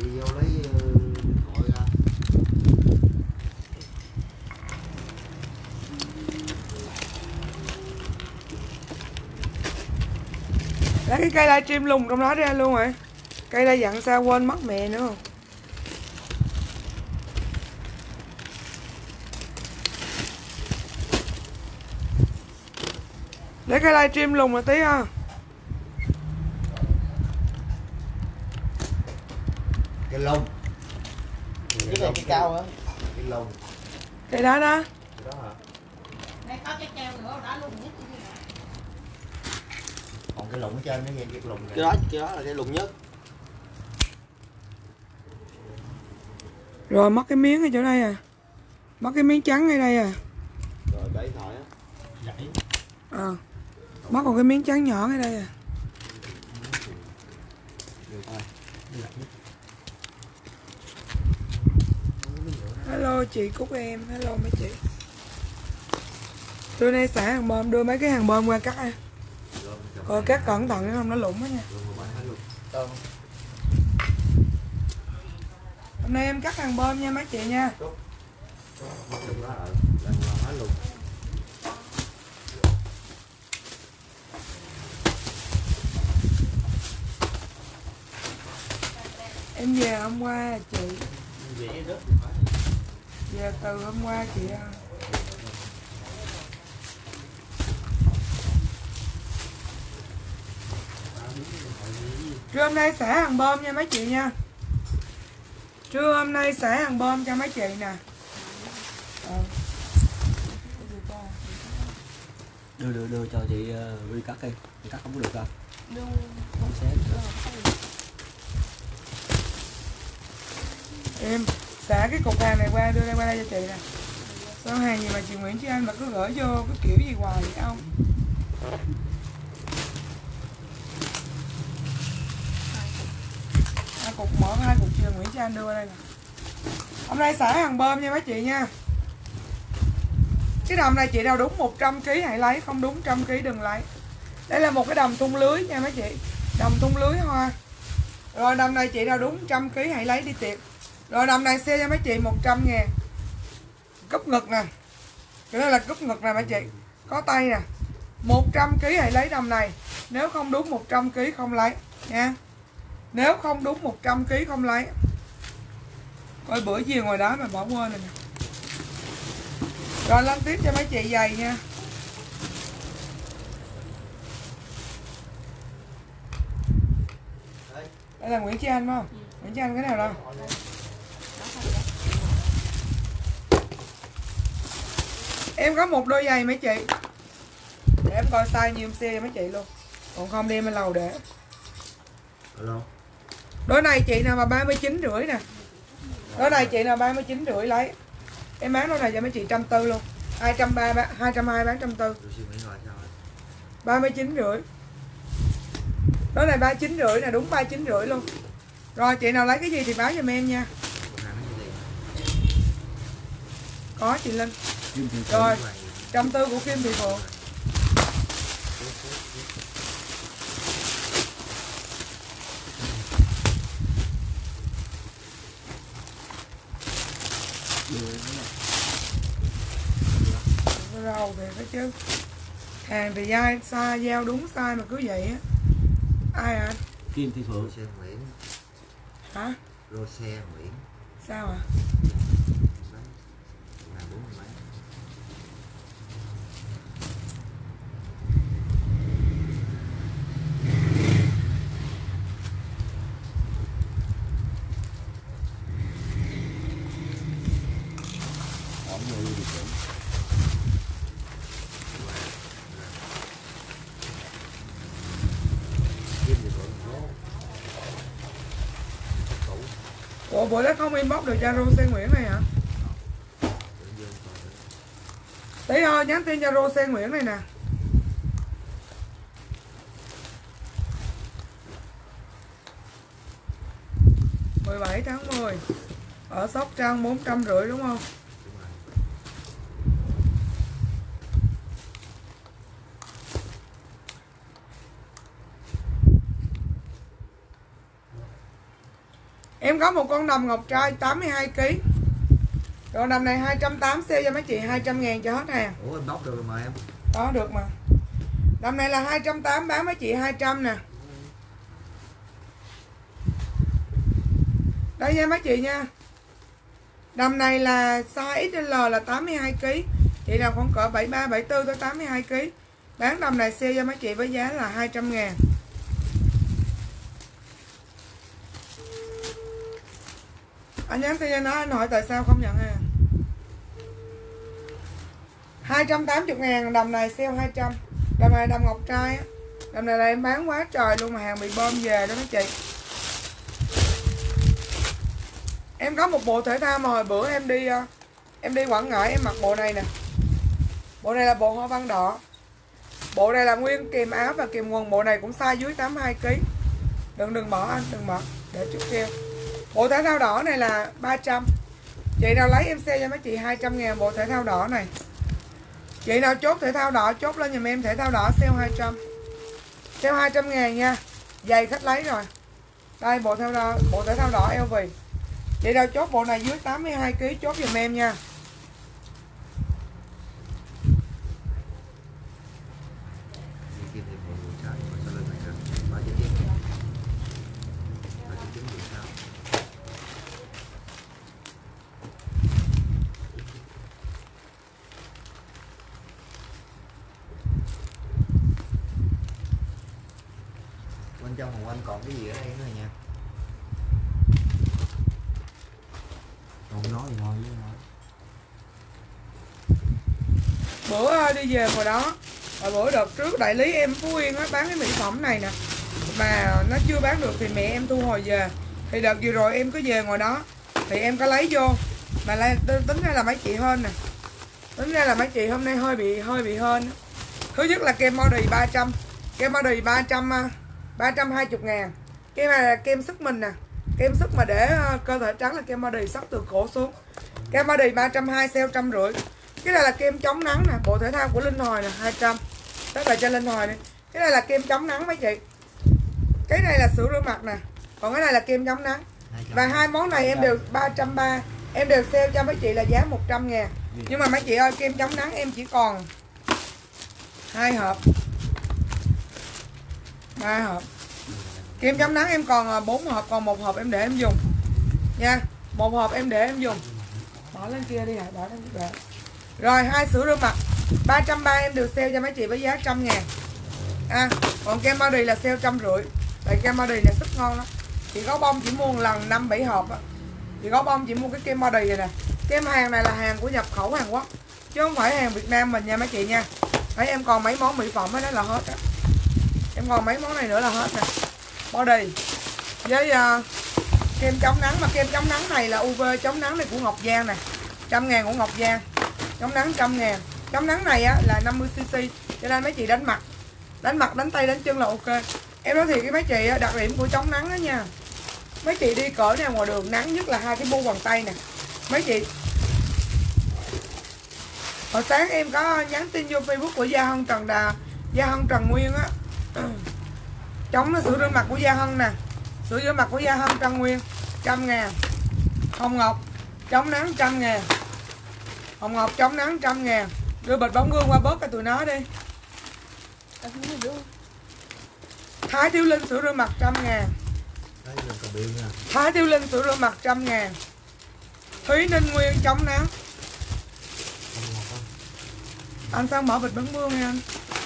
đi vô lấy điện thoại ra. Lấy cái cây livestream lùng trong đó ra luôn rồi. Cây đây dặn sao quên mất mẹ nữa không? Lấy cái livestream lùng một tí ha. Cái lông. Cái này cây cao hả? Cái lông. Cây đó đó. Cái đó hả? Đây có cái keo nữa đã luôn nhất. Còn cái lồng ở trên nó nghe cái lồng này. Cái đó là cái lùn nhất. Rồi mất cái miếng ở chỗ đây à. Mất cái miếng trắng ở đây à. Rồi bẫy thoại á. Gãy. Mất còn cái miếng trắng nhỏ ở đây à. Hello chị Cúc em, hello mấy chị. Trưa nay xả hàng bơm, đưa mấy cái hàng bơm qua cắt à. Rồi cắt cẩn thận không nó lụng đó nha. Hôm nay em cắt hàng bơm nha mấy chị nha. Em về hôm qua chị. Về từ hôm qua chị ơi. Trưa hôm nay xả hàng bơm nha mấy chị nha. Trưa hôm nay xả hàng bơm cho mấy chị nè. Đưa cho chị Vi cắt đi. Chị cắt không có được đâu. Không xé. Em xả cái cục hàng này qua, đưa đây qua đây cho chị nè. Sao hàng gì mà chị Nguyễn Chí Anh mà cứ gửi vô cái kiểu gì hoài vậy không? Hai cục mở hai cục chị Nguyễn Chí Anh đưa qua đây nè. Hôm nay xả hàng bơm nha mấy chị nha. Cái đầm này chị nào đúng 100 kg hãy lấy, không đúng 100 kg đừng lấy. Đây là một cái đầm thun lưới nha mấy chị. Đầm thun lưới hoa. Rồi đầm này chị nào đúng 100 kg hãy lấy đi tiệc. Rồi đầm này xe cho mấy chị 100.000. Cúp ngực nè. Cái đó là cúp ngực nè mấy chị. Có tay nè. 100 kg hãy lấy đầm này. Nếu không đúng 100 kg không lấy nha. Nếu không đúng 100 kg không lấy. Coi bữa gì ngoài đó mà bỏ quên rồi nè. Rồi lên tiếp cho mấy chị giày nha. Đây là Nguyễn Chí Anh phải không? Nguyễn Chí Anh cái nào đâu? Em có một đôi giày mấy chị. Để em coi size nhiều em xe cho mấy chị luôn. Còn không đem lên lầu để. Đôi này chị nào mà 39,5 nè. Đôi này chị nào 39,5 lấy. Em bán đôi này cho mấy chị 140 luôn. 230 220 bán 140. 39,5. Đôi này 39,5 nè, đúng 39,5 luôn. Rồi chị nào lấy cái gì thì báo giùm em nha. Có chị Linh. Rồi 140 của Kim Thị Phượng. Rầu về cái chứ. Hàng thì dai sai giao đúng sai mà cứ vậy á. Ai hả? Kim Thị Phượng. Rose Nguyễn. Hả? Rose Nguyễn. Sao à? Ủa bữa đó không inbox được cho Rose Nguyễn này hả? Tí thôi nhắn tin cho Rose Nguyễn này nè. Mười 17 tháng 10 ở Sóc Trăng 450 đúng không? Em có một con đầm ngọc trai 82kg. Rồi đầm này 280, sale cho mấy chị 200.000 cho hết hàng. Ủa em bóc được rồi mà em. Có được mà. Đầm này là 280, bán mấy chị 200 nè. Đây nha mấy chị nha. Đầm này là size XL là 82kg. Chị nào khoảng cỡ 73, 74 tới 82kg. Bán đầm này sale cho mấy chị với giá là 200.000. Anh nhắn tin cho nó, anh hỏi tại sao không nhận hàng. 280.000 đầm này sale 200. Đầm này đầm ngọc trai á. Đầm này là em bán quá trời luôn mà hàng bị bom về đó mấy chị. Em có một bộ thể thao mà hồi bữa em đi Quảng Ngãi em mặc bộ này nè. Bộ này là bộ hoa văn đỏ. Bộ này là nguyên kìm áo và kìm quần. Bộ này cũng size dưới 82kg. Đừng bỏ anh, đừng bỏ. Để chút kêu. Bộ thể thao đỏ này là 300. Chị nào lấy em sale cho mấy chị 200.000 bộ thể thao đỏ này. Chị nào chốt thể thao đỏ chốt lên giùm em thể thao đỏ sale 200. Sale 200.000 nha. Giày khách lấy rồi. Đây bộ thể thao đỏ LV. Chị nào chốt bộ này dưới 82kg chốt giùm em nha. Bên trong Hồng Anh còn cái gì ở đây nữa nha. Không nói thì thôi với nói. Bữa đi về ngoài đó. Rồi bữa đợt trước đại lý em Phú Yên á bán cái mỹ phẩm này nè. Mà nó chưa bán được thì mẹ em thu hồi về. Thì đợt vừa rồi em có về ngoài đó thì em có lấy vô. Mà tính ra là mấy chị hên nè. Tính ra là mấy chị hôm nay hơi bị hên. Thứ nhất là kem body 300. Kem body 320.000. Kem này là kem sức mình nè. Kem sức mà để cơ thể trắng là kem body sóc từ cổ xuống. Kem body 320 sale 150. Cái này là kem chống nắng nè. Bộ thể thao của Linh Hồi nè 200. Tất là cho Linh Hồi này. Cái này là kem chống nắng mấy chị. Cái này là sữa rửa mặt nè. Còn cái này là kem chống nắng. Và hai món này em đều 330. Em đều sale cho mấy chị là giá 100.000. Nhưng mà mấy chị ơi kem chống nắng em chỉ còn 2 hộp, 3 hộp. Kem chống nắng em còn 4 hộp, còn 1 hộp em để em dùng nha. 1 hộp em để em dùng. Bỏ lên kia đi hả? Bỏ lên kia. Rồi 2 sữa rửa mặt 330 em đều sale cho mấy chị với giá 100.000. Còn kem body là sale 150. Tại kem body này rất ngon lắm. Chị Gấu Bông chỉ mua một lần 5-7 hộp á. Chị Gấu Bông chỉ mua cái kem body này nè. Kem hàng này là hàng của nhập khẩu Hàn Quốc chứ không phải hàng Việt Nam mình nha mấy chị nha. Thấy em còn mấy món mỹ phẩm đó là hết á. Em còn mấy món này nữa là hết nè. Body với kem chống nắng. Mà kem chống nắng này là UV chống nắng này của Ngọc Giang nè. 100.000 của Ngọc Giang. Chống nắng 100.000. Chống nắng này á là 50cc cho nên mấy chị đánh mặt, đánh tay, đánh chân là ok. Em nói thiệt với mấy chị đặc điểm của chống nắng đó nha. Mấy chị đi cỡ nào ngoài đường nắng nhất là 2 cái bu bằng tay nè. Mấy chị hồi sáng em có nhắn tin vô Facebook của Gia Hân Trần Nguyên á. Chống nó sữa rửa mặt của Gia Hân nè. Sữa rửa mặt của Gia Hân Trần Nguyên 100.000. Hồng Ngọc chống nắng 100.000. Hồng Ngọc chống nắng 100.000. Đưa bịch bóng gương qua bớt cho tụi nó đi. Thái Tiêu Linh sữa rửa mặt 100.000. Thái Tiêu Linh sữa rửa mặt 100.000. Thúy Ninh Nguyên chống nắng. Anh sao mở bịch bóng gương nha anh.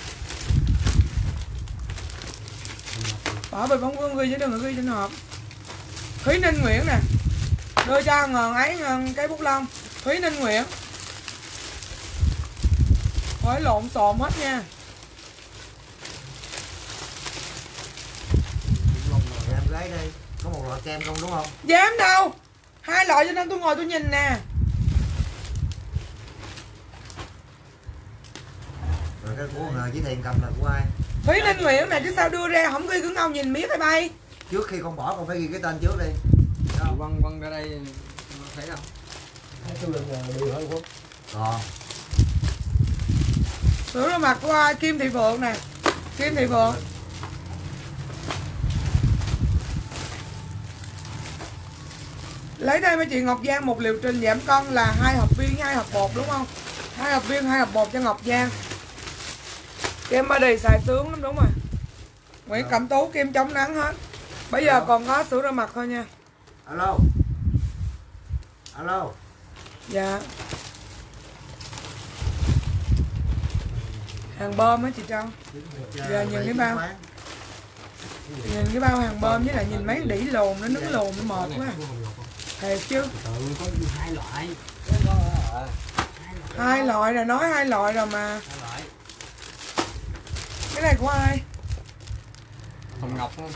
Bỏ bịch bóng gương ghi chứ đừng có ghi trên hộp. Thúy Ninh Nguyễn nè. Đưa cho ngần ấy cái bút lông. Thúy Ninh Nguyễn. Hỏi lộn xộn hết nha. Em gái đây có một loại kem không đúng không? Dám đâu. 2 loại cho nên tôi ngồi tôi nhìn nè. Rồi cái của Chí Thiền cầm là của ai? Thúy Ninh Nguyễn này chứ sao đưa ra không ghi cứ ngâu nhìn miết hay bay. Trước khi con bỏ con phải ghi cái tên trước đi. Quăng ra đây thấy không? Còn Sữa rửa mặt của ai? Kim Thị Phượng nè. Kim Thị Phượng. Lấy đây mấy chị Ngọc Giang một liệu trình giảm cân là 2 hộp viên 2 hộp bột đúng không? 2 hộp viên 2 hộp bột cho Ngọc Giang. Kem body xài sướng lắm đúng rồi. Nguyễn Cẩm Tú kem chống nắng hết. Bây giờ còn có sữa rửa mặt thôi nha. Alo. Alo. Dạ. Hàng bơm á chị Trâu. Giờ nhìn cái bao. Nhìn cái bao hàng bơm với lại nhìn mấy đĩ lồn nó nướng lồn nó mệt quá. Thiệt chứ. Có 2 loại. Hai loại rồi, nói 2 loại rồi mà. 2 loại. Cái này của ai? Hồng Ngọc không?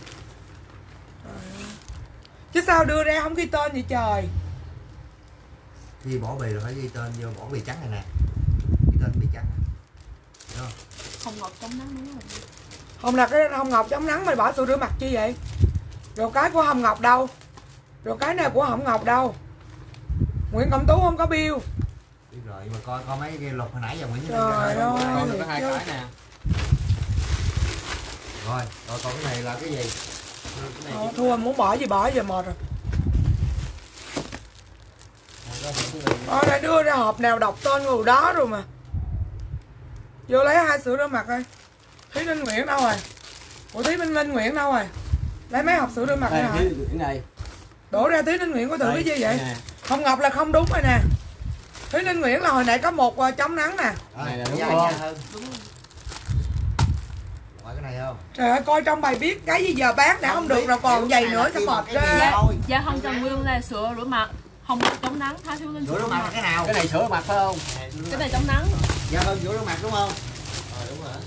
Chứ sao đưa ra không ghi tên vậy trời. Ghi bỏ bì rồi phải ghi tên vô, bỏ bì trắng này nè. Ghi tên bì trắng. Đúng không? Hồng Ngọc chống nắng đúng rồi. Hồng là cái Hồng Ngọc chống nắng mày bỏ sữa rửa mặt chi vậy? Rồi cái của Hồng Ngọc đâu? Rồi cái này của Hồng Ngọc đâu? Nguyễn Cẩm Tú không có bill. Biết rồi, nhưng mà coi mấy cái lục hồi nãy giờ Nguyễn Trời ơi. Con được có 2 cái nè. Rồi còn cái này là cái gì? Thua muốn bỏ gì bỏ giờ mệt rồi. Này đưa ra hộp nào đọc tên người đó rồi mà. Vô lấy 2 sữa rửa mặt coi. Thúy Ninh Nguyễn đâu rồi? Ủa Thúy Minh Linh Nguyễn đâu rồi? Lấy mấy hộp sữa rửa mặt này hả? Này. Đổ ra Thúy Ninh Nguyễn có thử cái gì vậy? Hồng Ngọc là không đúng rồi nè. Thúy Ninh Nguyễn là hồi nãy có một chống nắng nè. Này là đúng không? Đúng. Ngoài cái này không? Trời ơi coi trong bài viết cái gì giờ bán đã không được rồi còn giày nữa sao mệt ra. Dạ không Trần Nguyên là sữa rửa mặt, Hồng Ngọc chống nắng, Thái Thiếu Linh Sữa rửa mặt là cái nào? Cái này sữa mặt phải không? Cái này chống nắng. Dạ hơn sữa rửa mặt đúng không? Đúng rồi.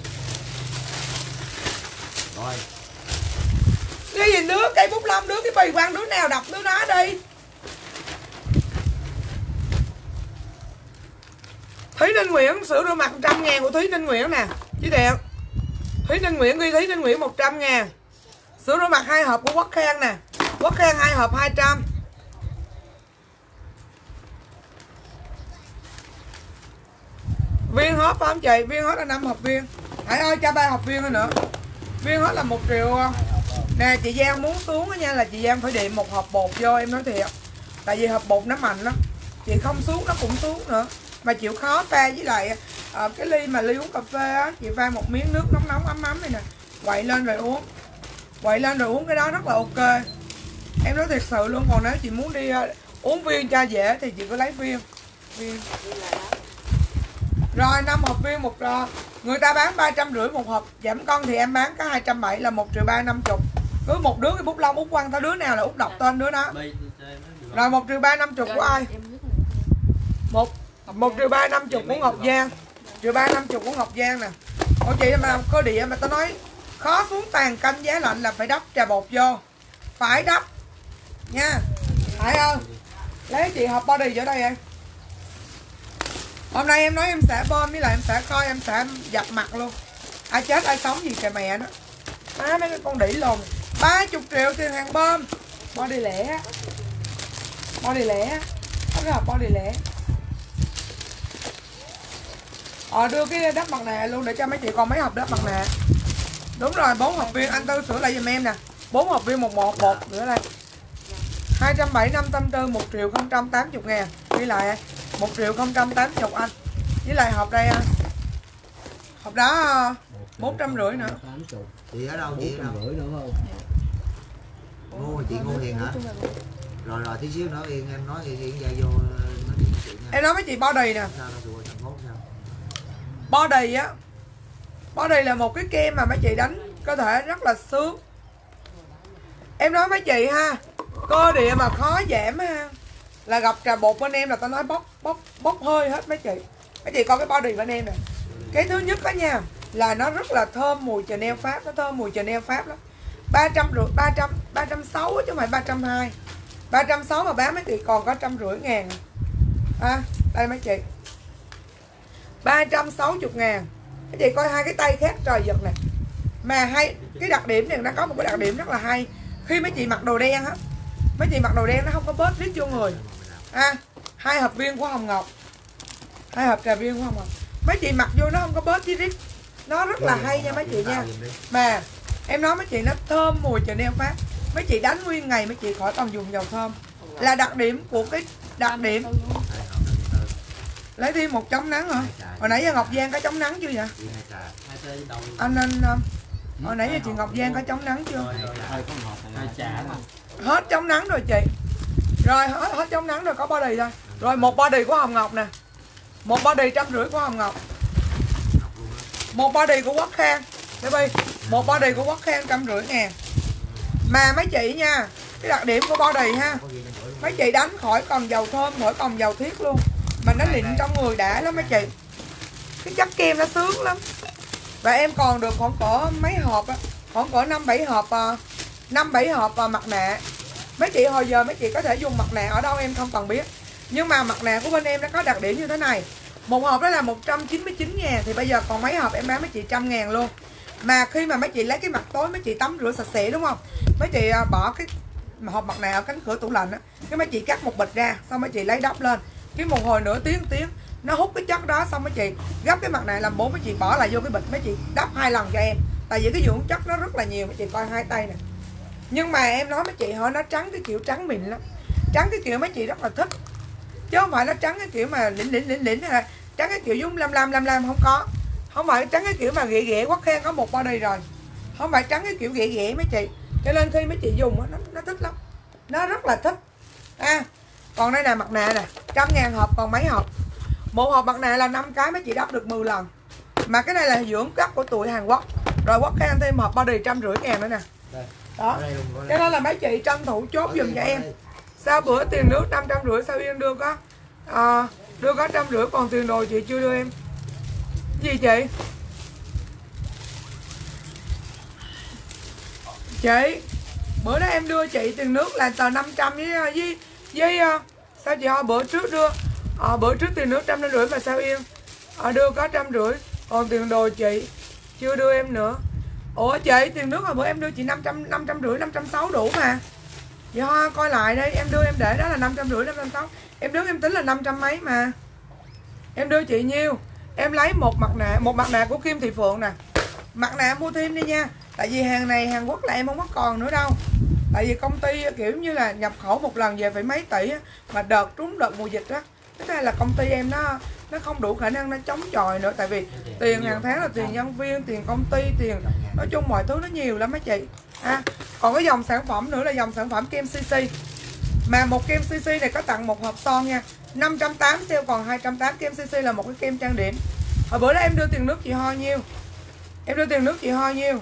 Rồi. Cái gì đứa cây bút lông đứa cái bì quan đứa nào đọc đứa đó đi. Thúy Ninh Nguyễn sữa rửa mặt 100.000 của Thúy Ninh Nguyễn nè. Chị đẹp. Thúy Ninh Nguyễn ghi Thúy Ninh Nguyễn 100.000. Sữa rửa mặt 2 hộp của Quốc Khang nè. Quốc Khang 2 hộp 200. Viên hết phải không chị? Viên hết là 5 hộp viên. Hãy ơi cho 3 hộp viên nữa. Viên hết là 1 triệu. Nè chị Giang muốn xuống đó nha là chị Giang phải điện một hộp bột vô em nói thiệt. Tại vì hộp bột nó mạnh lắm. Chị không xuống nó cũng xuống nữa. Mà chịu khó pha với lại cái ly mà ly uống cà phê á, chị pha một miếng nước nóng nóng ấm ấm này nè, quậy lên rồi uống. Quậy lên rồi uống cái đó rất là ok. Em nói thiệt sự luôn, còn nếu chị muốn đi uống viên cho dễ thì chị cứ lấy viên. Rồi 5 hộp viên một người ta bán 350 một hộp giảm cân thì em bán có 270 là 1.350.000. Cứ một đứa cái bút lông Út quăng tới đứa nào là Út đọc tên đứa đó. Rồi 1.350.000 của ai? 1.350.000 của Ngọc Giang. 1.350.000 của Ngọc Giang nè. Ủa chị mà có địa mà tao nói khó xuống tàn canh giá lạnh là phải đắp trà bột vô. Phải đắp nha. Phải không? Lấy chị hộp body ở đây em. Hôm nay em nói em sẽ bơm với lại em sẽ coi em sẽ dập mặt luôn. Ai chết ai sống gì kìa mẹ nó. Mấy cái con đĩ lồn 30 triệu tiền hàng bơm. Body lẻ. Body lẻ. Có cái hộp body lẻ. Đưa cái đắp mặt nạ luôn để cho mấy chị còn mấy hộp đắp mặt nạ. Đúng rồi 4 hộp viên anh Tư sửa lại giùm em nè. 4 hộp viên một bột nữa đây. 270 584 1.080.000. Ghi lại 1.080.000 anh. Với lại hộp đây hộp đó 450 nữa. Chị ở đâu chị ở đâu? Nữa không? Ngô chị Ngô Hiền hả? Rồi tí xíu nữa Yên em nói Yên ra vô nói chuyện nha. Em nói với chị body nè. Sao đâu thằng Ngốt sao? Body á. Body là một cái kem mà mấy chị đánh cơ thể rất là sướng. Em nói mấy chị ha, cơ địa mà khó giảm ha là gặp trà bột bên em là tao nói bốc hơi hết mấy chị. Mấy chị coi cái body bên em nè. Cái thứ nhất đó nha là nó rất là thơm mùi Chanel Pháp, nó thơm mùi Chanel Pháp lắm. 360 chứ không phải 320. 360 mà bán mấy chị còn có 150.000. Đây mấy chị. 360.000. Mấy chị coi hai cái tay khác trời giật nè. Mà hay cái đặc điểm này nó có một cái đặc điểm rất là hay. Khi mấy chị mặc đồ đen á, mấy chị mặc đồ đen nó không có bớt rít vô người. 2 hộp viên của Hồng Ngọc. 2 hộp trà viên của Hồng Ngọc. Mấy chị mặc vô nó không có bớt rít. Nó rất là hay nha mấy chị nha. Mà em nói mấy chị nó thơm mùi Chanel Pháp. Mấy chị đánh nguyên ngày mấy chị khỏi cần dùng dầu thơm. là đặc điểm của cái đặc điểm. Lấy thêm một chống nắng hả? Hồi nãy giờ Ngọc Giang có chống nắng chưa vậy? Anh hồi nãy giờ chị Ngọc Giang có chống nắng chưa? Hết chống nắng rồi chị. Rồi hết chống nắng rồi, có body thôi. Rồi một body của Hồng Ngọc nè. Một body 150 của Hồng Ngọc. Một body của Quốc Khang. Một body của Quốc Khang 150 ngàn. Mà mấy chị nha, cái đặc điểm của body ha, mấy chị đánh khỏi còn dầu thơm, khỏi còn dầu thiết luôn. Mà nó lịnh trong người đã lắm mấy chị. Cái chất kem nó sướng lắm. Và em còn được khoảng cỡ mấy hộp á, khoảng cỡ 5-7 hộp 5-7 hộp mặt nạ. Mấy chị hồi giờ mấy chị có thể dùng mặt nạ ở đâu em không cần biết. Nhưng mà mặt nạ của bên em nó có đặc điểm như thế này. Một hộp đó là 199 ngàn, thì bây giờ còn mấy hộp em bán mấy chị 100 ngàn luôn. Mà khi mà mấy chị lấy cái mặt tối, mấy chị tắm rửa sạch sẽ đúng không? Mấy chị bỏ cái hộp mặt nạ ở cánh cửa tủ lạnh á, cái mấy chị cắt một bịch ra, xong mấy chị lấy đắp lên. Cái một hồi nửa tiếng nó hút cái chất đó, xong mấy chị gấp cái mặt nạ làm 4, mấy chị bỏ lại vô cái bịch, mấy chị đắp 2 lần cho em. Tại vì cái dưỡng chất nó rất là nhiều, mấy chị coi hai tay nè. Nhưng mà em nói mấy chị hỏi nó trắng cái kiểu trắng mịn lắm. Trắng cái kiểu mấy chị rất là thích. Chứ không phải nó trắng cái kiểu mà lĩnh hay là trắng cái kiểu giống lam không có. Không phải trắng cái kiểu mà ghẻ Quốc Khang có một body rồi. Không phải trắng cái kiểu ghẻ mấy chị. Cho nên khi mấy chị dùng nó thích lắm. Nó rất là thích. Còn đây là mặt nạ nè, 100 ngàn hộp còn mấy hộp. Một hộp mặt nạ là 5 cái mấy chị đắp được 10 lần. Mà cái này là dưỡng chất của tụi Hàn Quốc. Rồi Quốc Khang thêm hộp body 150 ngàn nữa nè. Đó. Cho nên là mấy chị tranh thủ chốt giùm cho em. Sao bữa tiền nước 550, sao Yên đưa có đưa có 150, còn tiền đồ chị chưa đưa em. Gì chị? Chị, bữa đó em đưa chị tiền nước là tờ 500 với sao chị hỏi bữa trước đưa bữa trước tiền nước 150 mà sao Yên đưa có 150, còn tiền đồ chị chưa đưa em nữa. Ủa chị, tiền nước hồi bữa em đưa chị 550, 560 đủ mà. Vậy thôi coi lại đây, em đưa em để đó là 550, 560. Em đứng em tính là 500 mấy mà. Em đưa chị nhiêu? Em lấy một mặt nạ của Kim Thị Phượng nè. Mặt nạ mua thêm đi nha. Tại vì hàng này Hàn Quốc là em không có còn nữa đâu. Tại vì công ty kiểu như là nhập khẩu một lần về phải mấy tỷ á, mà trúng đợt mùa dịch á. Thế này là công ty em nó không đủ khả năng nó chống chọi nữa. Tại vì tiền hàng tháng là tiền nhân viên, tiền công ty, tiền nói chung mọi thứ nó nhiều lắm mấy chị. Còn cái dòng sản phẩm nữa là dòng sản phẩm kem CC. Mà một kem CC này có tặng một hộp son nha, 580 sale còn 280. Kem CC là một cái kem trang điểm. Hồi bữa đó em đưa tiền nước chị Ho nhiêu? Em đưa tiền nước chị Ho nhiêu?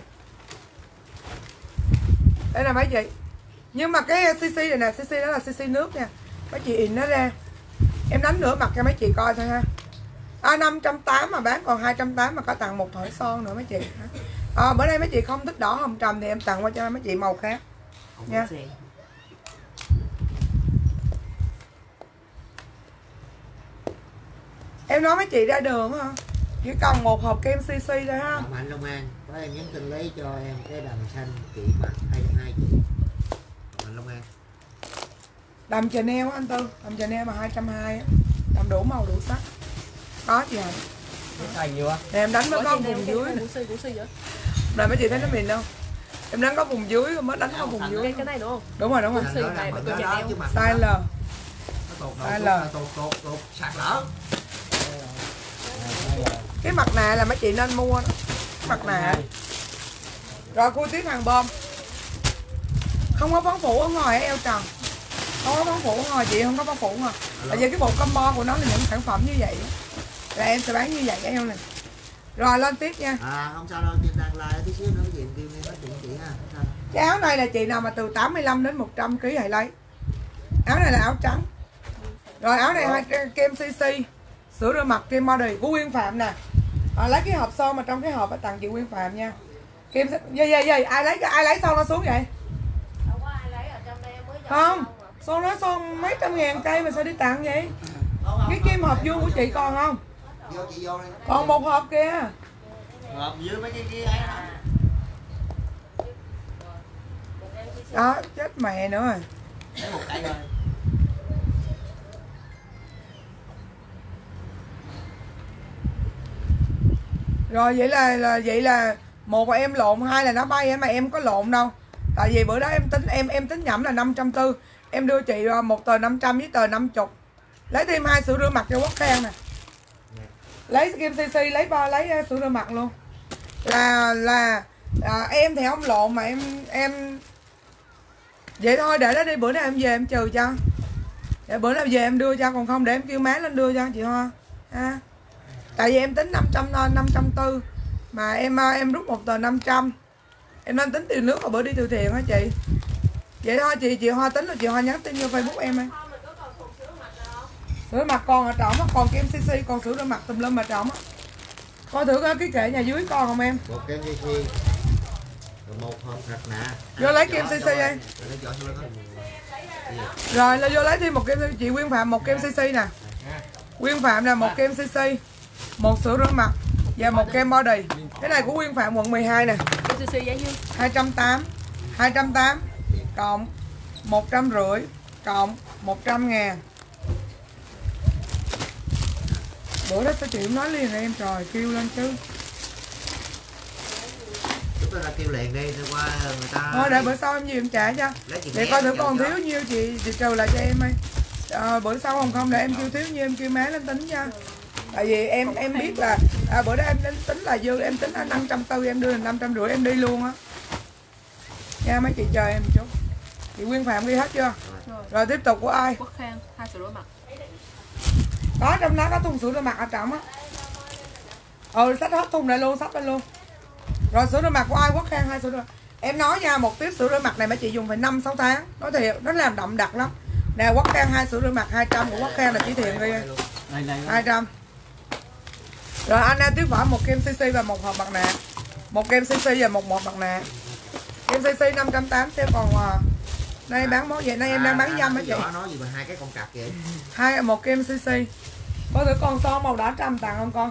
Đây là mấy chị. Nhưng mà cái CC này nè, CC đó là CC nước nha. Mấy chị in nó ra. Em đánh nửa mặt cho mấy chị coi thôi ha. 580 mà bán còn 280 mà có tặng một thỏi son nữa mấy chị. Bữa nay mấy chị không thích đỏ hồng trầm thì em tặng qua cho mấy chị màu khác nha. Em nói mấy chị ra đường hả? Chỉ cần một hộp kem CC thôi ha. Mạnh Long An, có em nhắn tin lấy cho em cái đầm xanh chị mặc 220 chị. Mạnh Long An. Đầm Chanel anh Tư, đầm Chanel mà 220 á. Đầm đủ màu đủ sắc. Đó chị Hạnh. Nè em đánh mới có vùng dưới. Này mấy chị thấy nó mịn không? Em đánh có vùng dưới mới đánh có vùng dưới. Cái này đúng không? Đúng rồi, đúng rồi. Size L. Size L. Sạc lỡ. Cái mặt nạ là mấy chị nên mua đó. Mặt nạ. Rồi khui tiếp hàng bơm. Không có phấn phủ ở ngoài eo tròn. Không có phấn phủ ở ngoài chị, không có phấn phủ mà. Tại vì cái bộ combo của nó là những sản phẩm như vậy. Là em sẽ bán như vậy em này. Rồi lên tiếp nha. Không sao đâu, chị đang like tí xíu nữa cái gì kêu nghe nói chuyện chị ha. Cái áo này là chị nào mà từ 85 đến 100 kg hãy lấy. Áo này là áo trắng. Rồi áo này hai kem CC, sữa rửa mặt kem body của Nguyên Phạm nè. Lấy cái hộp son mà trong cái hộp tặng chị Nguyên Phạm nha. Kem gì ai lấy son nó xuống vậy? Không, son nó son mấy trăm ngàn cây mà sao đi tặng vậy? Cái kem hộp vuông của chị còn không? Còn một hộp kìa. Hộp dưới mấy cái ấy đó. Đó, chết mẹ nữa rồi. Lấy một cây rồi. Rồi vậy là một là em lộn, hai là nó bay mà em có lộn đâu. Tại vì bữa đó em tính nhẩm là 540. em đưa chị một tờ 500 với tờ 50. Lấy thêm 2 sữa rửa mặt cho Quốc Khang nè. Lấy Kim CC lấy sữa rửa mặt luôn. Em thì không lộn mà em vậy thôi, để nó đi, bữa nào em về em trừ cho. Để bữa nào về em đưa cho, còn không để em kêu má lên đưa cho chị Hoa. Ha. Tại vì em tính 540 mà em rút một tờ 500. Em nên tính tiền nước vào bữa đi từ thiện hả chị? Vậy thôi chị Hoa tính là chị Hoa nhắn tin vô Facebook em ơi. Sữa rửa mặt còn ở trỏng á, còn kem CC, còn sữa rửa mặt tùm lum mà trỏng á. Coi thử cái kệ nhà dưới con không em? Một kem CC, một hộp mặt nạ. Vô lấy kem CC đây. Rồi là vô lấy thêm một kem, chị Nguyên Phạm một kem CC nè. Nguyên Phạm là một kem CC, một sữa rửa mặt và một kem body. Cái này của Nguyên Phạm quận 12 nè. Kem CC giá nhiêu? 280 cộng 150 cộng 100.000. Bữa đó sao chị nói liền rồi em, trời kêu lên chứ. Chúng ta kêu liền đi, thôi qua người ta. Thôi để bữa sau em gì em trả cho. Để coi thử còn thiếu nhiêu chị trừ lại cho em ơi. Bữa sau không để em kêu thiếu nhiêu em kêu má lên tính cho. Tại vì em biết là bữa đó em tính là dư, em tính là 540 em đưa là 550 em đi luôn á. Nha mấy chị chờ em một chút. Chị Nguyên Phạm đi hết chưa? Rồi tiếp tục của ai? Quốc Khang 2 sữa rửa mặt. Có trong đó có thùng sữa rửa mặt ở trong á. Xách hết thùng này luôn, xách lên luôn. Rồi sữa rửa mặt của ai? Quốc Khang 2 sữa rửa mặt. Em nói nha, một tiếp sữa rửa mặt này mấy chị dùng phải 5-6 tháng. Nói thiệt, nó làm đậm đặc lắm. Nè Quốc Khang 2 sữa rửa mặt 200 của Quốc Khang là chỉ thiện đi. 200. Rồi anh tiếp vỏ một kem CC và một hộp mặt nạ. Một kem CC và một mặt nạ. Kem CC 580 sẽ còn nay bán món vậy, nay em đang bán dăm á chị. Nói gì mà hai cái con cặp vậy? Một kem CC. Có thử con son màu đá trăm tặng không con?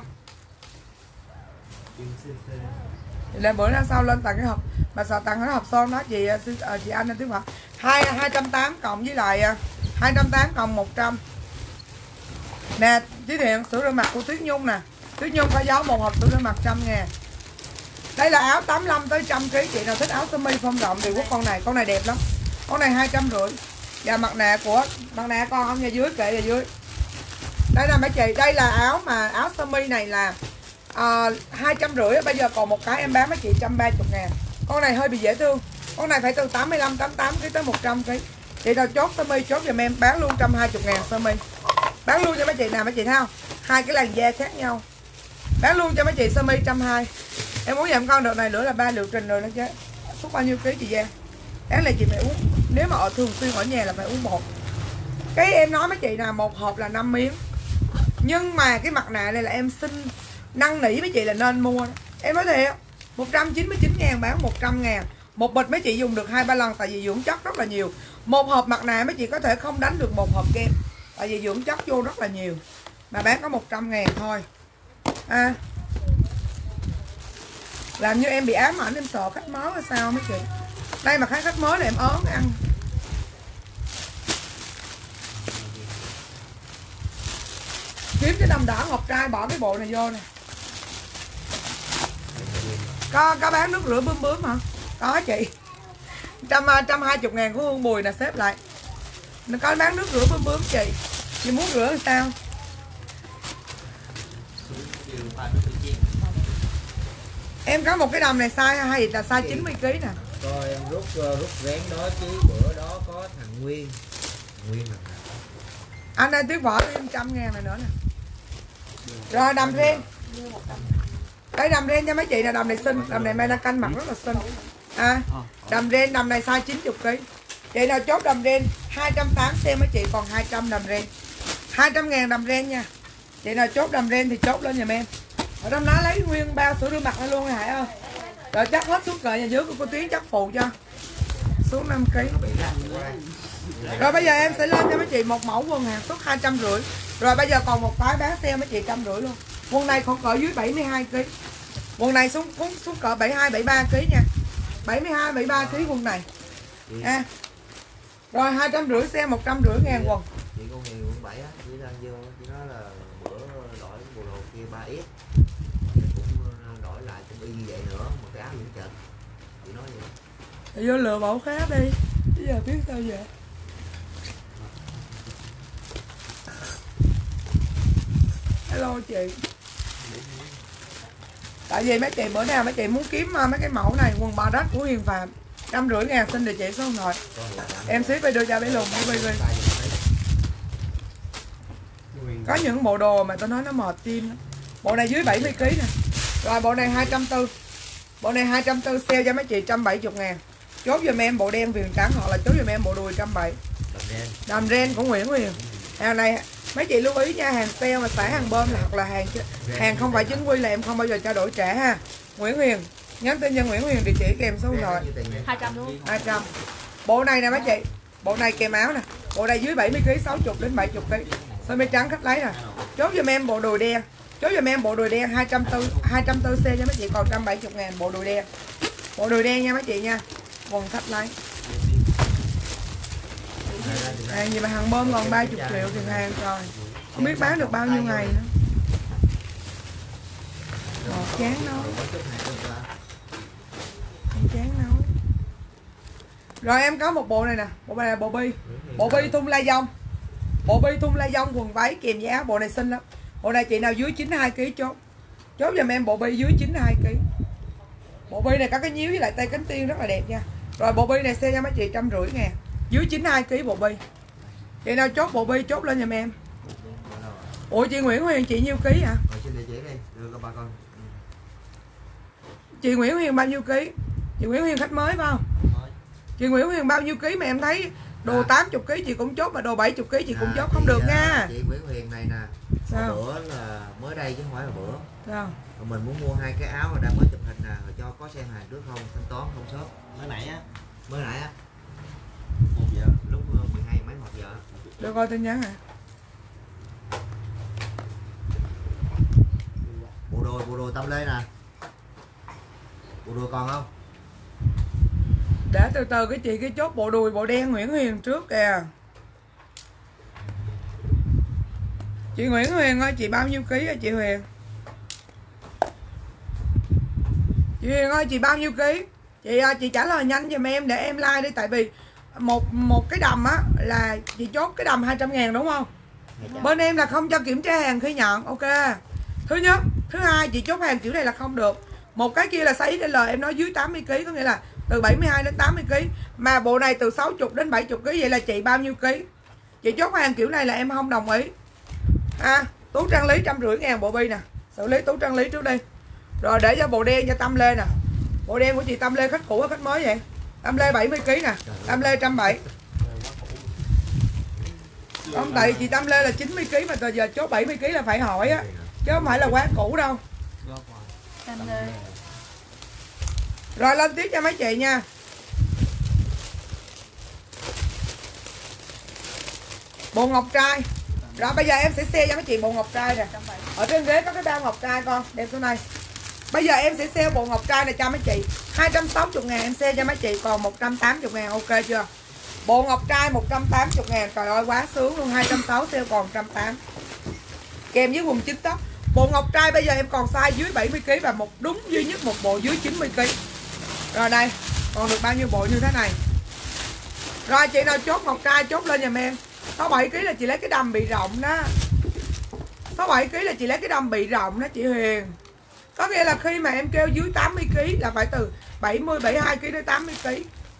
Để bữa nào sau lên tặng cái hộp, mà sao tặng cái hộp son đó chị anh tiếp hả? 280 cộng với lại 280 cộng 100. Nè, giới thiệu sữa rửa mặt của Tuyết Nhung nè. Tuyết Nhung có dấu một hộp sữa rửa mặt 100.000. Đây là áo 85 tới 100 kg, chị nào thích áo sơ mi phong rộng thì quốc con này đẹp lắm. Con này 250. Và mặt nạ con không, nhà dưới kệ nhà dưới. Đây là mấy chị, đây là áo sơ mi này là 250, bây giờ còn một cái em bán mấy chị 130.000. Con này hơi bị dễ thương. Con này phải từ 85 88 kg tới 100 kg. Chị nào chốt sơ mi chốt giùm em, bán luôn 120.000 sơ mi. Bán luôn cho mấy chị nào mấy chị thấy không? Hai cái làn da khác nhau. Bán luôn cho mấy chị sơ mi 120. Em muốn giảm con đợt này nữa là 3 liệu trình rồi đó chứ. Suốt bao nhiêu ký chị Giang? Đáng này chị phải uống, nếu mà thường xuyên ở nhà là phải uống một. Cái em nói mấy chị là một hộp là 5 miếng. Nhưng mà cái mặt nạ này là em xin năn nỉ mấy chị là nên mua. Em nói thiệt, 199.000 bán 100.000. Một bịch mấy chị dùng được 2-3 lần, tại vì dưỡng chất rất là nhiều. Một hộp mặt nạ mấy chị có thể không đánh được một hộp kem, tại vì dưỡng chất vô rất là nhiều. Mà bán có 100.000 thôi. Làm như em bị ám ảnh, em sợ khách mới hay sao mấy chị. Đây mà khách mới này em ớn ăn. Kiếm cái đầm đỏ ngọc trai bỏ cái bộ này vô nè. Có bán nước rửa bướm bướm hả? Có chị. 120.000 của Hương Bùi nè, xếp lại. Nó có bán nước rửa bướm bướm chị. Chị muốn rửa sao? Em có một cái đầm này size hay là size 90kg nè. Rồi em rút rén đó chứ bữa đó có thằng Nguyên là anh đang tuyết vỏ thêm 100.000 này nữa nè. Rồi đầm ren. Đây đầm ren cho mấy chị nè, đầm này xinh, đầm này may ra canh mặt rất là xinh. Đầm ren, đầm này size 90kg. Chị nào chốt đầm ren 280 xem mấy chị còn 200 đầm ren. 200.000 đầm ren nha. Chị nào chốt đầm ren thì chốt lên giùm em. Ở trong đó lấy nguyên bao sữa rửa mặt ra luôn Hải ơi. Rồi chắc hết xuống cỡ nhà dưới của cô Tuyến chắc phụ cho. Xuống 5kg. Rồi bây giờ em sẽ lên cho mấy chị một mẫu quần hàng suất 250. Rồi bây giờ còn một cái bán xe mấy chị 150 luôn. Quần này còn cỡ dưới 72kg. Quần này xuống cỡ 72-73kg nha. 72-73kg quần này. Rồi 250 xe 150.000 quần. Chị con Hiền quận 7 á, chị đang vô, chị nói là bữa đổi bộ đồ kia 3X. Cũng đổi lại cũng y như vậy nữa, một cái áo dưỡng chật. Chị nói vậy. Thì vô lựa mẫu khác đi. Bây giờ biết sao vậy? alo chị. Tại vì mấy chị bữa nào mấy chị muốn kiếm mấy cái mẫu này, quần bò đất của Huyền Phạm 150.000, xin địa chỉ số điện thoại. Em ship về đưa cho bé Lùng với BB. Có những bộ đồ mà tôi nói nó mệt tim lắm. Bộ này dưới 70 kg nè. Rồi bộ này 240. Bộ này 240 sale cho mấy chị 170.000. Chốt giùm em bộ đen viền trắng hoặc là chốt giùm em bộ đùi 170. Đầm ren của Nguyễn Huyền. Hàng này mấy chị lưu ý nha, hàng sale mà xả hàng bơm là hoặc là hàng không phải chính quy là em không bao giờ trao đổi trả ha. Nguyễn Huyền, nhắn tin cho Nguyễn Huyền địa chỉ kèm số điện thoại. 200 luôn. 200. Bộ này nè mấy chị. Bộ này kèm áo nè. Bộ này dưới 70 kg, 60 đến 70 kg. Sơ mi trắng khách lấy nè. Chốt giùm em bộ đùi đen. Chốt giùm em bộ đùi đen 240 c cho mấy chị còn 170.000 bộ đùi đen. Bộ đùi đen nha mấy chị nha. Quần khách lấy. Hàng gì mà hàng bơm còn 30 triệu tiền hàng rồi. Không biết bán được bao nhiêu ngày nữa. Chán nói. Chán nói. Rồi em có một bộ này nè. Bộ này là bộ bi. Bộ bi thun lai dông. Bộ bi thun lai dông quần váy kèm giá. Bộ này xinh lắm. Bộ này chị nào dưới 92 kg chốt. Chốt giùm em bộ bi dưới 92 kg. Bộ bi này có cái nhíu với lại tay cánh tiên rất là đẹp nha. Rồi bộ bi này xe cho mấy chị 150.000. Dưới 92 kg bộ bi. Chị nào chốt bộ bi chốt lên giùm em. Ủa chị Nguyễn Huyền chị nhiêu ký hả? Chị Nguyễn Huyền bao nhiêu ký? Chị Nguyễn Huyền khách mới phải không? Chị Nguyễn Huyền bao nhiêu ký mà em thấy đồ 80 kg chị cũng chốt mà đồ 70 kg chị cũng chốt không được nha. Chị Nguyễn Huyền này nè. Sao? Bữa là mới đây chứ không phải là bữa. Sao? Rồi mình muốn mua 2 cái áo mà đang mới chụp hình nè, rồi cho có xem hàng trước không, thanh toán không shop. Mới nãy á. 1 giờ, lúc 12 mấy 1 giờ. Được coi tin nhắn hả? Bộ đồ Tâm Lê nè. Bộ đồ còn không? Để từ từ cái chị cái chốt bộ đùi bộ đen Nguyễn Huyền trước kìa. Chị Nguyễn Huyền ơi, chị bao nhiêu ký hả chị Huyền? Chị Huyền ơi, chị bao nhiêu ký? Chị trả lời nhanh giùm em để em like đi, tại vì một cái đầm á là chị chốt cái đầm 200.000 đúng không? Bên em là không cho kiểm tra hàng khi nhận, ok. Thứ nhất, thứ hai chị chốt hàng kiểu này là không được. Một cái kia là size XL em nói dưới 80 kg, có nghĩa là từ 72 đến 80 kg, mà bộ này từ 60 đến 70 kg, vậy là chị bao nhiêu ký? Chị chốt hàng kiểu này là em không đồng ý. Tú Trang Lý 150.000 bộ bi nè. Xử lý Tú Trang Lý trước đi. Rồi để cho bộ đen cho Tâm Lê nè. Bộ đen của chị Tâm Lê khách cũ hay khách mới vậy? Tâm Lê 70 kg nè. Tâm Lê 170. Không, tại chị Tâm Lê là 90 kg mà từ giờ chốt 70 kg là phải hỏi á, chứ không phải là quán cũ đâu. Rồi lên tiếp cho mấy chị nha. Bộ ngọc trai. Rồi bây giờ em sẽ share cho mấy chị bộ ngọc trai nè. Ở trên ghế có cái bao ngọc trai con, đem xuống đây. Bây giờ em sẽ sale bộ ngọc trai này cho mấy chị 260.000 em share cho mấy chị còn 180.000, ok chưa? Bộ ngọc trai 180.000, trời ơi quá sướng luôn, 260 sale còn 180. Kèm với quần 9 tóc. Bộ ngọc trai bây giờ em còn size dưới 70 kg và đúng duy nhất một bộ dưới 90 kg. Rồi đây, còn được bao nhiêu bộ như thế này. Rồi chị nào chốt ngọc trai chốt lên giùm em. 67 kg là chị lấy cái đầm bị rộng đó. 67 kg là chị lấy cái đầm bị rộng đó chị Huyền. Có nghĩa là khi mà em kêu dưới 80 kg là phải từ 70 72 kg đến 80 kg.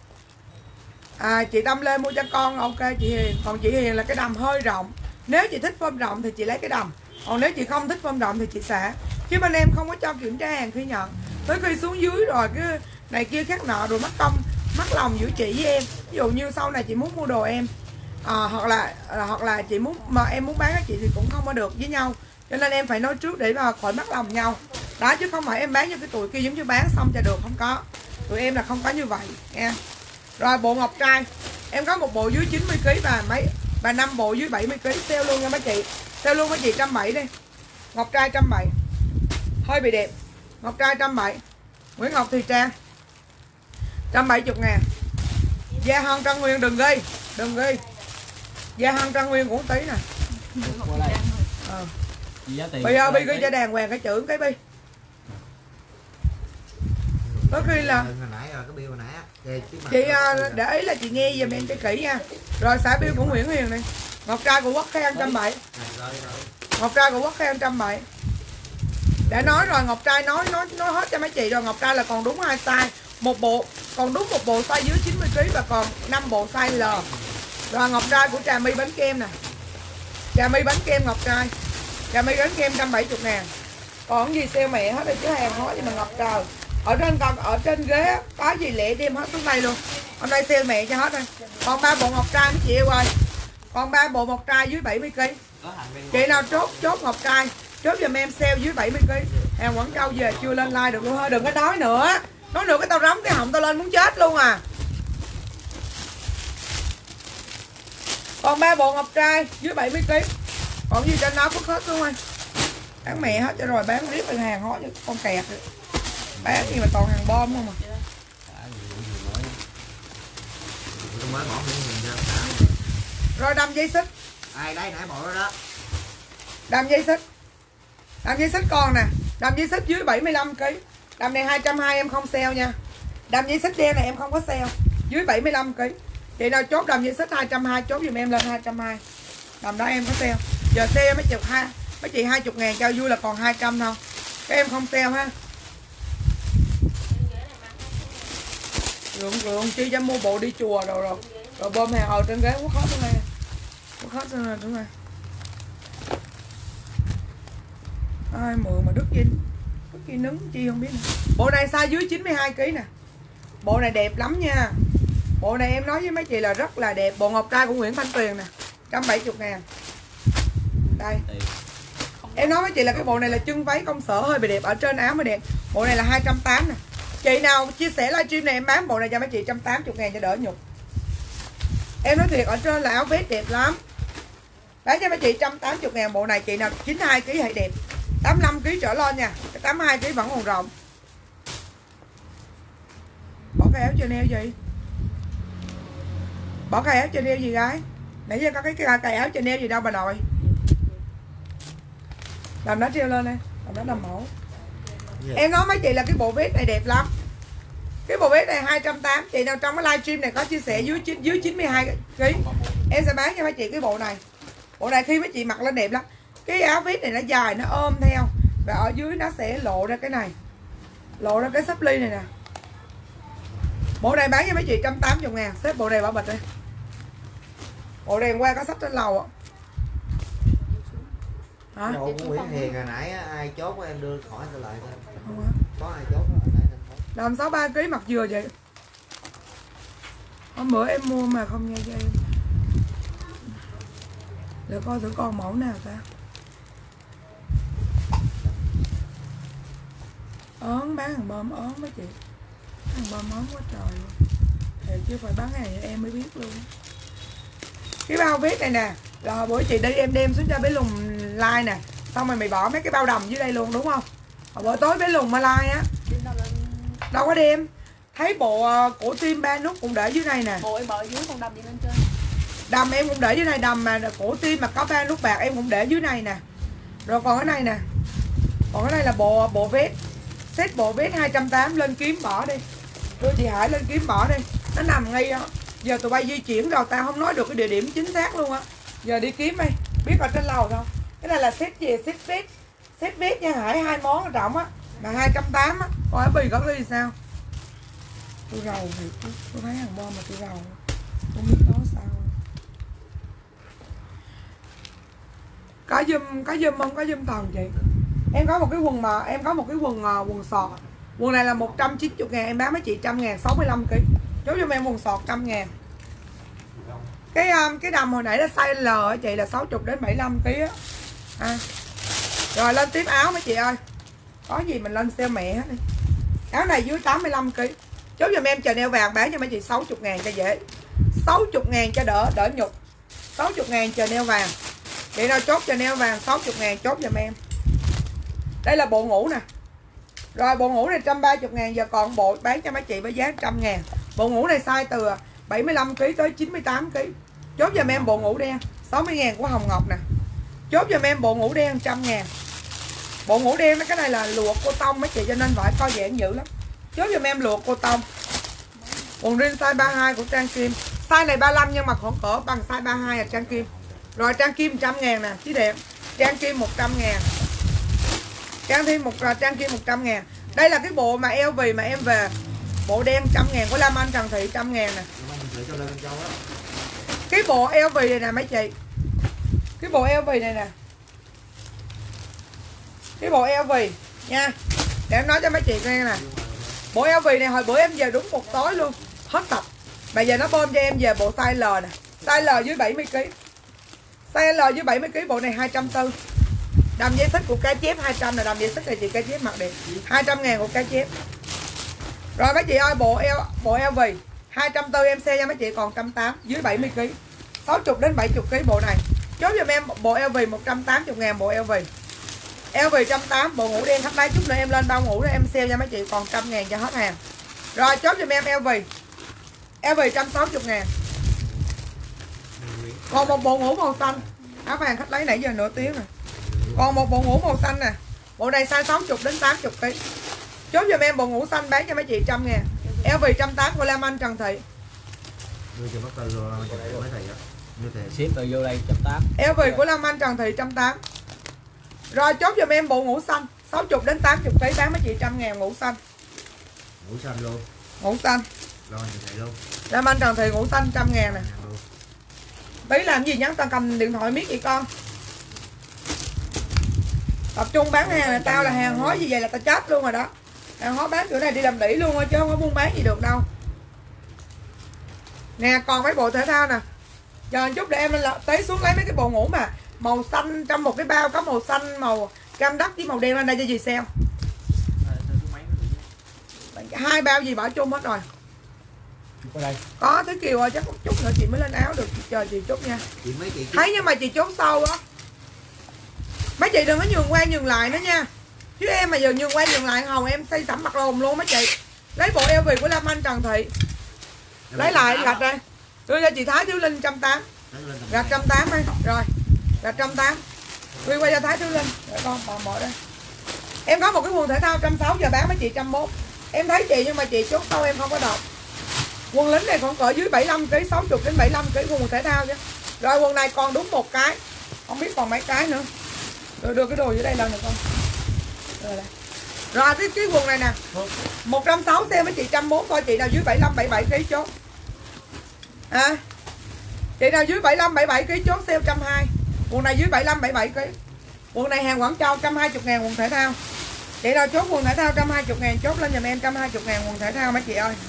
Chị Tâm lên mua cho con, ok chị Hiền. Còn chị Hiền là cái đầm hơi rộng. Nếu chị thích phơm rộng thì chị lấy cái đầm. Còn nếu chị không thích phơm rộng thì chị xả. Chứ bên em không có cho kiểm tra hàng khi nhận. Tới khi xuống dưới rồi cái này kia khác nọ rồi mất lòng giữa chị với em. Ví dụ như sau này chị muốn mua đồ em hoặc là chị muốn mà em muốn bán với chị thì cũng không có được với nhau. Cho nên em phải nói trước để mà khỏi mất lòng nhau. Đó, chứ không phải em bán cho cái tụi kia giống như bán xong cho được, không có. Tụi em là không có như vậy nha. Rồi bộ ngọc trai em có một bộ dưới 90 kg và 5 bộ dưới 70 kg, sale luôn nha mấy chị. Sale luôn mấy chị 170 đi. Ngọc trai 170. Hơi bị đẹp. Ngọc trai 170. Nguyễn Ngọc Thùy Trang 170.000. Gia Hân Trân Nguyên đừng ghi. Gia Hân Trân Nguyên cũng tí nè. Bây giờ Bi ghi cho đàng hoàng cái chữ cái Bi. Có khi là chị để ý là chị nghe giùm em cái kỹ nha. Rồi xả bill của Nguyễn Huyền này. Ngọc trai của Quốc Khang 170. Ngọc trai của Quốc Khang 170. Đã nói rồi, Ngọc trai nói hết cho mấy chị rồi. Ngọc trai là còn đúng 2 size, một bộ còn đúng một bộ size dưới 90 kg và còn 5 bộ size L. Rồi Ngọc trai của Trà My bánh kem nè. Trà My bánh kem Ngọc trai. Trà My bánh kem 170.000. Còn gì sale mẹ hết rồi chứ hàng hóa gì mà Ngọc trời. Ở trên ghế có gì lẹ đem hết xuống đây luôn. Hôm nay sale mẹ cho hết rồi. Còn 3 bộ Ngọc trai mấy chị yêu ơi. Còn 3 bộ Ngọc trai dưới 70 kg. Chị nào chốt Ngọc trai, chốt giùm em sale dưới 70 kg. Hàng Quảng Châu về chưa lên like được luôn thôi, đừng có nói nữa. Nói nữa cái tao rống cái họng tao lên muốn chết luôn à. Còn 3 bộ Ngọc trai dưới 70 kg. Còn gì trên đó vứt hết luôn ơi. Bán mẹ hết cho rồi, bán riết bằng hàng hóa cho con kẹt rồi. Bán gì mà toàn hàng bom không à. Rồi đâm dây xích. Ai đây nãy bộ đó đó. Đâm dây xích. Đâm dây xích con nè. Đâm dây xích dưới 75 kg. Đâm này 220 em không sale nha. Đâm dây xích đen này em không có sale. Dưới 75 kg. Chị nào chốt đâm dây xích 220 chốt giùm em lên 220. Đâm đó em có sale. Giờ sale mấy chị 20.000 cho vui là còn 200 thôi. Các em không sale ha. Lượng chi cho mua bộ đi chùa rồi bơm hàng ở trên ghế quất hết xuống đây. Quất hết xuống đây. Ai mượn mà đứt chi nứng chi không biết nữa. Bộ này size dưới 92 kg nè. Bộ này đẹp lắm nha. Bộ này em nói với mấy chị là rất là đẹp. Bộ ngọc trai của Nguyễn Thanh Tuyền nè, 170.000. Đây. Em nói với chị là cái bộ này là chân váy công sở hơi bị đẹp, ở trên áo mới đẹp. Bộ này là 280 nè. Chị nào chia sẻ livestream này em bán bộ này cho mấy chị 180.000 cho đỡ nhục. Em nói thiệt, ở trên là áo vest đẹp lắm. Bán cho mấy chị 180.000 bộ này. Chị nào 92 kg hay đẹp, 85 kg trở lên nha. Cái 82 kg vẫn còn rộng. Bỏ cái áo trên eo gì? Bỏ cái áo trên eo gì gái? Nãy giờ có cái áo trên eo gì đâu bà nội. Làm nó treo lên đây, làm nó làm mẫu. Em nói mấy chị là cái bộ vest này đẹp lắm. Cái bộ vest này 280. Chị nào trong cái livestream này có chia sẻ dưới 92 kg em sẽ bán cho mấy chị cái bộ này. Bộ này khi mấy chị mặc lên đẹp lắm. Cái áo vest này nó dài, nó ôm theo. Và ở dưới nó sẽ lộ ra cái này, lộ ra cái sắp ly này nè. Bộ này bán cho mấy chị 180.000. Xếp bộ này bảo bịch đây. Bộ này qua có sắp trên lầu ạ. Hả? Bộ của Nguyễn Hiền hồi nãy ai chốt em đưa khỏi trở lại thôi. Không hả? Có ai chốt hồi nãy Làm 63 kg mặc vừa vậy. Hôm bữa em mua mà không nghe cho em. Để coi thử con mẫu nào ta. Ớn, bán hàng bơm ớn mấy chị. Hàng bơm ớn quá trời luôn. Thì chứ phải bán hàng cho em mới biết luôn. Cái bao vest này nè, là bữa chị đi em đem xuống cho bé Lùng like nè. Xong rồi mày bỏ mấy cái bao đầm dưới đây luôn đúng không? Hồi bữa tối bé Lùng mà like á. Đâu có đem. Thấy bộ cổ tim 3 nút cũng để dưới này nè. Bộ em bỏ dưới con đầm đi lên trên. Đầm em cũng để dưới này, đầm mà cổ tim mà có 3 nút bạc em cũng để dưới này nè. Rồi còn cái này nè. Còn cái này là bộ vest. Set bộ vest 280 lên kiếm bỏ đi. Đưa chị Hải lên kiếm bỏ đi. Nó nằm ngay đó. Giờ tụi bay di chuyển rồi tao không nói được cái địa điểm chính xác luôn á. Giờ đi kiếm đi. Biết ở trên lầu đâu. Cái này là set về set vest. Set vest nha Hải, 2 món trọng á. Mà 280 á. Coi bì có cái gì sao. Tôi rầu thì tôi thấy hàng bom mà tôi rầu. Không biết nói sao. Có zoom không? Có zoom toàn chị. Em có một cái quần mà em có một cái quần sọt. Quần này là 190.000 em bán mấy chị 100.000, 65 kg. Chốt cho em quần sọt 100.000. Cái đầm hồi nãy là size L á chị, là 60 đến 75 kg á. À. Rồi lên tiếp áo mấy chị ơi. Có gì mình lên sale mẹ hết đi. Áo này dưới 85 kg. Chốt giùm em Chanel vàng bán cho mấy chị 60.000 cho dễ. 60.000 cho đỡ nhục. 60.000 Chanel vàng. Chị nào chốt Chanel vàng 60.000 chốt giùm em. Đây là bộ ngủ nè. Rồi bộ ngủ này 130.000, giờ còn bộ bán cho mấy chị với giá 100.000. Bộ ngủ này size từ 75 kg tới 98 kg. Chốt giùm em bộ ngủ đen 60.000 của Hồng Ngọc nè. Chốt giùm em bộ ngủ đen 100.000. Bộ ngủ đen cái này là lụa cô tông mấy chị cho nên vải co giãn dữ lắm. Chốt giùm em lụa cô tông. Quần riêng size 32 của Trang Kim. Size này 35 nhưng mà khoảng cỡ bằng size 32 là Trang Kim. Rồi Trang Kim 100.000 nè, chứ đẹp. Trang kim 100 ngàn. Trang kim 100 ngàn. Đây là cái bộ mà eo vì mà em về. Bộ đen 100 ngàn của Lam Anh Trần Thị 100 ngàn nè. Cái bộ eo vì này nè mấy chị. Cái bộ eo vì này nè. Cái bộ eo vì nha. Để em nói cho mấy chị nghe nè. Bộ eo vì này hồi bữa em về đúng một tối luôn. Hết tập. Bây giờ nó bơm cho em về bộ size L nè. Size L dưới 70kg. Size L dưới 70kg bộ này 240. Đầm dây xích của cá chép 200 là đầm dây xích này chị cá chép mặc đẹp. 200 ngàn của cá chép. Rồi mấy chị ơi bộ eo vì 240 em xe cho mấy chị còn 180 dưới 70kg. 60 đến 70kg bộ này. Chốt giùm em bộ eo vì 180 ngàn bộ eo vì. Eo vì 180 bộ ngủ đen thắt đáy chút nữa em lên bao ngủ để em sale cho mấy chị còn 100 ngàn cho hết hàng. Rồi chốt giùm em eo vì. Eo vì 160 ngàn. Còn một bộ ngủ màu xanh. Áo vàng khách lấy nãy giờ nửa tiếng rồi. Còn một bộ ngủ màu xanh nè. Bộ này size 60 đến 80kg. Chốt giùm em bộ ngủ xanh bán cho mấy chị 100 ngàn. Eo vì 180 của Lam Anh Trần Thị. Ship rồi vô đây 180. Eo vì của Lam Anh Trần Thị 180. Rồi chốt giùm em bộ ngủ xanh 60 đến 80kg bán mấy chị 100 ngàn ngủ xanh. Ngủ xanh luôn. Ngủ xanh. Rồi như vậy luôn. Lam Anh Trần Thị ngủ xanh 100 ngàn nè. Tí làm gì nhắn tao cầm điện thoại miết vậy con. Tập trung bán hàng là tao là hàng hóa gì vậy là tao chết luôn rồi đó. Hàng hóa bán kiểu này đi làm đỉ luôn thôi chứ không có buôn bán gì được đâu. Nè còn mấy bộ thể thao nè. Chờ một chút để em lên tí xuống lấy mấy cái bộ ngủ mà màu xanh trong một cái bao có màu xanh, màu cam đất với màu đen lên đây cho gì xem. Hai bao gì bỏ chung hết rồi. Đây. Có Thúy Kiều ơi chắc một chút nữa chị mới lên áo được. Chờ chị chút nha. Chị thấy nhưng mà chị chốt sâu á. Mấy chị đừng có nhường qua nhường lại nữa nha. Chứ em mà giờ nhường qua nhường lại hầu em xây sẩm mặt lồn luôn mấy chị. Lấy bộ eo vì của Lam Anh Trần Thị. Lấy lại gạch đây. Đưa cho chị Thái Thiếu Linh 180. Gạch 180 đi. Rồi. Gạch 180. Đưa qua cho Thái Thiếu Linh. Để con còn bỏ đây. Em có một cái quần thể thao 160 giờ bán mấy chị 101. Em thấy chị nhưng mà chị chốt sâu em không có đọc. Quần lính này còn cỡ dưới 75kg, 60 đến 75kg quần thể thao chứ. Rồi quần này còn đúng một cái. Không biết còn mấy cái nữa. Đưa cái đồ dưới đây lần được không? Rồi cái quần này nè. 160 xem với chị 140 coi chị nào dưới 75 77kg chốt. À. Chị nào dưới 75 77kg chốt sale 120. Quần này dưới 75 77kg. Quần này hàng Quảng Châu 120 ngàn quần thể thao. Chị nào chốt quần thể thao 120 ngàn chốt lên giùm em 120 ngàn quần thể thao mấy chị ơi.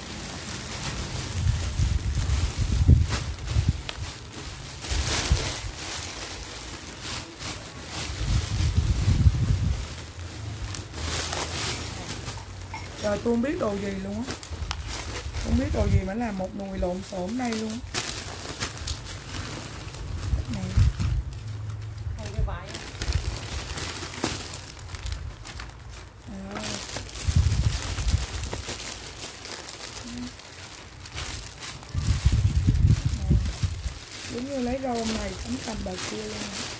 Trời tôi không biết đồ gì luôn á. Không biết đồ gì mà làm một nồi lộn xộn đây luôn. Này. Giống như lấy rau này sống cầm bờ kia luôn.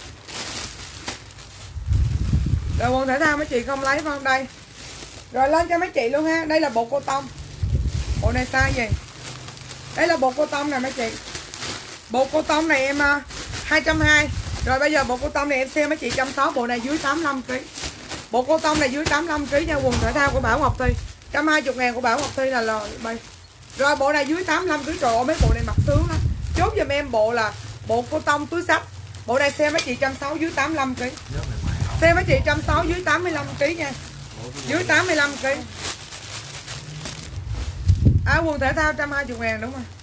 Rồi quần thể thao mấy chị không lấy phải không đây? Rồi lên cho mấy chị luôn ha. Đây là bộ cô tông. Bộ này size gì? Đây là bộ cô tông nè mấy chị. Bộ cô tông này em 220. Rồi bây giờ bộ cô tông này em xem mấy chị 160. Bộ này dưới 85kg. Bộ cô tông này dưới 85kg nha. Quần thể thao của Bảo Ngọc Thi 120 ngàn của Bảo Ngọc Thi là bay. Rồi bộ này dưới 85kg. Trời ơi mấy bộ này mặc sướng lắm. Chốt giùm em bộ là bộ cô tông túi xách. Bộ này xem mấy chị 160 dưới 85kg. Xem mấy chị 160 dưới 85kg nha. Dưới 85kg. Áo quần thể thao 120 ngàn đúng không?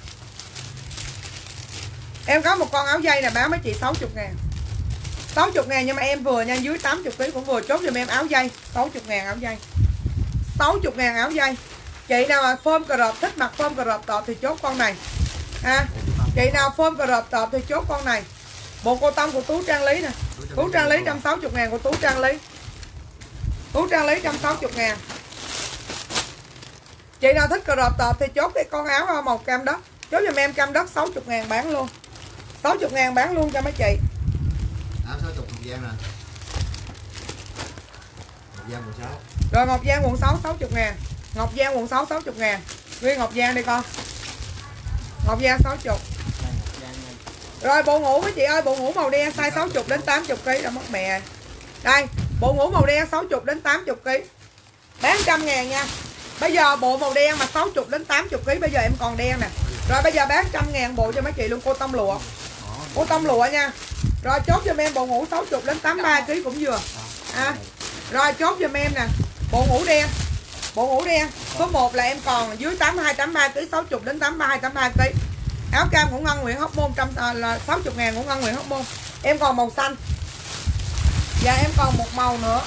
Em có một con áo dây nè bán mấy chị 60 ngàn. 60 ngàn nhưng mà em vừa nha, dưới 80kg cũng vừa. Chốt giùm em áo dây 60 ngàn áo dây. 60 ngàn áo dây. Chị nào mà form crop thích mặc form crop top thì chốt con này. Chị nào form crop top thì chốt con này. Bộ cô tông của Tú Trang Lý nè. Tú Trang Lý 160 ngàn của Tú Trang Lý. Tú Trang Lý 160 ngàn. Chị nào thích crop top thì chốt cái con áo màu cam đất. Chốt giùm em cam đất 60 ngàn bán luôn. 60 ngàn bán luôn cho mấy chị. Áo 60 Ngọc Giang nè. Ngọc Giang quần 6. Rồi Ngọc Giang quần 6 60 ngàn. Ngọc Giang quần 6 60 ngàn. Nguyên Ngọc Giang đi con. Ngọc Giang 60. Rồi bộ ngủ mấy chị ơi, bộ ngủ màu đen size 60 đến 80 kg đã mất mẹ. Đây, bộ ngủ màu đen 60 đến 80 kg. Bán 100.000 nha. Bây giờ bộ màu đen mà 60 đến 80 kg bây giờ em còn đen nè. Rồi bây giờ bán 100.000 bộ cho mấy chị luôn, cô tông lụa. Cô tông lụa nha. Rồi chốt giùm em bộ ngủ 60 đến 83 kg cũng vừa. Rồi chốt giùm em nè, bộ ngủ đen. Bộ ngủ đen số 1 là em còn dưới 82 83 kg, 60 đến 82 83 kg. Áo cam của Ngân Nguyễn Hóc Môn là 60.000 của Ngân Nguyễn Hóc Môn. Em còn màu xanh. Và em còn một màu nữa.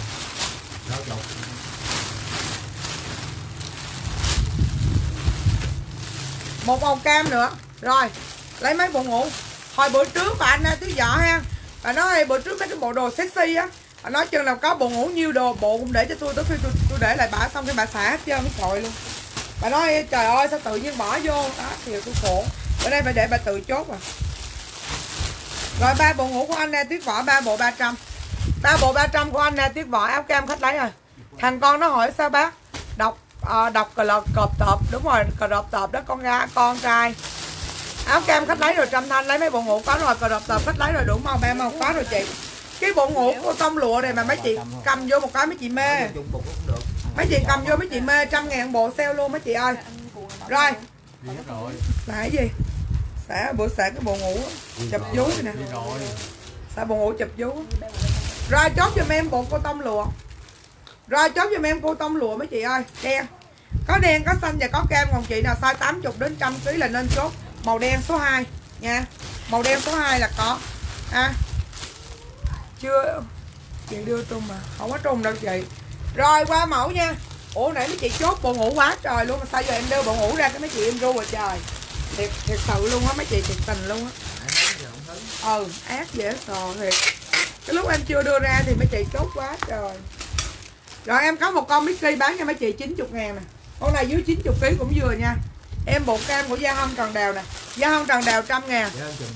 Một màu cam nữa. Rồi, lấy mấy bộ ngủ. Hồi bữa trước bà anh Tứ Võ ha. Bà nói bữa trước mấy cái bộ đồ sexy á. Bà nói chừng nào có bộ ngủ nhiêu đồ bộ cũng để cho tôi, tới khi tôi để lại bà xong cái bà xả hết trơn cái cội luôn. Bà nói trời ơi sao tự nhiên bỏ vô đó thì tôi khổ. Bữa nay phải để bà tự chốt à. Rồi 3 bộ ngủ của anh Tuyết Võ 3 bộ 300. 3 bộ 300 của anh Tuyết Võ áo cam khách lấy rồi. Thằng con nó hỏi sao bác? Đọc cọp tọp, đúng rồi, cọp tọp đó con trai. Áo cam khách lấy rồi, Trâm Thanh lấy mấy bộ ngủ có rồi, cọp tọp khách lấy rồi, đủ màu 3 màu có rồi chị. Cái bộ ngủ của tông lụa này mà mấy chị cầm vô một cái mấy chị mê. Mấy chị cầm vô mấy chị mê, 100.000 bộ sale luôn mấy chị ơi. Rồi. Xả cái gì? Xả bữa xả cái bộ ngủ chụp vú nè. Xả bộ ngủ chụp vú. Rồi chốt giùm em bộ cô tông lụa. Rồi chốt giùm em cô tông lụa mấy chị ơi. Đen. Có đen, có xanh và có cam. Còn chị nào size 80 đến 100 kg là nên chốt màu đen số 2 nha. Màu đen số 2 là có. Chưa chị đưa tôi mà không có trùng đâu chị. Rồi qua mẫu nha. Ủa nãy mấy chị chốt bộ ngủ quá trời luôn mà sao giờ em đưa bộ ngủ ra cái mấy chị em ru rồi trời. Thiệt sự luôn á mấy chị, thiệt tình luôn á. Ác dễ sò thiệt. Cái lúc em chưa đưa ra thì mấy chị chốt quá trời. Rồi em có một con Mickey bán cho mấy chị 90.000 nè. Con này dưới 90 kg cũng vừa nha. Em bộ cam của Gia Hân Trần Đào nè. Gia Hân Trần Đào 100.000.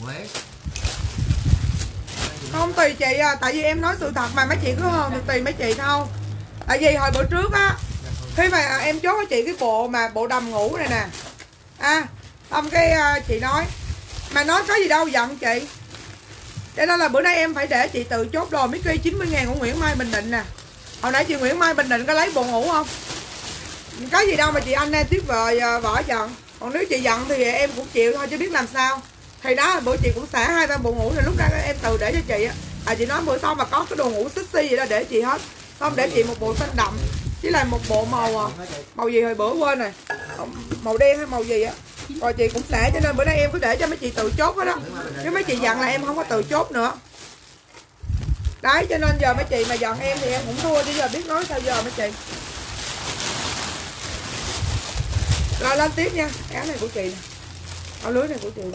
Không tùy chị à, tại vì em nói sự thật mà mấy chị cứ hơn thì tùy mấy chị thôi. Tại vì hồi bữa trước á, khi mà em chốt với chị cái bộ mà bộ đầm ngủ này nè. Xong cái chị nói mà nói có gì đâu giận chị. Cho nên là bữa nay em phải để chị tự chốt đồ. Mickey 90.000 của Nguyễn Mai Bình Định nè. Hồi nãy chị Nguyễn Mai Bình Định có lấy bộ ngủ không? Có gì đâu mà chị anh em tiếp vợ giận. Còn nếu chị giận thì em cũng chịu thôi chứ biết làm sao. Thì đó bữa chị cũng xả 2-3 bộ ngủ rồi lúc ra em tự để cho chị á. Chị nói bữa sau mà có cái đồ ngủ sexy vậy đó để chị hết. Xong để chị một bộ xanh đậm với lại một bộ màu gì hồi bữa quên rồi. Màu đen hay màu gì á. Rồi chị cũng xả cho nên bữa nay em cứ để cho mấy chị tự chốt hết đó. Nếu mấy chị giận là em không có tự chốt nữa. Đấy cho nên giờ mấy chị mà giận em thì em cũng thua chứ giờ biết nói sao giờ mấy chị. Rồi lên tiếp nha. Áo này của chị nè. Áo lưới này của chị nè.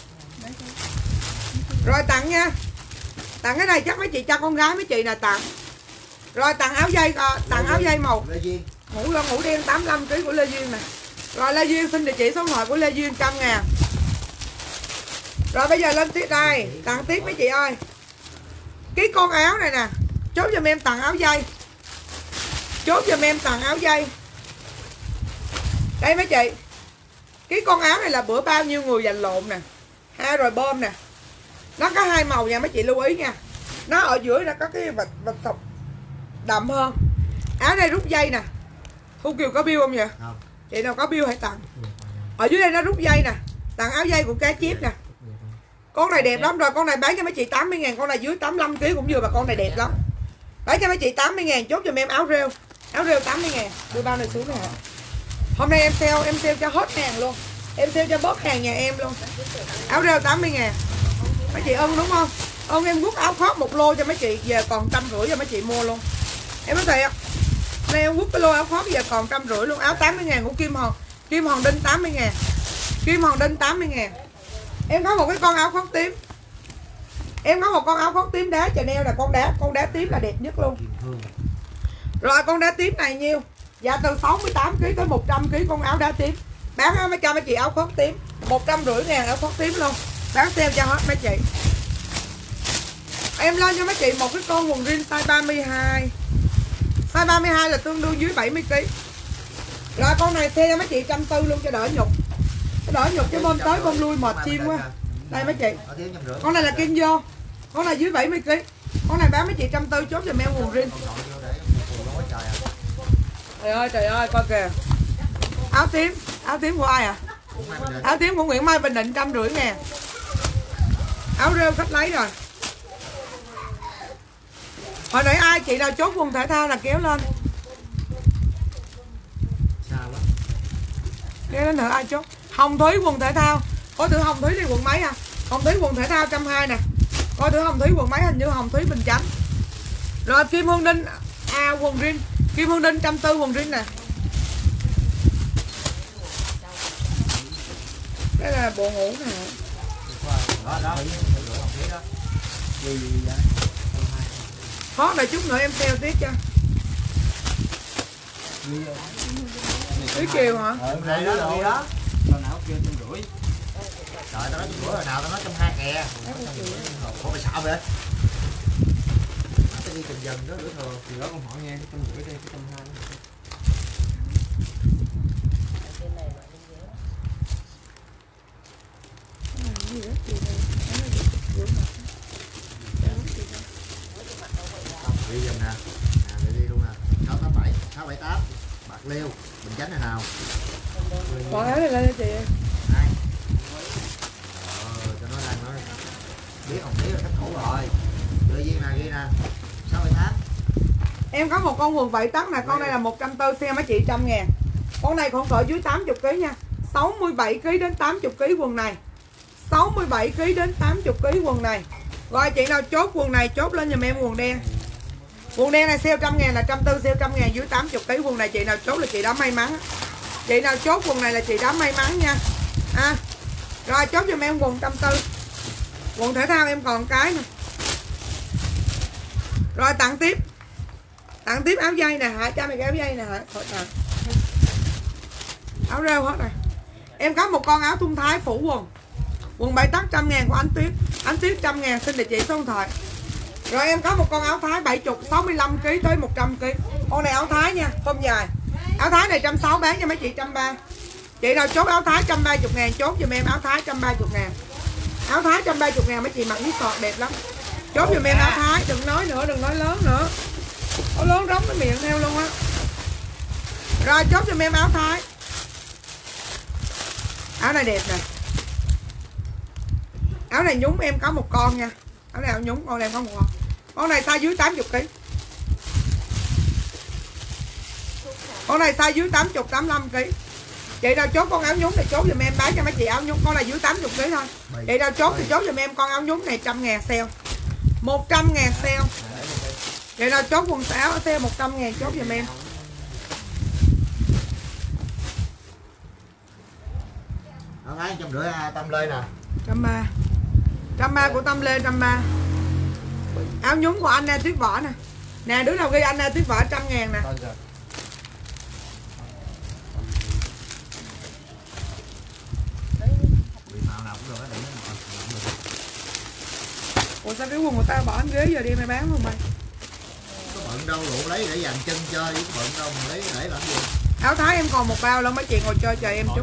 Rồi tặng nha. Tặng cái này chắc mấy chị cho con gái mấy chị nè tặng. Rồi tặng áo dây màu ngủ đen 85 kg của Lê Duyên nè. Rồi Lê Duyên xin địa chỉ số điện thoại của Lê Duyên 100.000. Rồi bây giờ lên tiếp đây, tặng tiếp mấy chị ơi. Cái con áo này nè, chốt giùm em tặng áo dây. Chốt giùm em tặng áo dây. Đây mấy chị. Cái con áo này là bữa bao nhiêu người giành lộn nè. Rồi bơm nè. Nó có 2 màu nha mấy chị lưu ý nha. Nó ở dưới nó có cái vạch sọc đậm hơn. Áo này rút dây nè. Thu Kiều có bill không vậy? Không. Chị nào có bill hãy tặng. Ở dưới đây nó rút dây nè. Tặng áo dây của cá chép nè. Con này đẹp lắm rồi, con này bán cho mấy chị 80.000, con này dưới 85 kg cũng vừa mà con này đẹp lắm. Bán cho mấy chị 80.000, chốt cho em áo rêu. Áo rêu 80.000. Đưa bao này xuống nè. Hôm nay em sale cho hết hàng luôn. Em sale cho bớt hàng nhà em luôn. Áo rêu 80.000. Mấy chị ưng đúng không? Ưng em quất áo khoác một lô cho mấy chị, về còn 150 cho mấy chị mua luôn. Em nói thiệt. Nay em quất cái lô áo khoác giờ còn 150 luôn. Áo 80.000 của Kim Hòn Đinh 80.000. Kim Hòn Đinh 80.000. Em có một cái con áo khoác tím. Em có một con áo khoác tím đá Chanel là con đá tím là đẹp nhất luôn. Rồi con đá tím này nhiêu? Dạ từ 68 kg tới 100 kg con áo đá tím. Bán cho mấy chị áo khoác tím 150.000 áo khoác tím luôn. Bán sale cho hết mấy chị. Em lên cho mấy chị một cái con quần jean size 32. Size 32 là tương đương dưới 70 kg. Rồi con này sale cho mấy chị 140 luôn cho đỡ nhục. Đỡ nhục chứ bơm tới bơm lui mệt chim quá. Đây mấy chị. Ở thiếu 150. Con này là Ken vô. Con này dưới 70 kg. Con này bán mấy chị 140 chốt giùm em quần riêng. Trời ơi coi kìa. Áo tím của ai à? Áo tím của Nguyễn Mai Bình Định 150.000. Áo rêu khách lấy rồi. Hồi nãy ai chị nào chốt quần thể thao là kéo lên. Kéo lên nữa ai chốt. Hồng Thúy quần thể thao. Coi thử Hồng Thúy này quần mấy à? Hồng Thúy quần thể thao 120 nè. Coi thử Hồng Thúy quần mấy, hình như Hồng Thúy Bình Chánh. Rồi Kim Hương Đinh quần riêng. Kim Hương Đinh 140 quần riêng nè. Đây là bộ ngủ nè. Hot này chút nữa em sale tiếp cho. Thúy Kiều hả? Đây đó, đây đó. Tao nào kia 150. Trời, tao nói 150 rồi nào, tao nói 120 kìa. Ủa mày sợ vậy? Tao đi từng dần đó nữa thôi. Thì đó con hỏi nghe cái 150 đây, cái 120. Đi dần nè. Nè, đi luôn nè. 687, 678. Bạc Liêu, Bình Chánh này nào. Còn áo này lên cho chị em. Đây. Cho nó đang nói. Biết Hồng Thúy là khách cũ rồi. Đưa viên nè, ghi nè. 678. Em có một con quần vải tắc nè, con này là 140 xe mấy chị 100.000. Con này khoảng cỡ dưới 80 kg nha. 67 kg đến 80 kg quần này. 67 kg đến 80 kg quần này. Rồi chị nào chốt quần này chốt lên giùm em quần đen. Quần đen này sale 100.000 là 140, sale 100.000 dưới 80 kg quần này chị nào chốt là chị đã may mắn. Chị nào chốt quần này là chị đã may mắn nha. Rồi chốt giùm em quần 140. Quần thể thao em còn cái nè. Rồi tặng tiếp. Tặng tiếp áo dây nè hả? Cho mày cái áo dây nè hả? Thôi tặng. Áo rêu hết rồi. Em có một con áo thun thái phủ quần. Quần bày tắc 100.000 của anh Tuyết. Anh Tuyết 100.000 xin địa chỉ số điện thoại. Rồi em có một con áo thái 70, 65 kg tới 100 kg. Con này áo thái nha, không dài. Áo thái này 160 bán cho mấy chị 130. Chị nào chốt áo thái 130.000 chốt giùm em áo thái 130.000. Áo thái 130.000 mấy chị mặc với sọt đẹp lắm. Chốt giùm em áo thái, đừng nói nữa, đừng nói lớn nữa. Nó lớn rống cái miệng theo luôn á. Rồi chốt giùm em áo thái. Áo này đẹp nè. Áo này nhúng em có một con nha. Áo này áo nhúng, con này em có một con. Con này size dưới 80 kg. Con này size dưới 80, 85 kg. Chị nào chốt con áo nhúng này chốt giùm em bán cho mấy chị áo nhúng. Con này dưới 80 kg thôi. Chị nào chốt thì chốt giùm em con áo nhúng này 100.000 sale. 100.000 sale. Chị nào chốt quần áo sale 100.000 chốt giùm em. Áo thái 150 Tâm Lê nè. 130. 130 của Tâm Lê 130. Áo nhúng của anh Tuyết Võ nè. Nè đứa nào ghi anh Tuyết Võ 100.000 nè. Ủa sao cái quần của tao bỏ anh ghế giờ đi mày bán không mày? Có bận đâu rượu lấy để dàn chân chơi, có bận đâu mà lấy để làm gì. Áo thái em còn một bao lắm mấy chị ngồi chơi chờ em chút.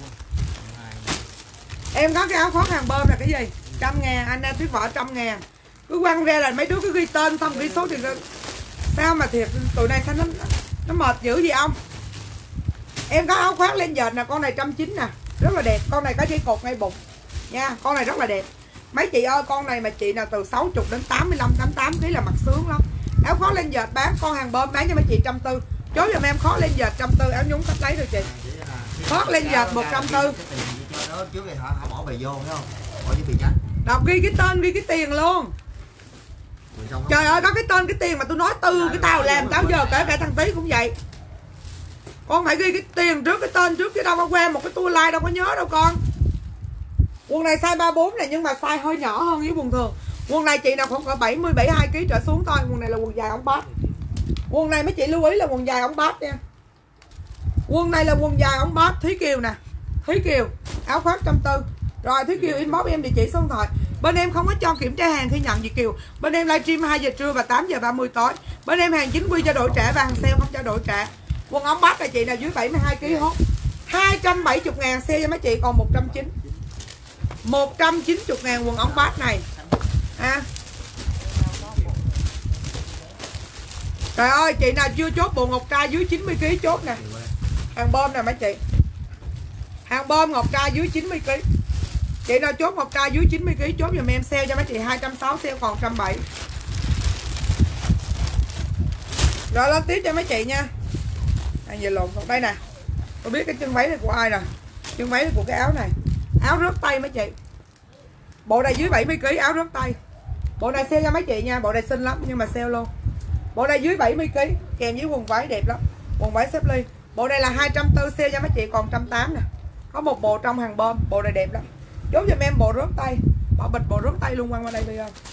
Em có cái áo khoác hàng bơm là cái gì? 100.000, anh Tuyết Võ 100.000. Cứ quăng ra là mấy đứa cứ ghi tên xong ghi số thì sao mà thiệt tụi này sao nó mệt dữ gì không? Em có áo khoác lên dệt nè, con này 190 nè, rất là đẹp. Con này có dây cột ngay bụng nha, con này rất là đẹp. Mấy chị ơi, con này mà chị nào từ 60 đến 85, 88 kg là mặc sướng lắm. Áo khó lên dệt bán, con hàng bơm bán cho mấy chị 140. Chối giùm em khó lên dệt 140, áo nhúng cách lấy rồi chị. Khó lên dệt 140. Trước thì họ bỏ bì vô phải không? Bỏ với bì trắng. Đọc ghi cái tên, ghi cái tiền luôn. Trời ơi, có cái tên cái tiền mà tôi nói tư cái tao làm tao giờ kể cả thằng Tí cũng vậy. Con phải ghi cái tiền trước cái tên trước chứ đâu có quen một cái tour like đâu có nhớ đâu con. Quần này size 34 này nhưng mà size hơi nhỏ hơn với quần thường. Quần này chị nào khoảng cỡ 70, 72 kg trở xuống thôi. Quần này là quần dài ống bát. Quần này mấy chị lưu ý là quần dài ống bát nha. Quần này là quần dài ống bát. Thúy Kiều nè. Thúy Kiều áo khoác 140. Rồi Thúy Kiều inbox em địa chỉ số điện thoại. Bên em không có cho kiểm tra hàng khi nhận gì Kiều. Bên em livestream 2 giờ trưa và 8 giờ 30 tối. Bên em hàng chính quy cho đổi trả và hàng sale không cho đổi trả. Quần ống bát là chị nào dưới 72 kg hốt 270.000 xe cho mấy chị còn 190. 190.000 quần ống bát này. Trời ơi, chị nào chưa chốt bộ ngọc trai dưới 90kg chốt nè. Hàng bơm nè mấy chị. Hàng bơm ngọc trai dưới 90kg. Chị nào chốt ngọc trai dưới 90kg chốt giùm em, sale cho mấy chị 260, sale còn 170. Rồi lên tiếp cho mấy chị nha. Giờ lộn còn đây nè. Tôi biết cái chân váy này của ai rồi. Chân váy này của cái áo này. Áo rớt tay mấy chị. Bộ này dưới 70kg áo rớt tay. Bộ này sale cho mấy chị nha, bộ này xinh lắm nhưng mà sale luôn. Bộ này dưới 70kg kèm với quần váy đẹp lắm. Quần váy xếp ly. Bộ này là 240, sale cho mấy chị còn 180 nè. Có một bộ trong hàng bơm, bộ này đẹp lắm. Chốt giùm em bộ rớt tay. Bỏ bịch bộ rớt tay luôn, quăng qua đây đi không.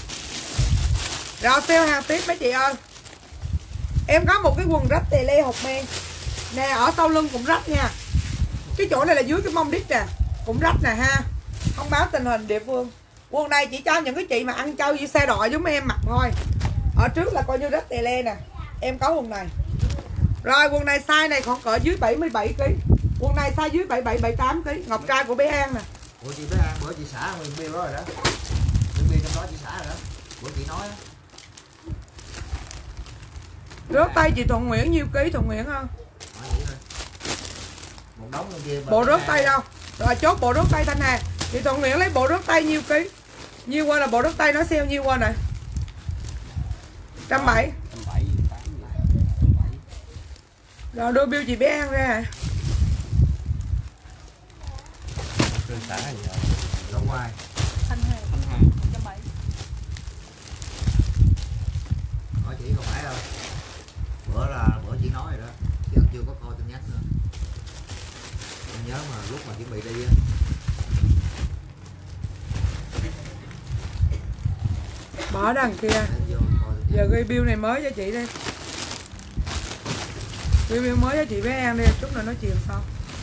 Rồi sale hàng tiếp mấy chị ơi. Em có một cái quần rách tè lê hột men. Nè, ở sau lưng cũng rách nha. Cái chỗ này là dưới cái mông đít nè, cũng rách nè ha. Thông báo tình hình địa phương. Quần này chỉ cho những cái chị mà ăn chơi như xe đỏ giống em mặc thôi. Ở trước là coi như rách tè lê nè. Em có quần này. Rồi quần này size này khoảng cỡ dưới 77kg. Quần này size dưới 77, 78kg. Ngọc trai của bé An nè. Ủa chị bé An bữa chị xả nguyên bill đó rồi đó. Nguyên bill trong đó chị xả rồi đó. Bữa chị nói á. Rớt tay chị Thuận Nguyễn nhiêu ký Thuận Nguyễn không? Một đống kia bộ rớt tay đâu. Rồi chốt bộ rớt tay Thanh Hà. Chị Thuận Nguyễn lấy bộ rớt tay nhiêu ký? Nhiêu qua là bộ rớt tay nó sale nhiêu qua nè. 170. Rồi đưa bill chị bé An ra hả? Đâu ngoài. Thanh Hà 170. Hỏi chị không phải đâu. Bữa chị nói rồi đó. Chứ chưa có coi tin nhắn nữa. Em nhớ mà lúc mà chuẩn bị đi á. Bỏ đằng kia. Giờ ghi bill này mới cho chị đi. Ghi bill mới cho chị bé An đi, chút nữa nói chuyện sau.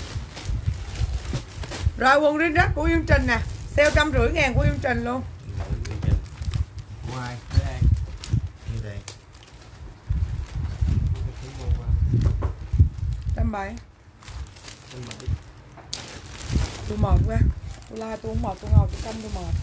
Rồi quần riêng rách của Yên Trình nè. Sale 150.000 của Yên Trình luôn. Của ai? Như đây. 170. Tôi mệt quá. Tôi la tôi không mệt, tôi ngồi tôi canh tôi mệt.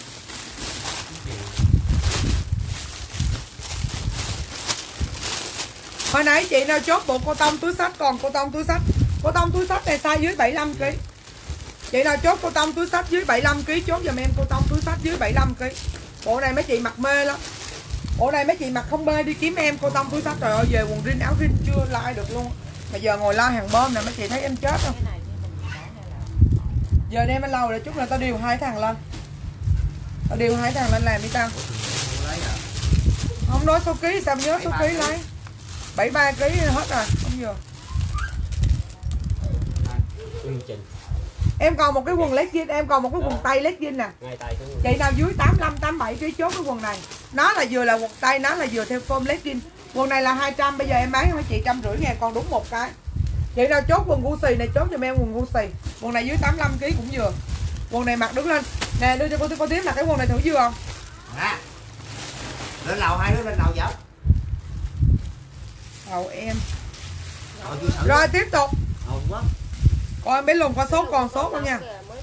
Hồi nãy chị nào chốt bộ cô tông túi xách, còn cô tông túi xách. Cô tông túi xách này size dưới 75kg. Chị nào chốt cô tông túi xách dưới 75kg chốt giùm em cô tông túi xách dưới 75kg. Bộ này mấy chị mặc mê lắm. Bộ này mấy chị mặc không mê đi kiếm em cô tông túi xách. Trời ơi về quần jean áo jean chưa like được luôn. Mà giờ ngồi la hàng bơm này mấy chị thấy em chết không? Giờ đem anh lâu rồi chút là tao điều 2 thằng lên. Tao điều 2 thằng lên làm đi tao. Không nói số ký sao nhớ số ký lấy. 73kg hết rồi, không vừa. Em còn một cái quần legging, em còn một cái quần tay legging nè. Chị nào dưới 85, 87kg chốt cái quần này. Nó là vừa là quần tay, nó là vừa theo form legging. Quần này là 200, bây giờ em bán cho chị 150.000 còn đúng một cái. Chị nào chốt quần Gucci này chốt cho em quần Gucci. Quần này dưới 85kg cũng vừa. Quần này mặc đứng lên. Nè đưa cho cô Tím mặc cái quần này thử vừa không? À. Lên lầu hai đứa lên lầu dở. Hầu em. Rồi, rồi tiếp tục. Quá. Coi em bé lùn có sốt còn sốt luôn nha.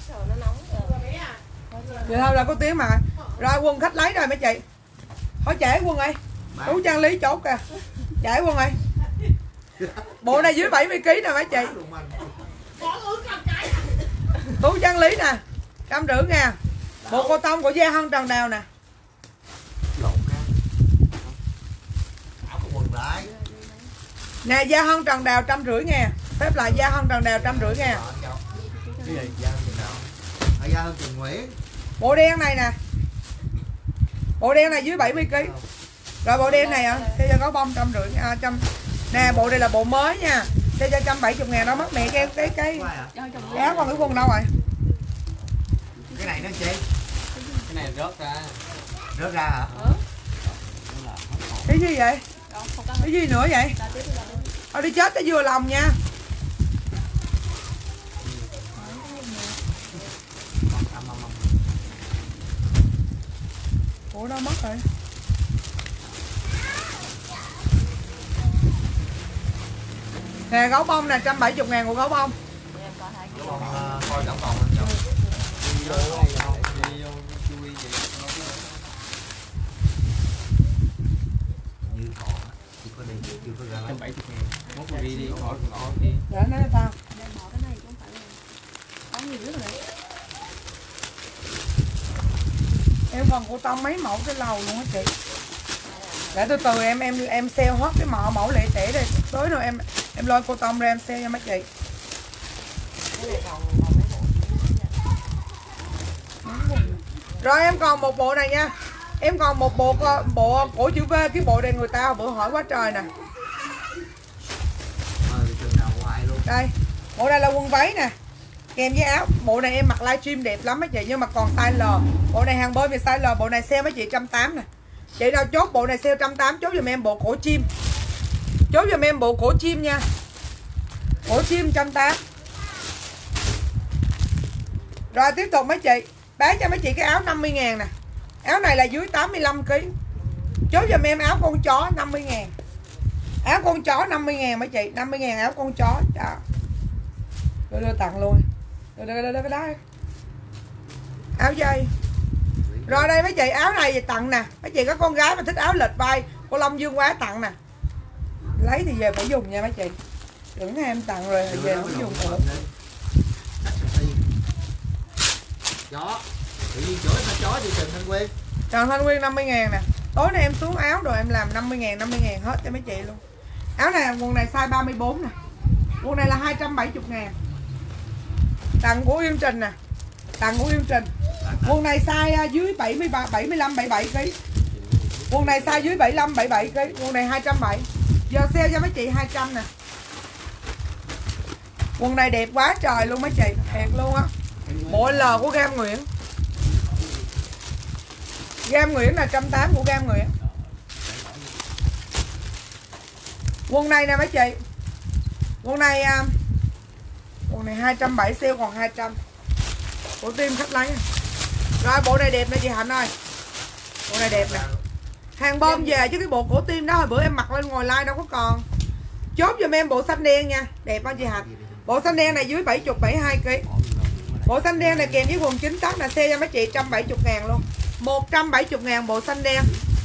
Vậy thôi là có Tiếng mà. Rồi quần khách lấy rồi mấy chị. Hỏi trễ quần ơi. Tú Trang Lý chốt kìa. Trễ quần ơi. Bộ này dưới 70kg nè mấy chị. Tú Trang Lý nè. 150.000. Bộ cô tông của Gia Hân Trần Đào nè. Nè Gia Hân Trần Đào 150.000. Phép lại Gia Hân Trần Đào 150.000. Gia Hân Trần Nguyễn. Bộ đen này nè. Bộ đen này dưới 70kg. Rồi bộ đen này hả? Xe cho có bông 150.000. Nè bộ đây là bộ mới nha. Xe cho 170.000 đó mất mẹ cái áo còn cái quần đâu rồi? Cái này nó chi? Cái này rớt ra. Rớt ra hả? Cái gì vậy? Cái gì nữa vậy? Thôi đi chết cái vừa lòng nha. Ủa đâu mất rồi? Nè gấu bông nè 170.000 của gấu bông. Coi tổng còn lên cho. vô cái này không? Đi vô chui chị. Như còn chỉ có đây chưa có ra lắm. 170.000. Mốt đi đi khỏi đi. Để nói tao. Bỏ cái này chứ không phải là có nhiều nước rồi. Em còn cô tông mấy mẫu cái lầu luôn á chị. Để từ từ em sale hết cái mẫu lệ tẻ đây. Tối rồi em lôi cô tông ra em sale nha mấy chị. Rồi em còn một bộ này nha. Em còn một bộ cổ chữ V, cái bộ này người ta bữa hỏi quá trời nè. Chừng nào hoài luôn. Đây, bộ này là quần váy nè. Kèm với áo. Bộ này em mặc livestream đẹp lắm mấy chị, nhưng mà còn size L. Bộ này hàng bơi về size L, bộ này sale mấy chị 180 nè. Chị nào chốt bộ này sale 180, chốt giùm em bộ cổ chim. Chốt giùm em bộ cổ chim nha. Cổ chim 180. Rồi tiếp tục mấy chị, bán cho mấy chị cái áo 50.000 nè. Áo này là dưới 85 kg. Chốt giùm em áo con chó 50.000. Áo con chó 50.000 mấy chị, 50.000 áo con chó. Đó. Đưa tặng luôn. Đưa cái đó. Áo dây. Rồi đây mấy chị, áo này về tặng nè. Mấy chị có con gái mà thích áo lệch vai, cô Long Dương quá tặng nè. Lấy thì về phải dùng nha mấy chị. Đừng nghe em tặng rồi về không dùng nữa. Chó. Tự nhiên chửi nó chó gì Trần Thanh Nguyên. Trần Thanh Nguyên 50.000 nè. Tối nay em xuống áo rồi em làm 50.000 hết cho mấy chị luôn. Áo này quần này size 34 nè. Quần này là 270.000. Tặng của Yên Trình nè. Tặng của Yên Trình. Quần này size dưới 73, 75, 77 kg. Quần này size dưới 75, 77 kg. Quần này 270. Giờ sale cho mấy chị 200 nè. Quần này đẹp quá trời luôn mấy chị. Thiệt luôn á. Bộ L của Gam Nguyễn. Gam Nguyễn là 180 của Gam Nguyễn. Quần này nè mấy chị. Quần này 270 sale còn 200. Bộ tim khách lấy. Rồi bộ này đẹp nè chị Hạnh ơi. Bộ này đẹp nè. Hàng bom về chứ cái bộ cổ tim đó hồi bữa em mặc lên ngồi like đâu có còn. Chốt giùm em bộ xanh đen nha. Đẹp không chị Hạnh? Bộ xanh đen này dưới 70, 72 kg. Bộ xanh đen này kèm với quần chính tắc là sale cho mấy chị 170.000 luôn. 170.000 bộ xanh đen.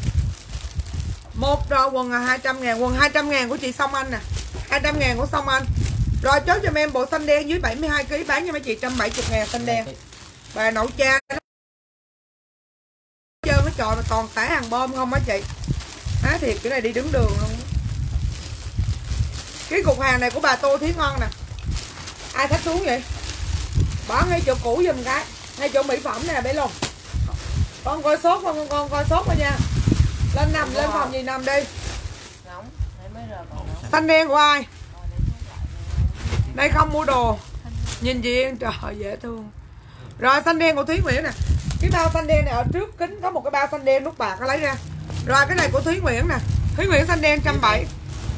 Một rồi quần là 200.000. Quần 200.000 của chị Song Anh nè. 200.000 của Song Anh. Rồi chốt cho em bộ xanh đen dưới 72 kg bán cho mấy chị 170.000 xanh đen. Bà nấu cha trơn cái trò mà toàn xả hàng bom không á chị. Á thiệt cái này đi đứng đường luôn. Cái cục hàng này của bà Tô Thúy Ngon nè. Ai thách xuống vậy? Bỏ ngay chỗ cũ giùm cái. Ngay chỗ mỹ phẩm nè bé luôn. Con coi sốt không? Con coi sốt thôi nha. Lên nằm lên phòng gì nằm đi. Xanh đen của ai? Đây không mua đồ. Nhìn chị Yên trời dễ thương. Rồi xanh đen của Thúy Nguyễn nè. Cái bao xanh đen này ở trước kính có một cái bao xanh đen nút bạc nó lấy ra. Rồi cái này của Thúy Nguyễn nè. Thúy Nguyễn xanh đen 170.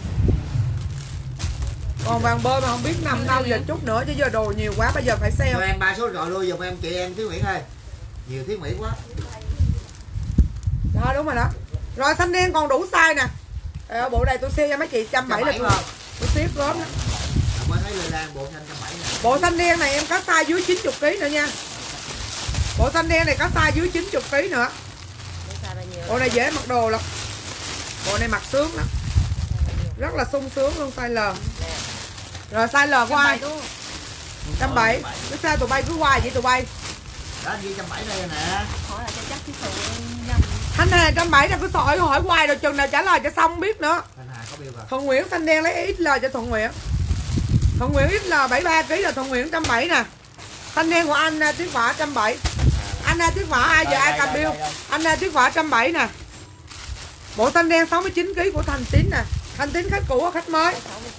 Còn vàng bơ mà không biết nằm đâu giờ chút nữa chứ giờ đồ nhiều quá bây giờ phải sale. Cho em 3 số rồi luôn giùm em chị em Thúy Nguyễn ơi. Nhiều Thúy Nguyễn quá. Đó đúng rồi đó. Rồi xanh đen còn đủ size nè. Bộ này tôi sale cho mấy chị 170 là tôi ship gớm đó. Mới thấy lên lan bộ xanh 170 nè. Bộ xanh đen này em có size dưới 90 kg nữa nha. Bộ xanh đen này có size dưới 90 kg nữa. Bộ này dễ mặc đồ lắm. Bộ này mặc sướng lắm. Rất là sung sướng luôn size L. Rồi size L của ai? 170. Cái size tụi bay cứ hoài vậy tụi bay. Đó anh ghi 170 đây nè. Hỏi là cho chắc cái số nhầm. Thanh Hà 170 là cứ hỏi hoài rồi chừng nào trả lời cho xong biết nữa. Thanh Hà có bill rồi. Thuận Nguyễn xanh đen lấy XL cho Thuận Nguyễn. Thuận Nguyễn XL 73 kg là Thuận Nguyễn 170 nè. Xanh đen của anh Tuyết Võ 170. Anh Tuyết Võ ai giờ ai cầm bill. Anh Tuyết Võ 170 nè. Bộ xanh đen 69 kg của Thành Tín nè. Thành Tín khách cũ khách mới.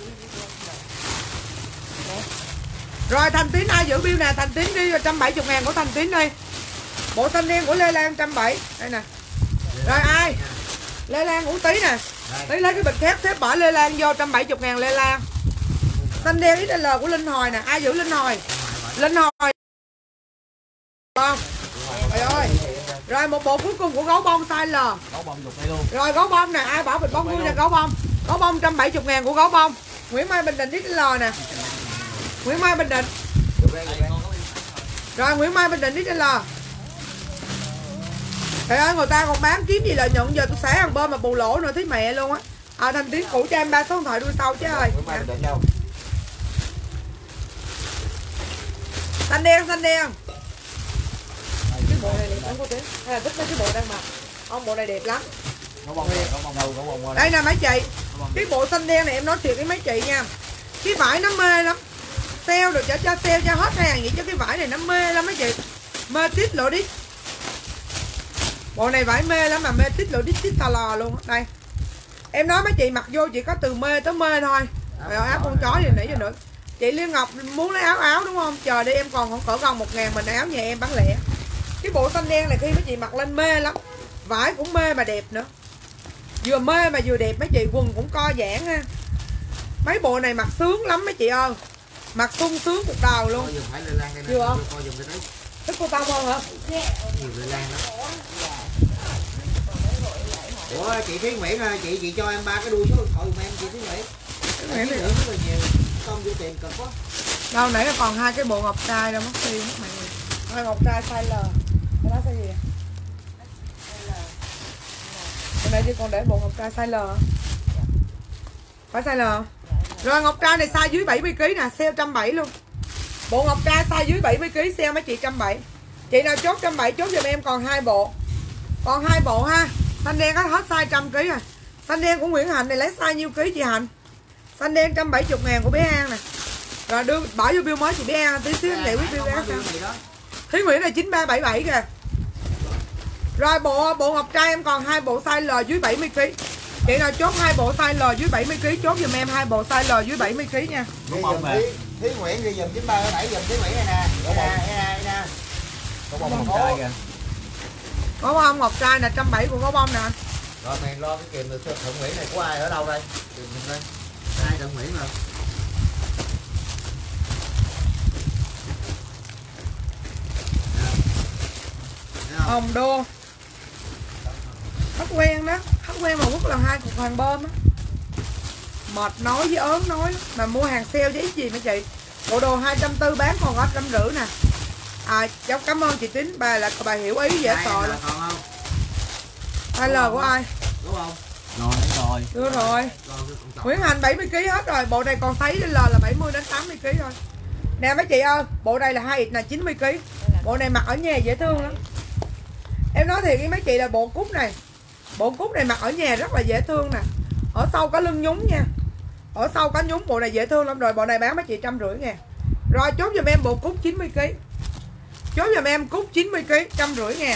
Rồi Thành Tín ai giữ bill nè, Thành Tín đi 170.000 của Thành Tín đi. Bộ xanh đen của Lê Lan 170. Đây nè. Rồi ai? Lê Lan ngủ Tí nè. Tí lấy cái bịch thép xếp bỏ Lê Lan vô 170.000 Lê Lan. Xanh đen XL của Linh Hồi nè, ai giữ Linh Hồi? Linh Hồi. Không. Trời ơi. Rồi một bộ cuối cùng của gấu bông size L. Gấu bông dục đây luôn. Rồi gấu bông nè, ai bảo bịch bông vui nè gấu bông. Gấu bông 170.000 của gấu bông. Nguyễn Mai Bình Định XL nè. Nguyễn Mai Bình Định. Rồi Nguyễn Mai Bình Định đi trên L. Trời ơi người ta còn bán kiếm gì lợi nhuận, giờ tôi xả hàng bơm mà bù lỗ nữa thấy mẹ luôn á. Thành Tiến cũ cho em 3 số điện thoại đuôi sau chứ ơi. Nguyễn Mai Bình Định đâu? Xanh đen xanh đen. Cái bộ này đẹp lắm cô Tiến. Hay là thích mấy cái bộ đang mặc. Ông bộ này đẹp lắm. Có bông đâu, có bông đâu. Đây nè mấy chị. Cái bộ xanh đen này em nói thiệt với mấy chị nha. Cái vải nó mê lắm. Sale được cho sale cho hết hàng vậy chứ cái vải này nó mê lắm mấy chị. Mê tít lộ đít. Bộ này vải mê lắm mà mê tít lộ đít tít tà lò luôn. Đây. Em nói mấy chị mặc vô chỉ có từ mê tới mê thôi. Rồi áo con chó gì nãy giờ nữa. Chị Liên Ngọc muốn lấy áo đúng không? Chờ đi em còn cỡ gần 1.000 mình áo nhà em bán lẻ. Cái bộ xanh đen này khi mấy chị mặc lên mê lắm. Vải cũng mê mà đẹp nữa. Vừa mê mà vừa đẹp mấy chị, quần cũng co giãn ha. Mấy bộ này mặc sướng lắm mấy chị ơi. Mặc sung sướng cuộc đời luôn. Chưa không? Thích cô tông không hả? Nhiều Lê Lan lắm. Ủa chị Thúy Nguyễn ơi, chị cho em 3 cái đuôi số điện thoại giùm em chị Thúy Nguyễn. Thúy Nguyễn rất là nhiều. Không vô tiền cực quá. Đâu nãy còn 2 cái bộ ngọc trai đâu mất tiêu mất mày. Hai ngọc trai size L. Cái đó size gì? Hôm nay chứ con để bộ ngọc trai size L. Phải size L. Rồi ngọc trai này size dưới 70 kg nè, sale 170 luôn. Bộ ngọc trai size dưới 70 kg sale mấy chị 170. Chị nào chốt 170 chốt giùm em còn 2 bộ. Còn 2 bộ ha. Xanh đen có hết size 100 kg rồi. Xanh đen của Nguyễn Hạnh này lấy size nhiêu ký chị Hạnh? Xanh đen 170.000 của bé An nè. Rồi đưa bỏ vô bill mới chị bé An tí xíu em giải quyết bill bé An sao. Thúy Nguyễn này 9377 kìa. Rồi bộ ngọc trai em còn 2 bộ size L dưới 70 kg. Chị nào chốt 2 bộ size L dưới 70 kg chốt giùm em 2 bộ size L dưới 70 kg nha. Thúy Nguyễn đi giùm 9377 giùm Thúy Nguyễn này nè. Đây nè. Có bông ngọc trai kìa. Có bông ngọc trai nè 170 của có bông nè. Rồi mày lo cái kìm được Thượng Nguyễn này của ai ở đâu đây? Kìm giùm đây. Ai Thượng Nguyễn rồi. Hồng đô. Khách quen đó, khách quen mà Quốc là 2 cục hàng bơm á. Mệt nói với ớn nói mà mua hàng sale chứ ít gì mấy chị. Bộ đồ 240 bán còn có 150 nè. Cháu cảm ơn chị Tín, bà hiểu ý dễ sợ luôn. Hai L của ai? Đúng không? Rồi. Đưa rồi. Nguyễn Hành 70 kg hết rồi, bộ này còn sấy lên L là 70 đến 80 kg thôi. Nè mấy chị ơi, bộ đây là 2X là 90 kg. Bộ này mặc ở nhà dễ thương lắm. Em nói thiệt với mấy chị là bộ cúc này. Bộ cúc này mặc ở nhà rất là dễ thương nè. Ở sau có lưng nhúng nha. Ở sau có nhúng, bộ này dễ thương lắm rồi. Bộ này bán mấy chị 150.000. Rồi chốt giùm em bộ cúc 90 kg. Chốt giùm em cúc 90 kg 150.000.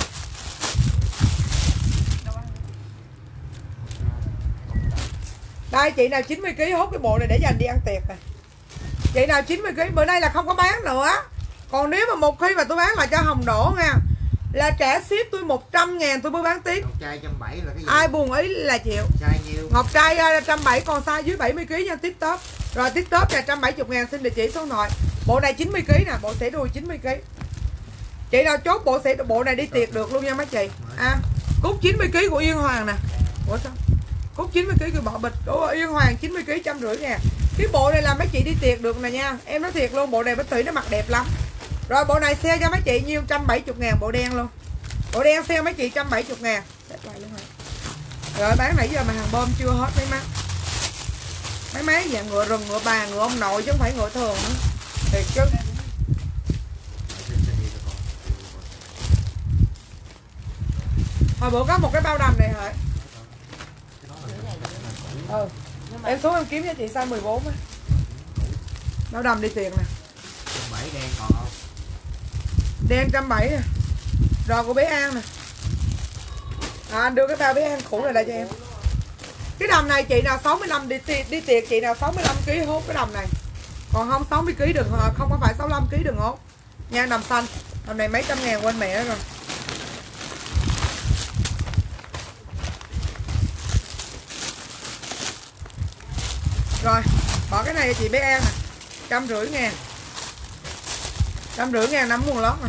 Đây chị nào 90 kg hốt cái bộ này để dành đi ăn tiệc rồi. Chị nào 90 kg bữa nay là không có bán nữa. Còn nếu mà một khi mà tôi bán là cho Hồng đổ nha, là trả ship tôi 100.000 tôi mới bán tiếp. Ngọc trai 170 là cái gì? Ai buồn ý là chịu. Trai nhiêu? Ngọc trai 170 còn size dưới 70 kg nha, tiếp top. Rồi tiếp top là 170.000 xin địa chỉ số điện thoại. Bộ này 90 kg nè, bộ xẻ đùi 90 kg. Chị nào chốt bộ này đi tiệc được luôn nha mấy chị. Cúc 90 kg của Yên Hoàng nè. Ủa sao? Cúc 90 kg của Bọ Bịch của Yên Hoàng 90 kg 150.000. Cái bộ này là mấy chị đi tiệc được nè nha. Em nói thiệt luôn, bộ này Bích Thủy nó mặc đẹp lắm. Rồi bộ này sale cho mấy chị nhiêu 170.000 bộ đen luôn. Bộ đen sale mấy chị 170.000. Rồi bán nãy giờ mà hàng bơm chưa hết mấy má. Mấy má dạng ngựa rừng, ngựa bà, ngựa ông nội chứ không phải ngựa thường nữa. Thiệt chứ. Hồi bữa có một cái bao đầm này hả? Em xuống em kiếm cho chị size 14 á. Bao đầm đi tiền nè. 170 đen còn không? Đen 170 nè. Rồi của bé An nè. Anh đưa cái bao bé An cũ này lại cho em. Cái đầm này chị nào 65 đi tiệc chị nào 65 kg hốt cái đầm này. Còn không 60 kg đừng, không có phải 65 kg đừng hốt. Nha, đầm xanh. Đầm này mấy trăm ngàn quên mẹ rồi. Rồi, bỏ cái này cho chị bé An nè. 150.000. 150.000 nắm quần lót nè.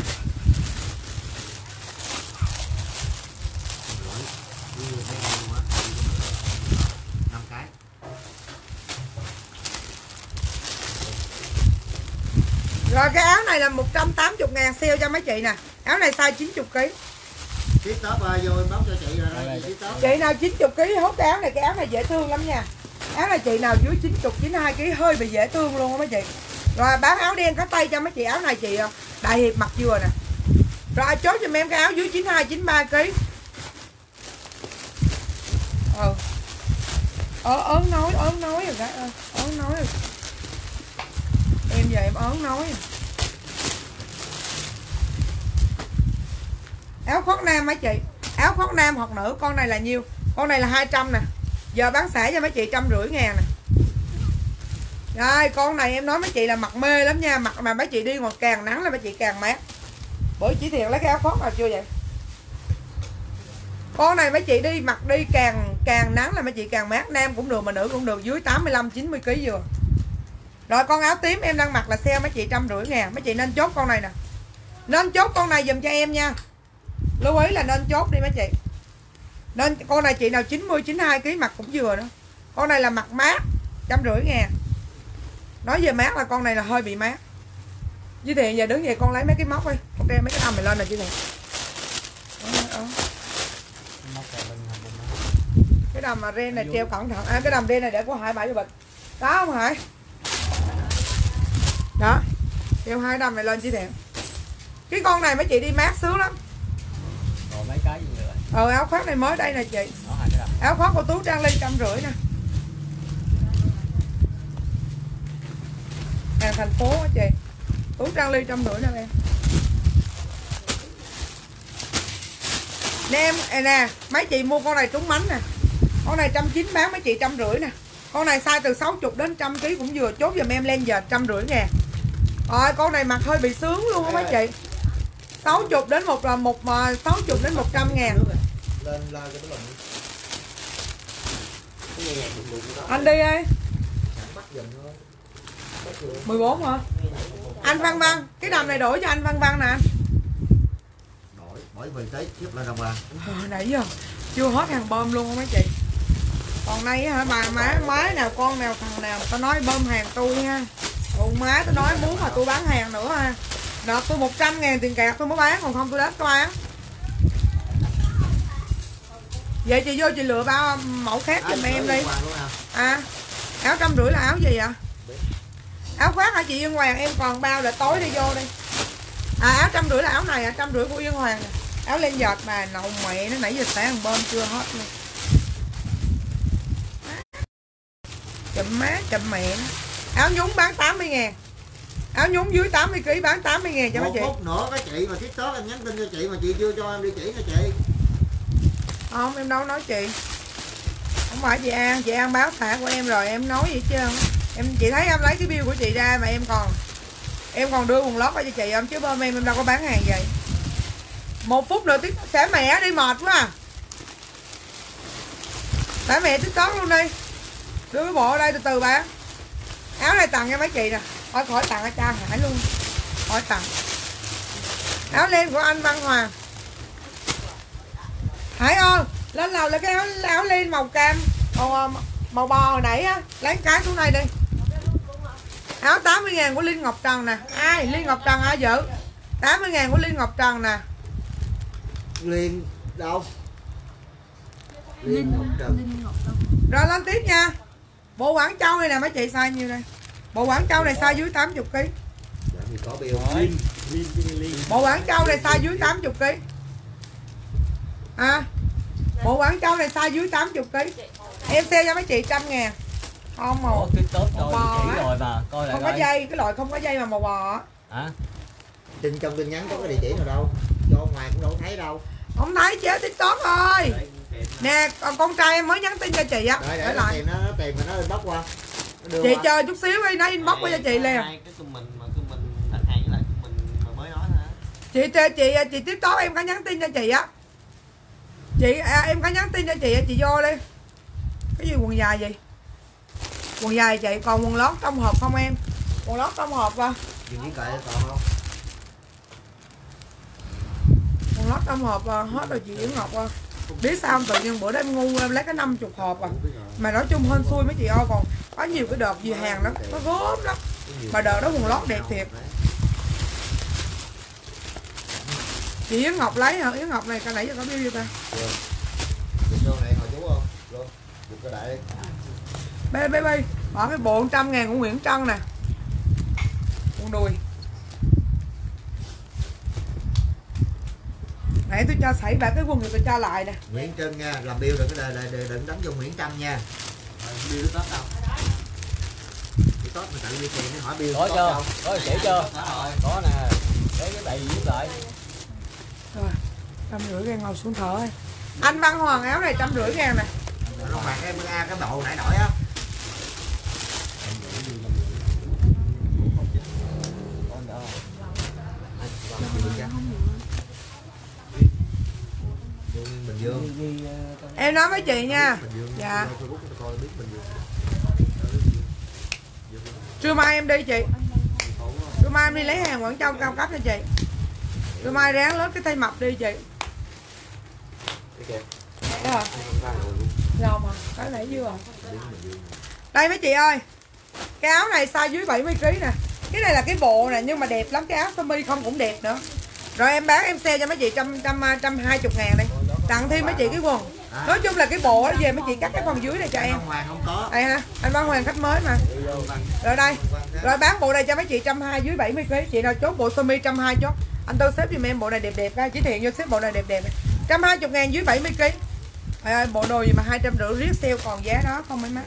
Rồi cái áo này là 180.000 sale cho mấy chị nè. Áo này size 90kg. Tiếp top vô bóc cho chị rồi đây, tiếp top. Chị nào 90kg hốt cái áo này dễ thương lắm nha. Áo này chị nào dưới 90, 92kg hơi bị dễ thương luôn á mấy chị. Rồi bán áo đen có tay cho mấy chị, áo này chị Đại Hiệp mặc vừa nè. Rồi chốt cho em cái áo dưới 92, 93kg. Ớn nói rồi gái ơi, ớn nói rồi. Em giờ em ớn nói rồi. Áo khoác nam mấy chị, áo khoác nam hoặc nữ, con này là nhiêu? Con này là 200 nè. Giờ bán xả cho mấy chị 150.000 nè. Rồi con này em nói mấy chị là mặc mê lắm nha, mặc mà mấy chị đi ngoài càng nắng là mấy chị càng mát. Bởi chỉ thiệt lấy cái áo khoác nào chưa vậy? Con này mấy chị đi mặc đi càng nắng là mấy chị càng mát, nam cũng được mà nữ cũng được, dưới 85 90kg vừa. Rồi con áo tím em đang mặc là sale mấy chị 150.000, mấy chị nên chốt con này nè. Nên chốt con này dùm cho em nha. Lưu ý là nên chốt đi mấy chị. Nên con này chị nào 90 92kg mặc cũng vừa nữa. Con này là mặc mát 150.000. Nói về mát là con này là hơi bị mát. Chứ Thiện giờ đứng vậy con lấy mấy cái móc đi, con treo mấy cái đầm này lên nè chứ Thiện. Cái đầm mà ren này treo cẩn thận. Cái đầm ren này để của Hải bãi cho bịch. Đó không Hải? Đó. Treo hai đầm này lên chứ Thiện. Cái con này mấy chị đi mát sướng lắm. Còn mấy cái gì nữa? Áo khoác này mới đây nè chị. Đó, hai cái đầm. Áo khoác của Tú Trang Ly 150 nè. Hàng thành phố á chị. Tú Trang Ly 150 nè em. Nè em nè, mấy chị mua con này trúng mánh nè. Con này 190 bán mấy chị 150 nè. Con này size từ 60 đến 100kg cũng vừa, chốt giùm em lên giờ 150.000. Rồi con này mặc hơi bị sướng luôn á mấy chị. 60 đến 60 đến 100.000. Lên la cho cái lùm. Anh đi ơi. 14 hả? Anh Văn Văn, cái đầm này đổi cho anh Văn Văn nè. Đổi, bởi vì tới tiếp lên đồng bạc. Nãy giờ chưa hết hàng bơm luôn không mấy chị. Còn nay hả bà má nào con nào thằng nào tao nói bơm hàng tôi ha. Còn má tôi nói muốn mà tôi bán hàng nữa ha. Nợ tôi 100.000 tiền kẹt tôi mới bán, còn không tôi đánh tôi bán. Vậy chị vô chị lựa bao mẫu khác giùm em đi. Áo 150 là áo gì vậy? Áo khoác hả chị Yên Hoàng, em còn bao để tối đi vô đi. Áo 150 là áo này, 150 của Yên Hoàng nè. Áo len giọt mà nậu mẹ nó nãy giờ sáng bơm chưa hết luôn. Chậm má chậm mẹ nó. Áo nhúng bán 80.000. Áo nhúng dưới 80kg bán 80.000 cho mấy chị. Một phút nữa các chị mà TikTok em nhắn tin cho chị mà chị chưa cho em địa chỉ nha chị. Không em đâu nói chị. Không phải chị An báo xả của em rồi em nói vậy chứ không. Chị thấy em lấy cái bill của chị ra mà em còn đưa quần lót cho chị không, chứ bơm em đâu có bán hàng vậy. 1 phút nữa tiếp xả mẹ đi mệt quá à. Xả mẹ TikTok luôn đi. Đưa cái bộ ở đây từ từ bán. Áo này tặng cho mấy chị nè. Thôi khỏi tặng cho cha Hải luôn. Khỏi tặng. Áo len của anh Văn Hoàng. Hải ơi, lên lầu là cái áo len màu cam, màu bò hồi nãy á, lấy cái xuống đây đi. Áo 80.000 của Linh Ngọc Trần nè. Ai? Linh Ngọc Trần ai giữ? 80.000 của Linh Ngọc Trần nè. Liên đâu? Liên Ngọc Trần. Rồi lên tiếp nha. Bộ Quảng Châu này nè mấy chị size nhiêu đây? Bộ Quảng Châu này size dưới 80kg. Dạ thì có bill. Bộ Quảng Châu này size dưới 80kg. Bộ Quảng Châu này size dưới 80kg. Em sale cho mấy chị 100.000. Không màu cái tốt rồi bò chỉ rồi mà coi lại không có dây, cái loại không có dây mà màu bò á. Trên trong tin nhắn có cái địa chỉ nào đâu, cho ngoài cũng đâu thấy đâu. Không thấy chế TikTok thôi. Nè con trai em mới nhắn tin cho chị á. Để lại tìm nó tìm mà nó inbox qua. Chị chờ chút xíu đi, nó inbox qua cho chị liền. Cái comment mà đặt hàng với lại comment mà mới nói hả? Chị TikTok em có nhắn tin cho chị á. Em có nhắn tin cho chị vô đi. Cái gì quần dài vậy? Quần dài chị, còn quần lót trong hộp không em? Quần lót trong hộp à? Chị kệ còn không? Quần lót trong hộp à, hết rồi chị Yến Ngọc à. Biết sao không? Tự nhiên bữa đó em ngu em lấy cái 50 hộp à. Mà nói chung hên xui mấy chị ơi, còn có nhiều cái đợt gì hàng nó gốm lắm. Mà đợt đó quần lót đẹp thiệt. Chị Yến Ngọc lấy hả? Yến Ngọc này cái nãy giờ có bill cho ta. Được vô này hồi chú không? Vô. Được cái đại đi. Baby, bỏ cái bộ 100.000 của Nguyễn Trân nè. Con đùi. Nãy tôi cho sảy bạc cái quần thì tôi cho lại nè. Nguyễn Trân nha, làm bill được cái đời đừng đánh vô Nguyễn Trân nha. Bill tốt đâu? Thì tốt mà tự đi tiền nó hỏi bill Có tốt chưa? đâu. Có chỉ chưa? Có nè. Cái đại gì giúp lại. Rồi, 150.000 ngồi xuống thở ơi. Anh Văn Hoàng áo này 150.000 nè. Nó mặc cái cái bộ nãy đổi á. Bình Dương. Em nói với chị nha. Dạ. Trưa mai em đi chị. Trưa mai em đi lấy hàng Quảng Châu cao cấp cho chị. Trưa mai ráng lớn cái tay mập đi chị. Đấy hả? Rồi mà, cái nãy dưa rồi. Đây mấy chị ơi. Cái áo này size dưới 70kg nè. Cái này là cái bộ nè nhưng mà đẹp lắm, cái áo sơ mi không cũng đẹp nữa. Rồi em bán em xe cho mấy chị 120.000 đây. Tặng thêm mấy chị cái quần. Nói chung là cái bộ đó về mấy chị cắt cái phần dưới này cho em. Không có. Đây ha, anh Văn Hoàng khách mới mà. Rồi đây. Rồi bán bộ này cho mấy chị 120 dưới 70kg. Chị nào chốt bộ sơ mi 120 chốt. Anh Tư xếp giùm em bộ này đẹp đẹp ra, chỉ thiện vô xếp bộ này đẹp đẹp. 120.000 dưới 70kg. Trời ơi, bộ đồ gì mà 250 riết sale còn giá đó không mấy má.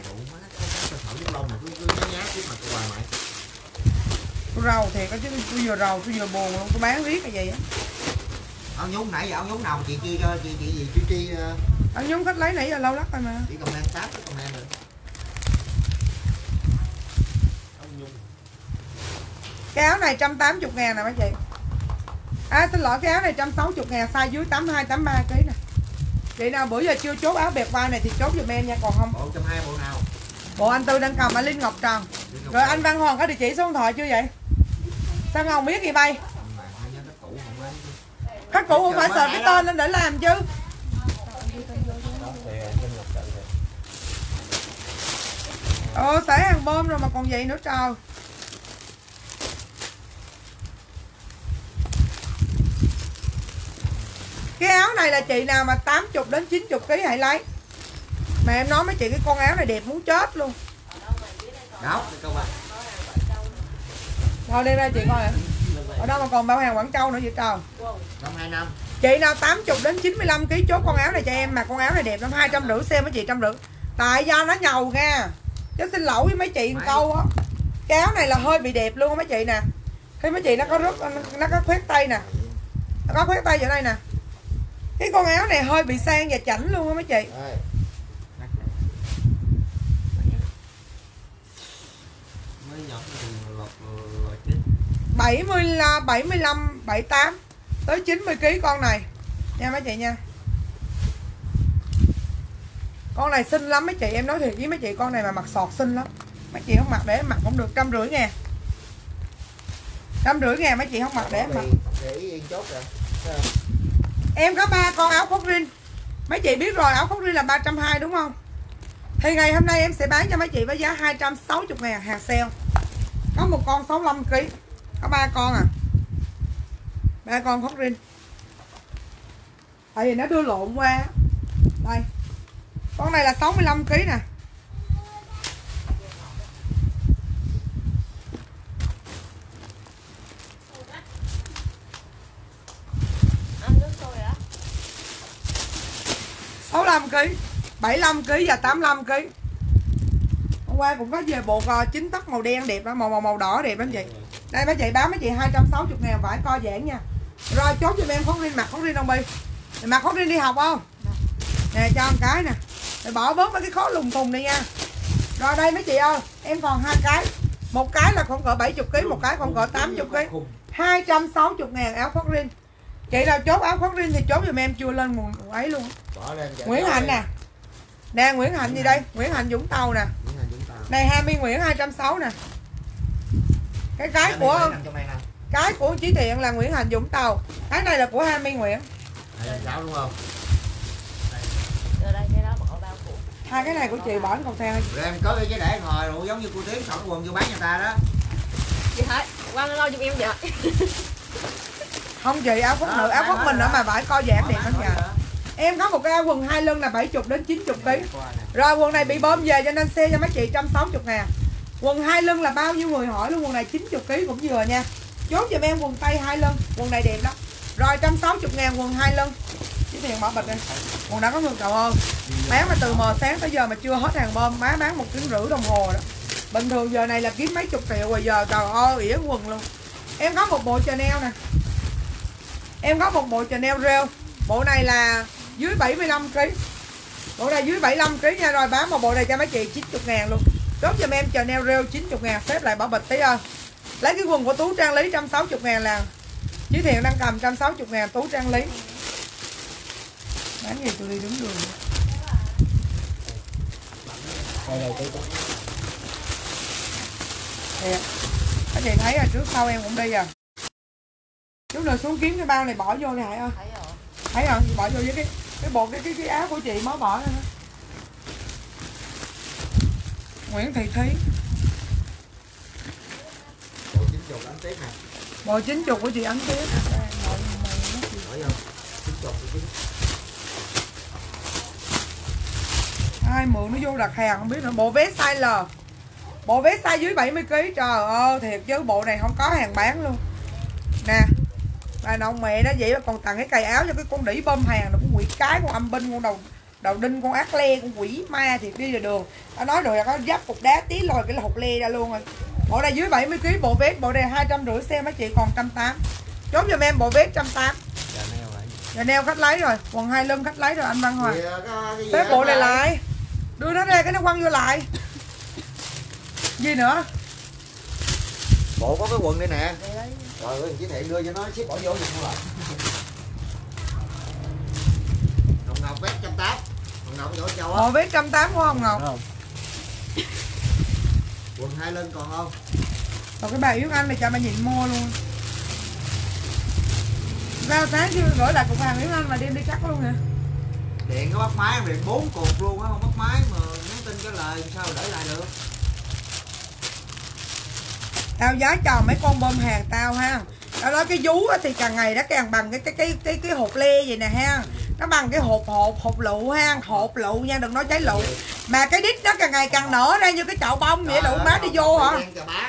Tôi rầu thì có chứ tôi vừa rầu tôi vừa buồn luôn, tôi bán riết cái gì á. Áo nhúng nãy giờ áo nhúng nào chị chưa cho chị gì chú Tri áo nhúng khách lấy nãy giờ lâu lắm rồi mà. chỉ comment tab cái comment rồi. Cái áo này 180.000 nè mấy chị. À xin lỗi, cái áo này 160.000 size dưới 82 83 kg nè. Chị nào bữa giờ chưa chốt áo bẹt vai này thì chốt giùm em nha, còn không. Bộ 120 bộ nào? Bộ anh Tư đang cầm ở Linh Ngọc Trần. Rồi anh Văn Hoàng có địa chỉ số điện thoại chưa vậy? Sao không biết gì bay? Khách cũ không phải sợ cái tên lên để làm chứ. Xả hàng bơm rồi mà còn vậy nữa trời. Cái áo này là chị nào mà 80 đến 90 kg hãy lấy. Mà em nói mấy chị cái con áo này đẹp muốn chết luôn. Đó, các bạn. Thôi đem ra chị coi ạ. Ở đâu mà còn bao hàng Quảng Châu nữa vậy trời. Trong 2 năm. Chị nào 80 đến 95 kg chốt con áo này cho em, mà con áo này đẹp lắm, 250 xem mấy chị 150. Tại do nó nhầu nha. Chứ xin lỗi với mấy chị một câu á. Cái áo này là hơi bị đẹp luôn á mấy chị nè. Khi mấy chị nó có nó có khoét tay nè. Nó có khoét tay ở đây nè. Cái con áo này hơi bị sang và chảnh luôn á mấy chị. 75, 78 tới 90 kg con này nha mấy chị nha. Con này xinh lắm mấy chị, em nói thiệt với mấy chị, con này mà mặc sọt xinh lắm. Mấy chị không mặc để em mặc cũng được 150.000. 150.000 mấy chị không mặc để em mặc. Em có 3 con áo khoác rin. Mấy chị biết rồi, áo khoác rin là 320 đúng không? Thì ngày hôm nay em sẽ bán cho mấy chị với giá 260.000 hàng sale. Có một con 65 kg. Có 3 con à. 3 con khoác rin. Tại vì nó đưa lộn qua. Đây. Con này là 65 kg nè. Ăn nước sôi hả? 65 kg, 75 kg và 85 kg. Hôm qua cũng có về bộ 9 tấc màu đen đẹp lắm, màu đỏ đẹp lắm chị. Đây mấy chị bán mấy chị 260.000 vải co giãn nha. Rồi chốt cho em khoác rin, mặc khoác rin không Bi? Mặc khoác rin đi học không? Nè cho một cái nè. Rồi bỏ bớt mấy cái khó lùng thùng này nha. Rồi đây mấy chị ơi, em còn 2 cái. Một cái là khoảng cỡ 70 kg, một cái khoảng cỡ 80 kg. 260.000 áo khoác rin. Chị nào chốt áo khoác rin thì chốt giùm em, chưa lên một ấy luôn. Nguyễn Hạnh nè. Nè Nguyễn Hạnh gì đây? Nguyễn Hạnh Vũng Tàu nè. Này Hami Nguyễn 260 nè. Cái của Chí Thiện là Nguyễn Hạnh Vũng Tàu. Cái này là của Hami Nguyễn. Đúng không? Rồi đây cái đó bỏ bao củ. Hai cái này của chị bỏ còn theo. Rồi em có cái để ngồi rồi giống như cô Tiến sẵn quần vô bán người ta đó. Chị thấy, qua lâu giùm em vậy. Không chị, áo khoác nữ, áo khoác mình ở mà vải co giãn đẹp lắm nha. Em có một cái áo quần 2 lưng là 70 đến 90 kg. Rồi quần này bị bơm về cho nên xe cho mấy chị 160.000. Quần 2 lưng là bao nhiêu người hỏi luôn, quần này 90 kg cũng vừa nha. Chốt giùm em quần tây 2 lưng, quần này đẹp lắm. Rồi 160.000 quần 2 lưng. Chỉ tiền bỏ bịch đi. Quần đã có ngược đầu ơn. Bán mà từ mờ sáng tới giờ mà chưa hết hàng bơm, má bán 1,5 tiếng đồng hồ đó. Bình thường giờ này là kiếm mấy chục triệu rồi, giờ trời ơi ỉa quần luôn. Em có một bộ Chanel nè. Em có một bộ Chanel rêu. Bộ này là dưới 75 kg. Bộ này dưới 75 kg nha. Rồi bán một bộ này cho mấy chị 90.000 luôn. Chốt giùm em Chanel rêu 90.000, xếp lại bỏ bịch tí ơi. Lấy cái quần của Tú Trang Lý 160.000 là Chí Thiện đang cầm 160.000 Tú Trang Lý. Bán gì tôi đi đứng đường. Thiệt. Các chị thấy rồi, trước sau em cũng đi rồi. Chút nữa xuống kiếm cái bao này bỏ vô này ơi. Thấy rồi, bỏ vô với cái bộ cái áo của chị mới bỏ ra đó. Nguyễn Thị Thí. Bộ 90 ấn tiếp nè. Bộ 90 của chị ấn tiếp. Hỏi không? 90 của ai mượn nó vô đặt hàng không biết nữa. Bộ vest size L. Bộ vest size dưới 70 kg. Trời ơi thiệt chứ bộ này không có hàng bán luôn. Nè. Bà nội mẹ nó vậy mà còn tặng cái cài áo cho cái con đĩ bơm hàng, nó con quỷ cái, con âm binh, con đầu đinh, con ác le, con quỷ ma thiệt đi ra đường. Nó nói rồi là có giáp cục đá tí lòi cái hột le ra luôn rồi. Bộ này dưới 70 kg, bộ vest bộ này 250 xem mấy chị còn 180. Chốt giùm em bộ vest 180. Dạ neo khách lấy rồi, quần 2 lưng khách lấy rồi anh Văn Hoàng. Xếp bộ này lại. Đưa nó ra cái nó quăng vô lại. Gì nữa? bộ có cái quần đây nè. Rồi ơi, Chí Thiện đưa cho nó xếp bỏ vô giùm lại. Hồng Ngọc vest 180. Hồng Ngọc chỗ châu á. Bộ vest 180 của Hồng Ngọc. Quần 2 lưng còn không? Còn cái bà Yến Anh này cho bà nhịn mua luôn. Ra sáng chưa gửi lại cục hàng Yến Anh mà đem đi cắt luôn nè. Điện có bắt máy, điện 4 cột luôn á, không bắt máy mà nhắn tin cái lời sao để lại được. Tao giá cho mấy con bơm hàng tao ha. Tao nói cái vú thì càng ngày nó càng bằng cái hột le vậy nè ha. Nó bằng cái hột lựu ha, hột lựu nha, đừng nói trái lựu. Mà cái đít nó càng ngày càng nở ra như cái chậu bông vậy, đụng má đi vô hả?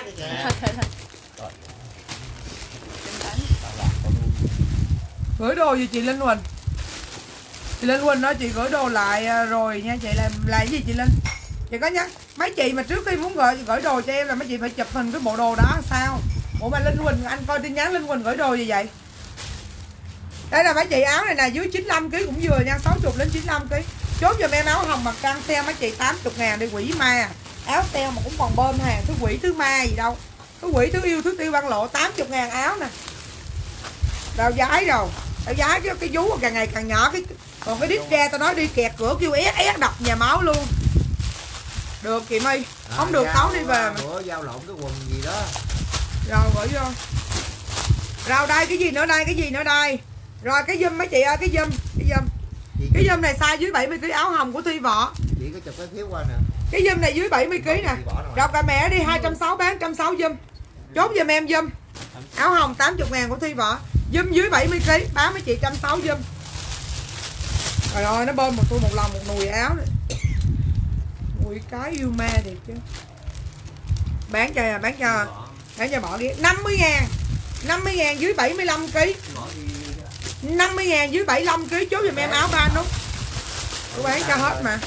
Gửi đồ gì chị Linh Huỳnh? Chị Linh Huỳnh nói chị gửi đồ lại rồi nha chị, làm cái gì chị Linh? Chị có nhắc mấy chị mà trước khi muốn gửi đồ cho em là mấy chị phải chụp hình cái bộ đồ đó sao? Bộ mà Linh Huỳnh, anh coi tin nhắn Linh Huỳnh gửi đồ gì vậy? Đây là mấy chị áo này nè, dưới 95 kg cũng vừa nha, 60 đến 95 kg. Chốt giùm em áo hồng mặt trăng sale mấy chị 80.000 đi quỷ ma. Áo sale mà cũng còn bơm hàng, thứ quỷ thứ ma gì đâu. Thứ quỷ thứ yêu thứ tiêu văn lộ 80.000 áo nè. Đào giái rồi. Đào giái cái vú càng ngày càng nhỏ, còn cái đít ra tao nói đi kẹt cửa kêu ép đập nhà máu luôn. Được chị My, không được tấu đi về mà. Bữa giao lộn cái quần gì đó. Rồi gửi vô. Rồi đây cái gì nữa đây, cái gì nữa đây. Rồi cái dùm mấy chị ơi, cái dùm. Cái dùm này size dưới 70 kg, áo hồng của Thi Võ. Chị có chụp cái thiếu qua nè. Cái dùm này dưới 70 kg nè. Rồi cả mẹ đi 260 bán 160 dùm. Chốt giùm em dùm. Áo hồng 80.000 của Thi Võ. Dùm dưới 70 kg, bán mấy chị 160 dùm. Trời ơi, nó bơm tôi một lần một nùi áo này. Ui cái yêu ma thiệt chứ. Bán cho bỏ đi 50.000. 50.000 dưới 75 kg. 50.000 dưới 75 kg, chốt giùm em áo ba nút. Tôi bán cho hết mà.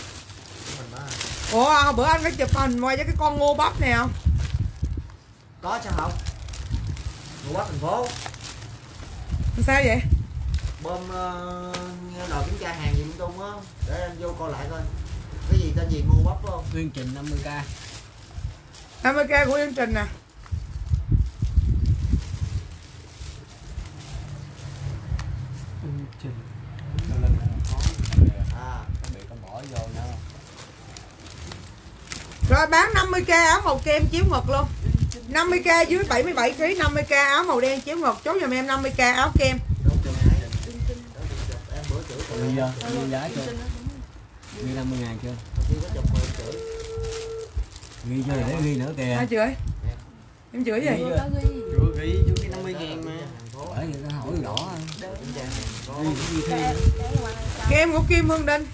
Ủa bữa anh có chụp hình ngoài với cái con ngô bắp này không? Có sao không? Ngô bắp thành phố. Sao vậy? Bơm đòi kiểm tra hàng gì lung tung á. Để anh vô coi lại coi. Cái gì tên gì Ngô bắp phải không? Uyên Trình 50k. 50k của Uyên Trình nè. Rồi bán 50k áo màu kem chiếu ngực luôn. 50k dưới 77 kg, 50k áo màu đen chiếu ngực, chốt giùm em 50k áo kem. Ghi giá chưa? Ghi 50.000 chưa? Ghi chưa để ghi nữa kìa. Ai chửi? Em chửi gì? Chưa ghi 50.000 mà. Bởi vì nó hỏi rõ Kem của Kim Hương Đinh.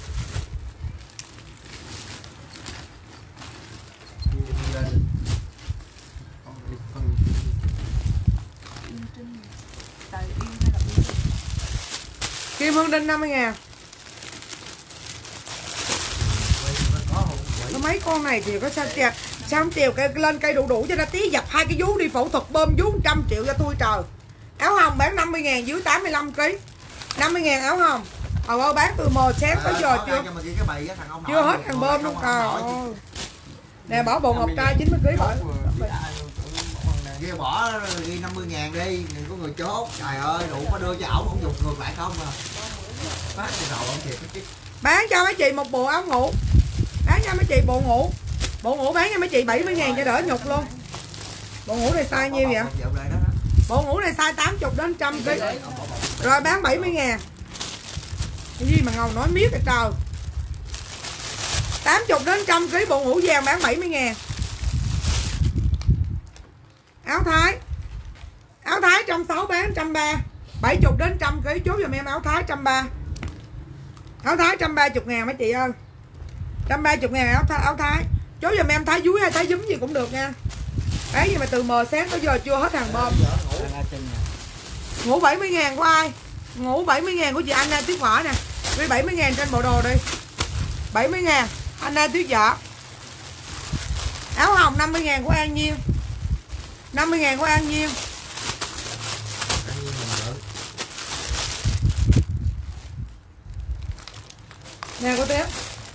Kim Hương Đinh 50.000. Có mấy con này thì có sao chè, sao không trèo cây lên cây đủ cho nó tí dập 2 cái vú đi phẫu thuật bơm vú 100 triệu cho tôi trời. Áo hồng bán 50.000 dưới 85 kg. 50.000 áo hồng. Hồi ơi bán từ mờ sáng tới giờ chưa. Chưa hết thằng bơm luôn trời ơi. Nè bỏ bồn ngọc trai 90 kg bỏ. Kia bỏ ghi 50.000 đi, đừng có người chốt. Trời ơi, đủ có đưa cho ổng không dùng ngược lại không à. Phát cái đầu ông thiệt. Bán cho mấy chị một bộ áo ngủ. Bán cho mấy chị bộ ngủ. Bộ ngủ bán cho mấy chị 70.000 cho đỡ nhục luôn. Bộ ngủ này size nhiêu vậy? Bộ ngủ này size 80 đến 100 kg. Rồi bán 70.000. Cái gì mà ngầu nói miết vậy trời. 80 đến 100 kg bộ ngủ vàng bán 70.000. Áo Thái. Áo Thái 160 bán 130. 70 đến 100 kg chốt giùm em áo Thái 130. Áo Thái 130.000 mấy chị ơi. 130.000 áo Thái. Chốt giùm em Thái dúi hay Thái dúm gì cũng được nha. Đấy gì mà từ mờ sáng tới giờ chưa hết hàng bơm. Ngủ 70.000 của ai? Ngủ 70.000 của chị Anna Tuyết Võ nè. Ghi 70.000 trên bộ đồ đi. 70.000 Anna Tuyết Võ. Áo hồng 50.000 của An Nhiên. 50.000 của An Nhiên. Nè cô Tiếp.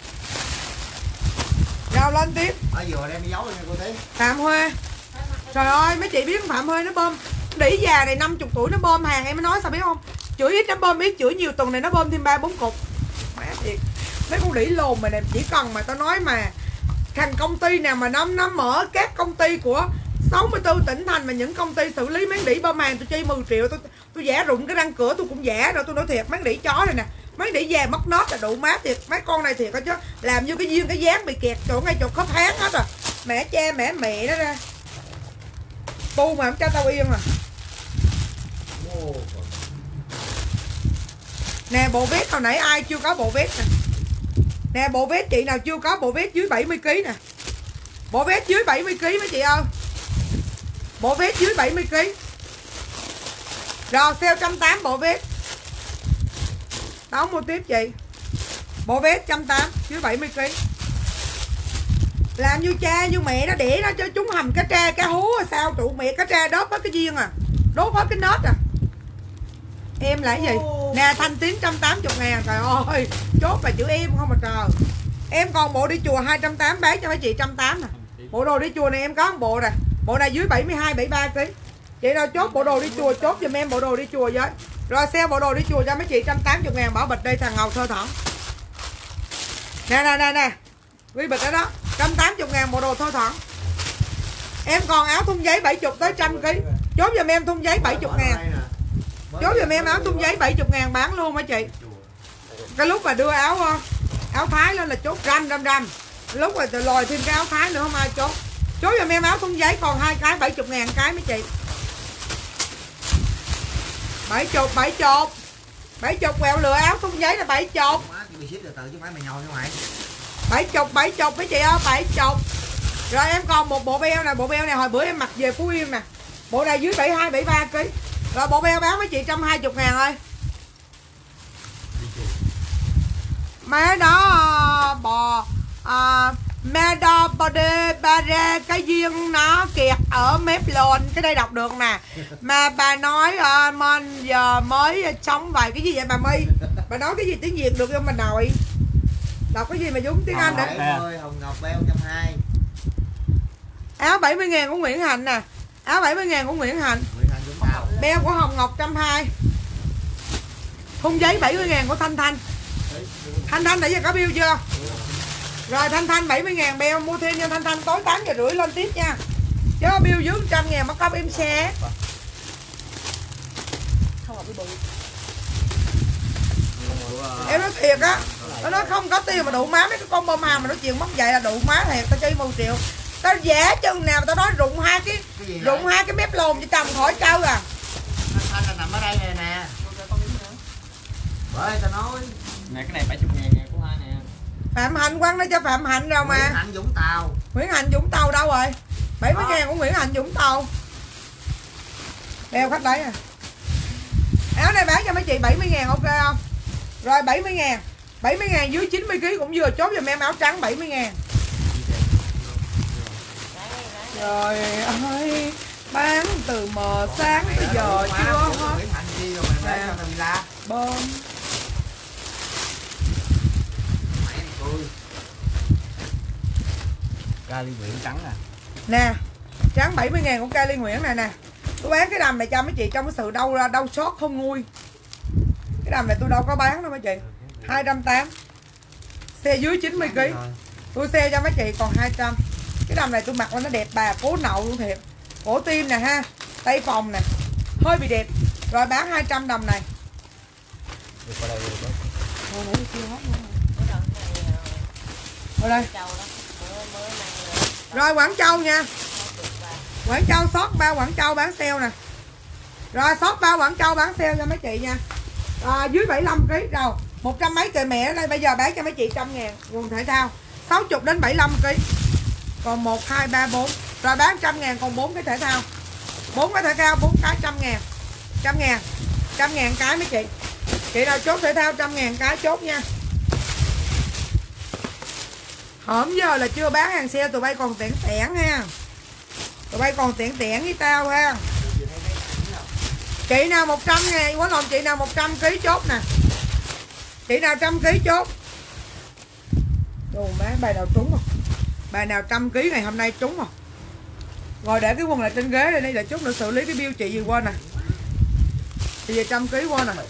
Rao lên Tiếp. Ở vừa đem đi giấu nha cô Tiếp. Phạm Huê. Trời ơi mấy chị biết Phạm Huê nó bơm. Đĩ già này 50 tuổi nó bơm hàng em mới nói sao biết không? Chửi ít nó bơm ít, chửi nhiều tuần này nó bơm thêm 3-4 cục. Má thiệt. Mấy con đĩ lồn mà này chỉ cần mà tao nói mà thằng công ty nào mà nó mở các công ty của 64 tỉnh thành mà những công ty xử lý mấy đĩ bơm hàng tôi chi 10 triệu tôi giả rụng cái răng cửa tôi cũng giả rồi tôi nói thiệt mấy đĩ chó này nè. Mấy đĩ già mất nốt là đủ má thiệt. Mấy con này thiệt có chứ. Làm như cái duyên cái dáng bị kẹt chỗ ngay chỗ khớp háng hết rồi. Mẹ cha mẹ nó ra. Tu mà không cho tao yên à. Nè bộ vest hồi nãy ai chưa có bộ vest nè. Nè bộ vest chị nào chưa có bộ vest dưới 70 kg nè. Bộ vest dưới 70 kg mấy chị ơi. Bộ vest dưới 70 kg. Rồi sale 180 bộ vest. Tao mua tiếp chị. Bộ vest 180 dưới 70 kg. Làm như cha như mẹ nó đẻ nó cho chúng hầm cá tra cá hú sao trụ mẹ cá tra đốt hết cái duyên à. Đốt hết cái nết à. Em là cái gì? Nè Thanh Tiến 180.000. Trời ơi chốt là chữ em không mà trời. Em còn bộ đi chùa 280 bán cho mấy chị 180 nè. Bộ đồ đi chùa này em có một bộ nè. Bộ này dưới 72 73 kg. Chị nào chốt bộ đồ đi chùa chốt giùm em bộ đồ đi chùa với. Rồi sale bộ đồ đi chùa cho mấy chị 180.000 bảo bịch đây thằng ngầu thơ thỏng. Nè. Ghi bịch ở đó. 180.000 bộ đồ thơ thoảng. Em còn áo thun giấy 70 tới 100 kg. Chốt giùm em thun giấy 70.000. Chốt giùm em áo thun giấy 70.000 bán luôn hả chị. Cái lúc mà đưa áo Thái lên là chốt răm. Lúc mà lòi thêm cái áo Thái nữa không ai chốt. Chốt giùm em áo thun giấy còn 2 cái 70.000 cái mấy chị. 70 quẹo lựa áo thun giấy là 70. 70 mấy chị ơi 70. Rồi em còn một bộ beo nè. Bộ beo này hồi bữa em mặc về Phú Yên nè. Bộ này dưới 72 73 kg. Rồi bộ beo bán mấy chị 120.000 ơi. Mấy đó bò mê đo bode ba ra cái duyên nó kiệt ở mép lồn. Cái đây đọc được nè. Mà bà nói mình giờ mới sống vài cái gì vậy bà My? Bà nói cái gì tiếng Việt được không bà nội? Đọc cái gì mà giống tiếng Anh đấy. Hồng Ngọc beo 120. Áo 70.000 của Nguyễn Hạnh nè. Áo 70.000 của Nguyễn Hạnh. Beo của Hồng Ngọc 120. Khung giấy 70.000 của Thanh Thanh. Thanh Thanh nãy giờ có bill chưa? Rồi Thanh Thanh 70.000 beo mua thêm cho Thanh Thanh tối 8:30 lên tiếp nha. Chứ bill dưới 100.000 mất cốc em xe. Em nói thiệt á. Nó nói không có tiền mà đủ má mấy cái con bơm hàng mà nói chuyện mất dạy là đủ má thiệt. Tao chơi 10 triệu. Tao giả chừng nào tao nói rụng hai cái mép lồn cho chồng khỏi trâu à. Thanh là nằm ở đây nè. Bởi tao nói. Nè cái này 70.000 nè của hai nè. Phạm Hạnh quăng nó cho Phạm Hạnh rồi mà. Nguyễn Hạnh Vũng Tàu. Nguyễn Hạnh Vũng Tàu đâu rồi? 70.000 của Nguyễn Hạnh Vũng Tàu. Đeo khách lấy à. Áo này bán cho mấy chị 70.000 ok không? Rồi 70.000. 70.000 dưới 90kg cũng vừa chốt giùm em áo trắng 70.000. Rồi ơi, bán từ mờ sáng tới giờ chưa hết. Nguyễn Hạnh chi rồi mày bán cho tao la. Bơm. Kali Nguyễn trắng à. Nè, trắng 70.000 của Kali Nguyễn này nè. Tôi bán cái đầm này cho mấy chị trong cái sự đau xót không nguôi. Cái đầm này tôi đâu có bán đâu mấy chị. 280. Xe dưới 90kg. Tôi xe cho mấy chị còn 200. Cái đầm này tôi mặc nó đẹp bà, cố nậu luôn thiệt. Cổ tim nè ha, tay phòng nè. Hơi bị đẹp. Rồi bán 200 đầm này. Được qua đây rồi bớt. Rồi nãy chưa hết nữa. Ở đây. Rồi Quảng Châu nha. Quảng Châu sót bao Quảng Châu bán sale nè. Rồi sót bao Quảng Châu bán sale cho mấy chị nha. Dưới 75kg rồi 100 mấy trời mẹ đây bây giờ bán cho mấy chị 100.000 quần thể thao 60 đến 75kg. Còn 1 2 3 4. Rồi bán 100.000 còn 4 cái thể thao. 4 cái thể thao 4 cái 100.000. 100.000. 100.000 cái mấy chị. Chị nào chốt thể thao 100.000 cái chốt nha. Hổm giờ là chưa bán hàng sale tụi bay còn tẻn tẻn ha. Tụi bay còn tẻn tẻn với tao ha. Chị nào 100.000 quá lòng chị nào 100kg chốt nè. Chị nào 100kg chốt. Đồ má bài nào trúng không? Bài nào 100kg ngày hôm nay trúng không? Rồi để cái quần lại trên ghế đây đi để chút nữa xử lý cái bill chị gì quên nè. Chị về 100kg quên nè.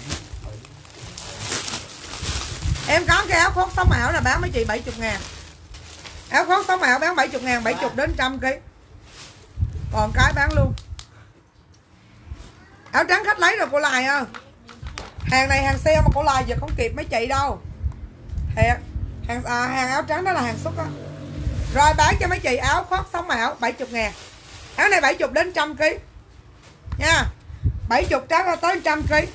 Em có cái áo khoác sống ảo là bán mấy chị 70.000. Áo khoác sống ảo bán 70.000, 70 đến 100kg. Còn cái bán luôn. Áo trắng khách lấy rồi cô Lài ơi. Hàng này hàng sale mà cô Lài giờ không kịp mấy chị đâu. Hàng áo trắng đó là hàng xuất á. Rồi bán cho mấy chị áo khoác sống ảo 70.000. Áo này 70 đến 100kg nha. 70 trắng ra tới 100kg.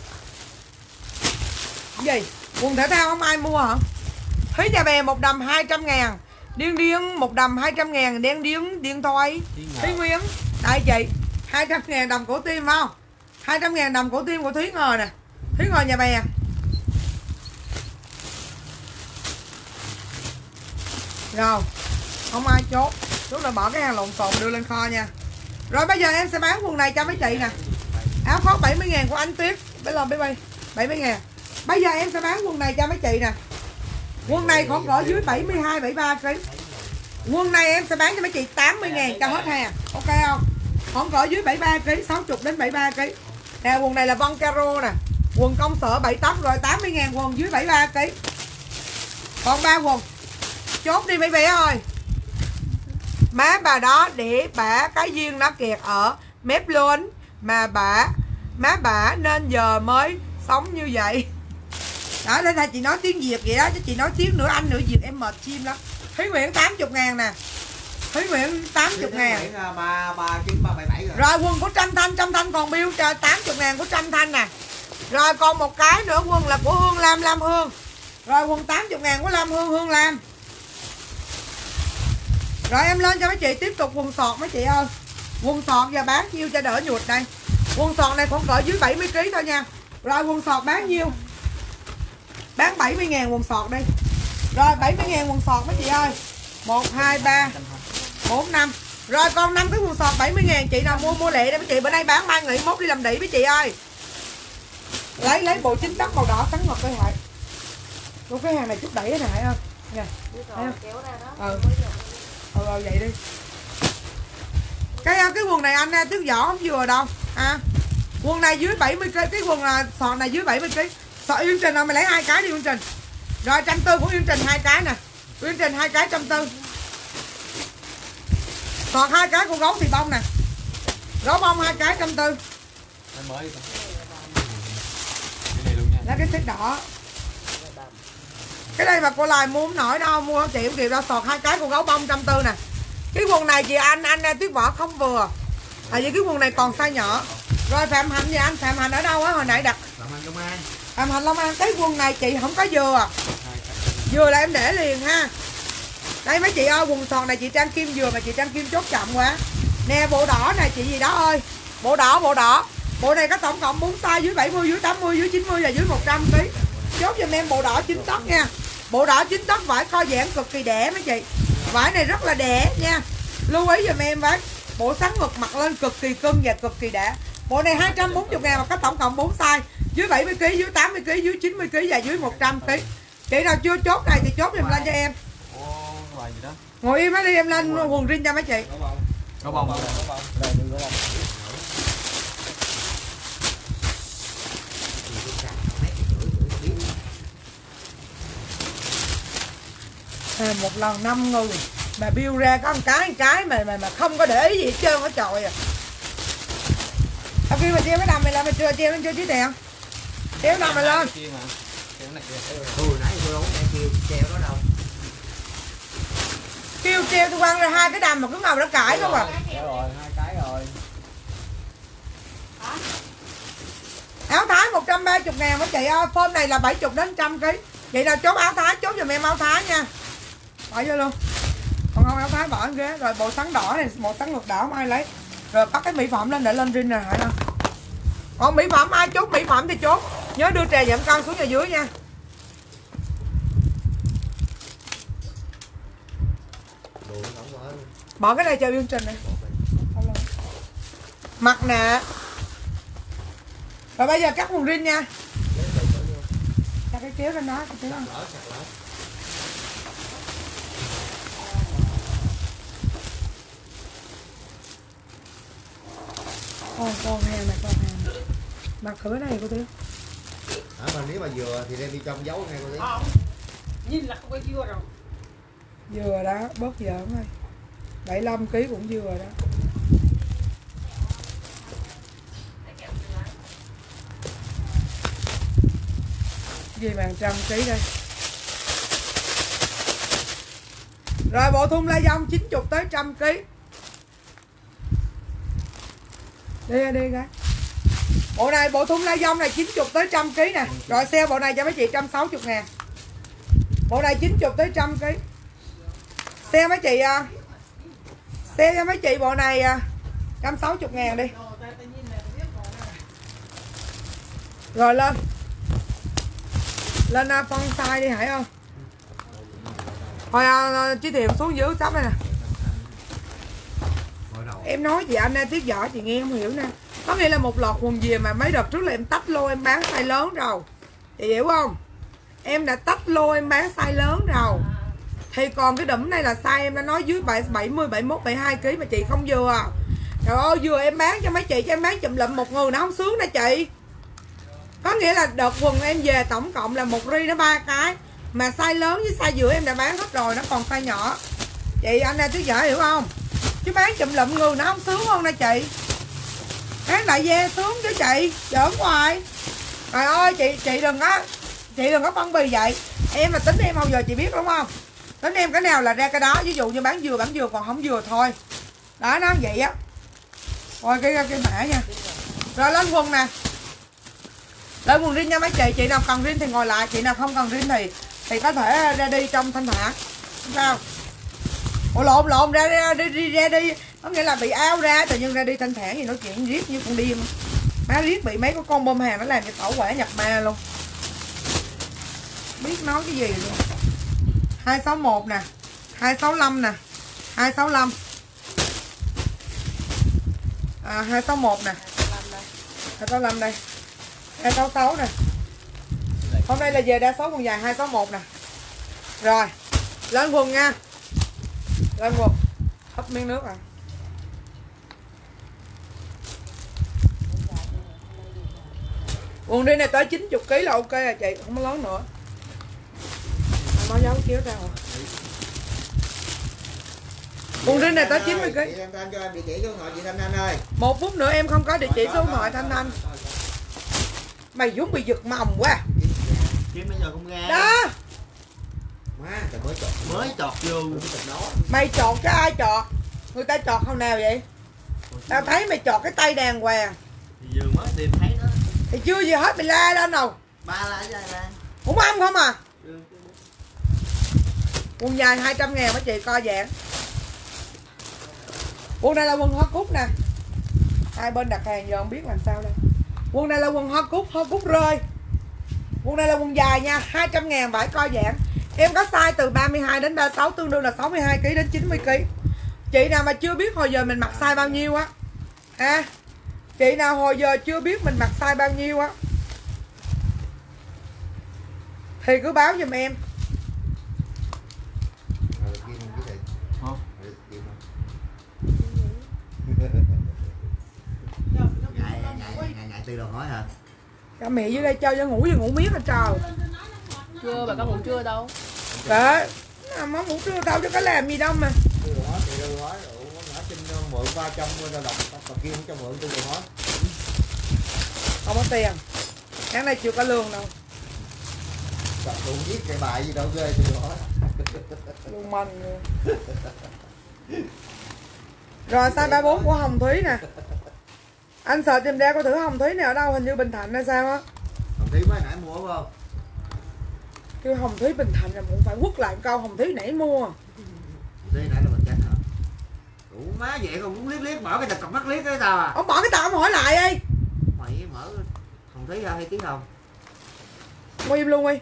Gì? Quần thể thao không ai mua hả? Thúy Nhà Bè một đầm 200.000. Điên điên một đầm 200.000. Đen điên điên thôi. Thúy Nguyên. Đây chị 200.000 đầm cổ tim không? 200.000 đầm cổ tim của Thúy Ngờ nè. Thúy Ngờ Nhà Bè. Rồi không ai chốt. Chốt là bỏ cái hàng lộn xộn đưa lên kho nha. Rồi bây giờ em sẽ bán quần này cho mấy chị nè. Áo khoác 70.000 của anh Tuyết. Bây giờ 70.000. Bây giờ em sẽ bán quần này cho mấy chị nè. Quần này khoảng cỡ dưới 72 73kg. Quần này em sẽ bán cho mấy chị 80.000 cho hết hàng. Ok không? Khoảng cỡ dưới 73kg, 60 đến 73kg. Nè quần này là Von Caro nè. Quần công sở 7 tấc rồi 80.000 quần dưới 73kg. Còn 3 quần. Chốt đi mấy bé ơi. Má bà đó để bả cái duyên nó kẹt ở mép luôn mà má bả nên giờ mới sống như vậy. Đó đây là chị nói tiếng Việt vậy đó chứ chị nói tiếng nửa Anh nửa Việt em mệt chim lắm. Thúy Nguyễn 80.000 nè. Thúy Nguyễn 80.000. 3937 rồi. Rồi quần của Trâm Thanh còn bill 80.000 của Trâm Thanh nè. Rồi còn một cái nữa quần là của Hương Lam Hương. Rồi quần 80.000 của Lam Hương Lam. Rồi em lên cho mấy chị tiếp tục quần sọt mấy chị ơi. Quần sọt giờ bán nhiêu cho đỡ nhuột đây. Quần sọt này khoảng cỡ dưới 70kg thôi nha. Rồi quần sọt bán nhiêu? Bán 70.000 quần sọt đi. Rồi 70.000 quần sọt mấy chị ơi. 1 2 3 4 5. Rồi còn 5 cái quần sọt 70.000. Chị nào mua lẹ đây mấy chị. Bữa nay bán mai nghỉ mốt đi làm đỉ mấy chị ơi. Lấy bộ chính tắc màu đỏ trắng ngọc coi Hải. Cái hàng này chút đẩy cái này không? Nè. Vậy đi. Cái quần này anh tước vỏ không vừa đâu. Quần này dưới 70kg, cái quần sọt này dưới 70kg. Sọt Uyên Trình rồi mày lấy 2 cái đi Uyên Trình. Rồi 140 của Uyên Trình 2 cái nè. Uyên Trình 2 cái 140. Sọt 2 cái của gấu thì bông nè. Gấu bông 2 cái 140. Đó cái set đỏ. Cái đây mà cô Lài mua không nổi đâu, mua chị không kịp đâu. Sọt 2 cái của gấu bông 140 nè. Cái quần này chị anh tuyết vỏ không vừa. Tại vì cái quần này còn size nhỏ. Rồi Phạm Hạnh thì anh Phạm Hạnh ở đâu á hồi nãy đặt. Thanh Long An cái quần này chị không có dừa. Dừa là em để liền ha. Đây mấy chị ơi, quần sòn này chị Trang Kim dừa mà chị Trang Kim chốt chậm quá. Nè bộ đỏ này chị gì đó ơi. Bộ đỏ. Bộ này có tổng cộng 4 size, dưới 70, dưới 80, dưới 90 và dưới 100 kg. Chốt giùm em bộ đỏ 9 tấc nha. Bộ đỏ 9 tấc vải co giãn cực kỳ đẻ mấy chị. Vải này rất là đẻ nha. Lưu ý giùm em vải. Bộ sáng ngực mặc lên cực kỳ cưng và cực kỳ đẻ. Bộ này 240.000 mà có tổng cộng 4 size, dưới 70 kg, dưới 80 kg, dưới 90 kg và dưới 100 kg. Chị nào chưa chốt này thì chốt giùm lên cho em. Ngồi im đó đi, em lên quần riêng cho mấy chị. Có bông. Một lần 5 người mà bill ra có một cái mà không có để ý gì hết trơn hết trời à. Khi mà treo cái đầm này là mày treo lên chưa chứ đèn. Treo đầm này lên. Nãy tôi đâu có treo đó đâu. Kêu treo tôi quăng ra 2 cái đầm mà cứ ngồi nó cãi không à. Rồi, 2 cái rồi. Áo Thái 130.000 mấy chị ơi, form này là 70 đến 100 kg. Chị nào chốt áo Thái chốt giùm em áo Thái nha. Bỏ vô luôn. Còn không áo Thái bỏ lên ghế. Rồi bộ sắn đỏ này, bộ sắn ngực đỏ không ai lấy. Rồi bắt cái mỹ phẩm lên để lên riêng nè hả. Còn mỹ phẩm ai chốt mỹ phẩm thì chốt. Nhớ đưa trà giảm cân xuống nhà dưới nha. Bỏ cái này cho chương trình này. Mặt nè. Rồi bây giờ cắt quần riêng nha. Cắt cái kéo lên đó, cái kéo. Con heo này, con heo này. Mặc thử cái này cô Tiêu. Mà nếu mà dừa thì đem đi trong giấu ngay cô Tiêu. Nhìn là không có dừa rồi. Dừa đó, bớt giỡn thôi. 75 kg cũng dừa đó. Gì mà 100 kg đây. Rồi bộ thun la dông 90 tới 100 kg. Đi gái. Bộ này bộ thun la dông này 90 tới 100 kg nè. Rồi sale bộ này cho mấy chị 160.000. Bộ này 90 tới 100 kg. Sale mấy chị sale cho mấy chị bộ này 160.000 đi. Rồi lên phân size đi Hải ơi. Thôi chi tiền xuống dưới sắp đây nè. Em nói chị anh Tiết Võ chị nghe không hiểu nè. Có nghĩa là một lọt quần gì mà mấy đợt trước là em tách lô em bán size lớn rồi. Chị hiểu không? Em đã tách lô em bán size lớn rồi. Thì còn cái đũm này là size em đã nói dưới 70, 71, 72 kg mà chị không vừa. Trời ơi vừa em bán cho mấy chị cho em bán chụm lụm một người nó không sướng nè chị. Có nghĩa là đợt quần em về tổng cộng là một ri nó 3 cái. Mà size lớn với size giữa em đã bán hết rồi, nó còn size nhỏ. Chị anh Tiết Võ hiểu không? Chứ bán chụm lụm người nó không sướng không nè chị. Bán đại dê sướng chứ chị. Giỡn hoài. Trời ơi chị đừng có phân bì vậy. Em là tính em bao giờ chị biết đúng không? Tính em cái nào là ra cái đó. Ví dụ như bán vừa còn không vừa thôi. Đó nó vậy á. Rồi cái mã nha. Rồi lên quần nè. Lên quần riêng nha mấy chị. Chị nào cần riêng thì ngồi lại. Chị nào không cần riêng thì có thể ra đi trong thanh thản. Sao? Ủa lộn ra đi. Có nghĩa là bị ao ra. Tự nhiên ra đi thanh thản gì nói chuyện riết như con điên. Má riết bị mấy cái con bơm hàng nó làm cho tẩu quả nhập ma luôn. Biết nói cái gì luôn. 261 nè. 265 nè. 265. 261 nè. 265 đây. 266 nè. Hôm nay là về đa số quần dài 261 nè. Rồi. Lên quần nha. Lên quần. Hấp miếng nước à. Quần đi này tới 90 kg là ok rồi chị, không có lớn nữa. Nó giấu kéo ra rồi. Quần đi này tới 90 kg. Chị Thanh Thanh cho em địa chỉ số điện thoại chị Thanh Thanh ơi. 1 phút nữa em không có địa chỉ số điện thoại Thanh Thanh. Mày vốn bị giật mồng quá. Kiếm bây giờ không ra. Đó. Má, mới chọt vô đó. Mày chọt cái ai chọt? Người ta chọt không nào vậy? Tao thấy mày chọt cái tay đàng hoàng. Thì vừa mới tìm thấy đó. Thì chưa gì hết mày la lên đâu. Ba là dài ba. Không ăn không à? Quần dài 200 ngàn mấy chị coi dạng. Quần này là quần hoa cúc nè. Hai bên đặt hàng giờ không biết làm sao đây. Quần này là quần hoa cúc rơi. Quần này là quần dài nha, 200 ngàn vải coi dạng. Em có size từ 32 đến 36, tương đương là 62 kg đến 90 kg. Chị nào mà chưa biết hồi giờ mình mặc size bao nhiêu á. Chị nào hồi giờ chưa biết mình mặc size bao nhiêu á thì cứ báo giùm em. Ngại tư đồ nói hả? Cả mẹ dưới đây chơi cho ngủ miết hết trời. Chưa, bà có ngủ trưa đâu. Đấy, má ngủ trưa tao chứ có làm gì đâu mà. Tư đồ nói, tư đồ nói, nhỏ xin mượn 300 ra đồng, còn kia không cho mượn tư đồ nói. Không có tiền. Tháng này chưa có lương đâu. Tập tụ viết cái bài gì đâu ghê tư đồ nói. Luôn mình luôn. Rồi size 34 của Hồng Thúy nè. Anh sợ tìm ra coi thử Hồng Thúy này ở đâu, hình như Bình Thạnh hay sao á. Hồng Thúy mới nãy mua phải không? Kêu Hồng Thúy Bình Thạnh là cũng phải quất lại câu Hồng Thúy nãy mua. Hồng Thúy nãy là Bình Chánh hả? Ủa má vậy còn cũng liếc mở cái cặp mắt liếc cái tao à? Ông bỏ cái tao ông hỏi lại đi. Mày mở Hồng Thúy hả hay Tí Hồng? Mua im luôn đi.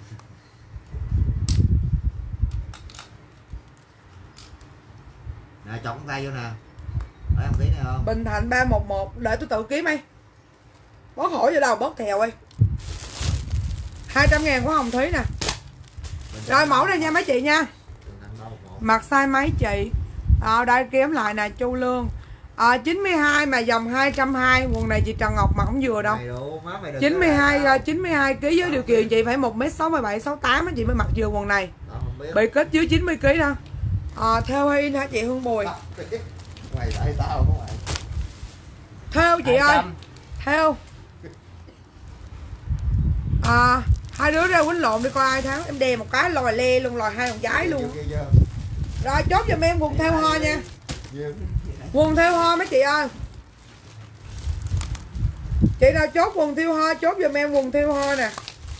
Nè chọn tay vô nè. Phải Hồng Thúy này không? Bình Thạnh 311, đợi tôi tự kiếm đi. Bớt hỏi vô đâu bớt thèo đi. 200 ngàn của Hồng Thúy nè. Rồi mẫu này nha mấy chị nha. Mặc size mấy chị? Đây kiếm lại nè, Chu Lương. 92 mà dòng 220, quần này chị Trần Ngọc mà không vừa đâu. 92 kg với điều kiện chị phải 1m67 68 chị mới mặc vừa quần này. Bị kết dưới 90 kg đâu. Theo in hả chị Hương Bùi? Mày tại tao không mày. Theo chị ơi. Theo. Hai đứa ra quýnh lộn đi coi ai thắng. Em đè một cái lòi le luôn, lòi hai con gái luôn. Rồi chốt giùm em quần theo ho nha. Quần theo ho mấy chị ơi. Chị nào chốt quần theo ho chốt giùm em quần theo ho nè.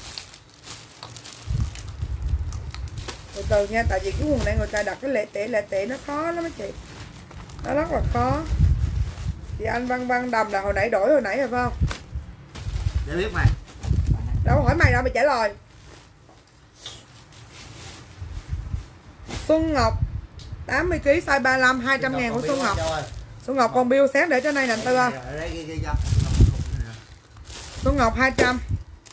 Từ từ nha, tại vì cái quần này người ta đặt cái lệ tệ nó khó lắm mấy chị. Nó rất là khó. Thì anh Văn Đầm là hồi nãy đổi hồi nãy rồi phải không? Để biết mày. Đâu hỏi mày đâu mày trả lời. Xuân Ngọc 80 kg size 35 200 ngàn của Xuân Ngọc. Xuân Ngọc còn bill sáng để cho này nè Tư ơi. Xuân Ngọc 200.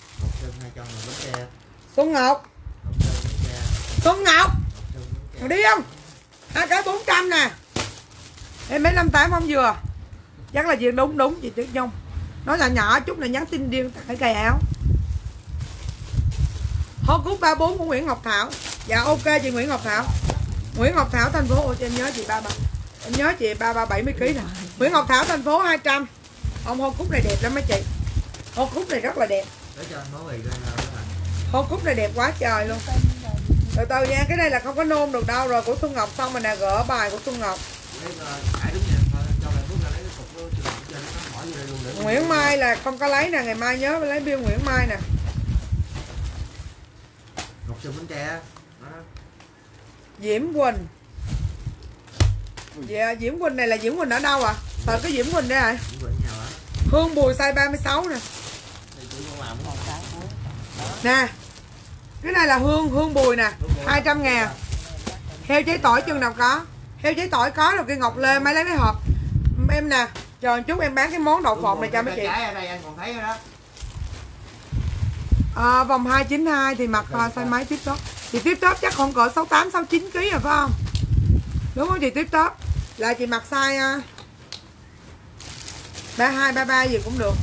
Xuân Ngọc. Xuân Ngọc. Mày đi không? Hai cái 400 nè. Em mấy 58 không vừa. Chắc là chuyện đúng chị Tuyết Nhung. Nói là nhỏ chút này nhắn tin riêng tặng cái cây áo. Hot cút 34 của Nguyễn Ngọc Thảo. Dạ ok chị Nguyễn Ngọc Thảo. Nguyễn Ngọc Thảo thành phố Hồ Chí Minh, em nhớ chị 33. Em nhớ chị 70 kg nè. Nguyễn Ngọc Thảo thành phố 200. Ông hot cút này đẹp lắm mấy chị. Hot cút này rất là đẹp. Hot cút này đẹp quá trời luôn. Từ từ nha, cái này là không có nôn được đâu. Rồi của Xuân Ngọc xong rồi nè, gỡ bài của Xuân Ngọc. Nguyễn Mai là không có lấy nè, ngày mai nhớ phải lấy bill Nguyễn Mai nè. Ngọc Sơn Bến Tre. Diễm Quỳnh. Dạ, Diễm Quỳnh này là Diễm Quỳnh ở đâu ạ? Sợ cái Diễm Quỳnh đây rồi. Hương Bùi size 36 nè. Nè. Cái này là Hương Bùi nè, 200 ngàn. Heo cháy tỏi chừng nào có. Heo cháy tỏi có rồi, cái Ngọc Lê mới lấy cái hộp. Em nè, chờ chút em bán cái món đậu phộng này cho mấy chị. Ở đây anh còn thấy đó. Vòng 292 thì mặc size máy tiếp top. Chị tiếp top chắc khoảng cỡ 68 69 kg rồi phải không? Đúng không chị tiếp top? Là chị mặc size 32 33 gì cũng được.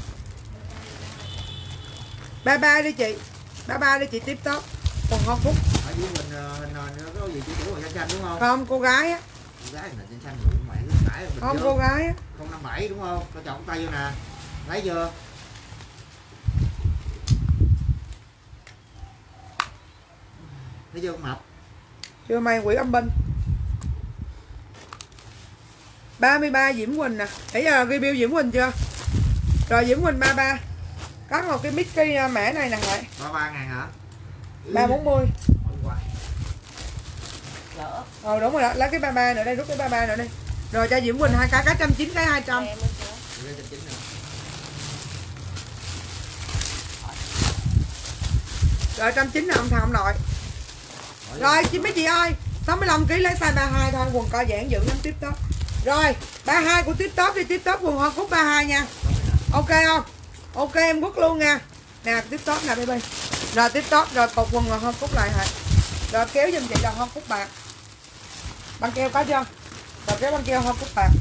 33 đi chị. 33 đi chị tiếp top. Còn Hot Cút. Ở dưới mình hình có gì chỉ màu xanh đúng không? Không, cô gái á. Cô gái là xanh đủ mày cứ phải mình. Không, cô gái á. 057 đúng không? Tao chọn tay vô nè. Lấy chưa? Thấy chưa con mập? Chưa mày quỷ âm binh. 33 Diễm Quỳnh nè. Nãy giờ review Diễm Quỳnh chưa? Rồi Diễm Quỳnh 33. Có một cái Mickey mẻ này nè vậy. 33.000 hả? 340. Đúng rồi đó, lấy cái 33 nữa đây, rút cái 33 nữa đi. Rồi cho Diễm Quỳnh 2 cái 190 cái 200. Rồi 190 nè ông thằng ông nội. Rồi mấy chị ơi, 65 kg lấy size 32 thôi, quần co giãn giữ lắm tiếp top. Rồi, 32 của tiếp top đi, tiếp top quần Hoa Cúc 32 nha. Ok không? Ok em quất luôn nha. Nè tiếp top nè baby. Rồi tiếp top rồi cột quần Hoa Cúc lại hả? Rồi kéo giùm chị là Hoa Cúc bạc. Băng keo có chưa? Rồi kéo băng keo Hoa Cúc bạc.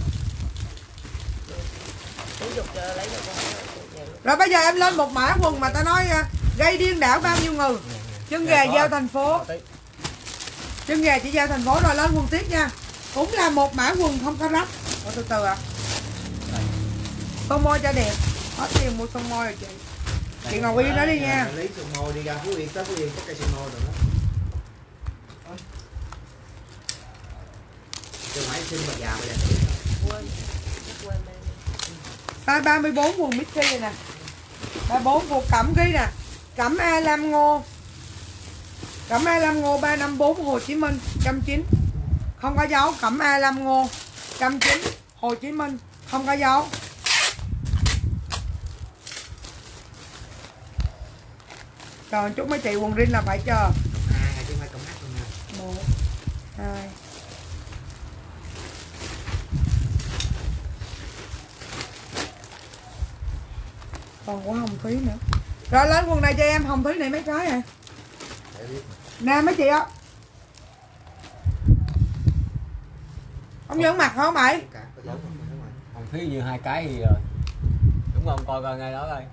Rồi bây giờ em lên một mã quần mà ta nói gây điên đảo bao nhiêu người. Chân gà giao thành phố. Chân gà chỉ giao thành phố. Rồi lên quần tiếp nha. Cũng là một mã quần không có rách. Từ từ ạ. Son môi cho đẹp. Hết tiền mua son môi rồi chị. Chị Ngọc Yên đó đi nha. Lấy son môi đi ra Phú Yên, tới Phú Yên có cây son môi rồi đó. Chứ máy xin mà già bây giờ. Size 34 quần Mickey này nè. 34 quần cẩm ký nè. Cẩm A5 Ngô. Cẩm A5 Ngô 354 Hồ Chí Minh 190. Không có dấu. Cẩm A5 Ngô 190 Hồ Chí Minh không có dấu. Chờ chút mấy chị quần rin là phải chờ. 2 chứ không phải cộng hát luôn nha. 1 2 còn của Hồng Thúy nữa. Rồi lên quần này cho em Hồng Thúy này mấy cái à. Nè mấy chị á. Ông Nhân mặt không mày? Hồng Thúy như 2 cái gì rồi. Đúng không? Coi coi ngay đó coi.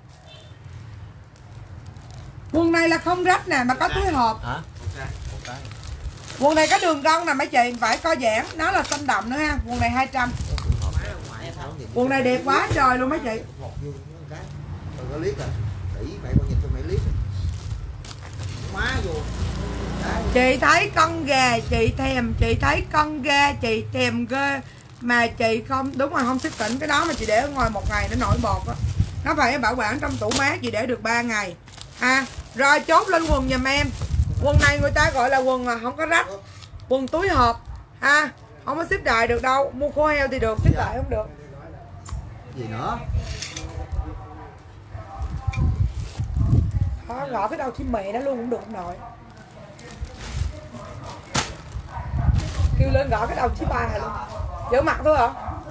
Quần này là không rách nè mà có túi hộp. Hả? Một cái. Quần này có đường cong nè mấy chị, phải co giãn, nó là xanh đậm nữa ha. Quần này 200. Quần này đẹp quá trời luôn mấy chị. Có liếc rồi. Tỷ mẹ con nhìn cho mẹ liếc. Má vô. Chị thấy con gà chị thèm, chị thấy con gà chị thèm ghê mà chị không, đúng rồi không xích tỉnh cái đó mà chị để ở ngoài một ngày nó nổi bọt á. Nó phải bảo quản trong tủ mát chị để được 3 ngày. Rồi chốt lên quần giùm em. Quần này người ta gọi là quần không có rách. Quần túi hộp không có ship đại được đâu. Mua khô heo thì được, ship đại không được. Gì nữa? Đó, gõ cái đầu chim mẹ nó luôn cũng được ông nội. Kêu lên gõ cái đầu chim ba luôn. Giữ mặt thôi hả?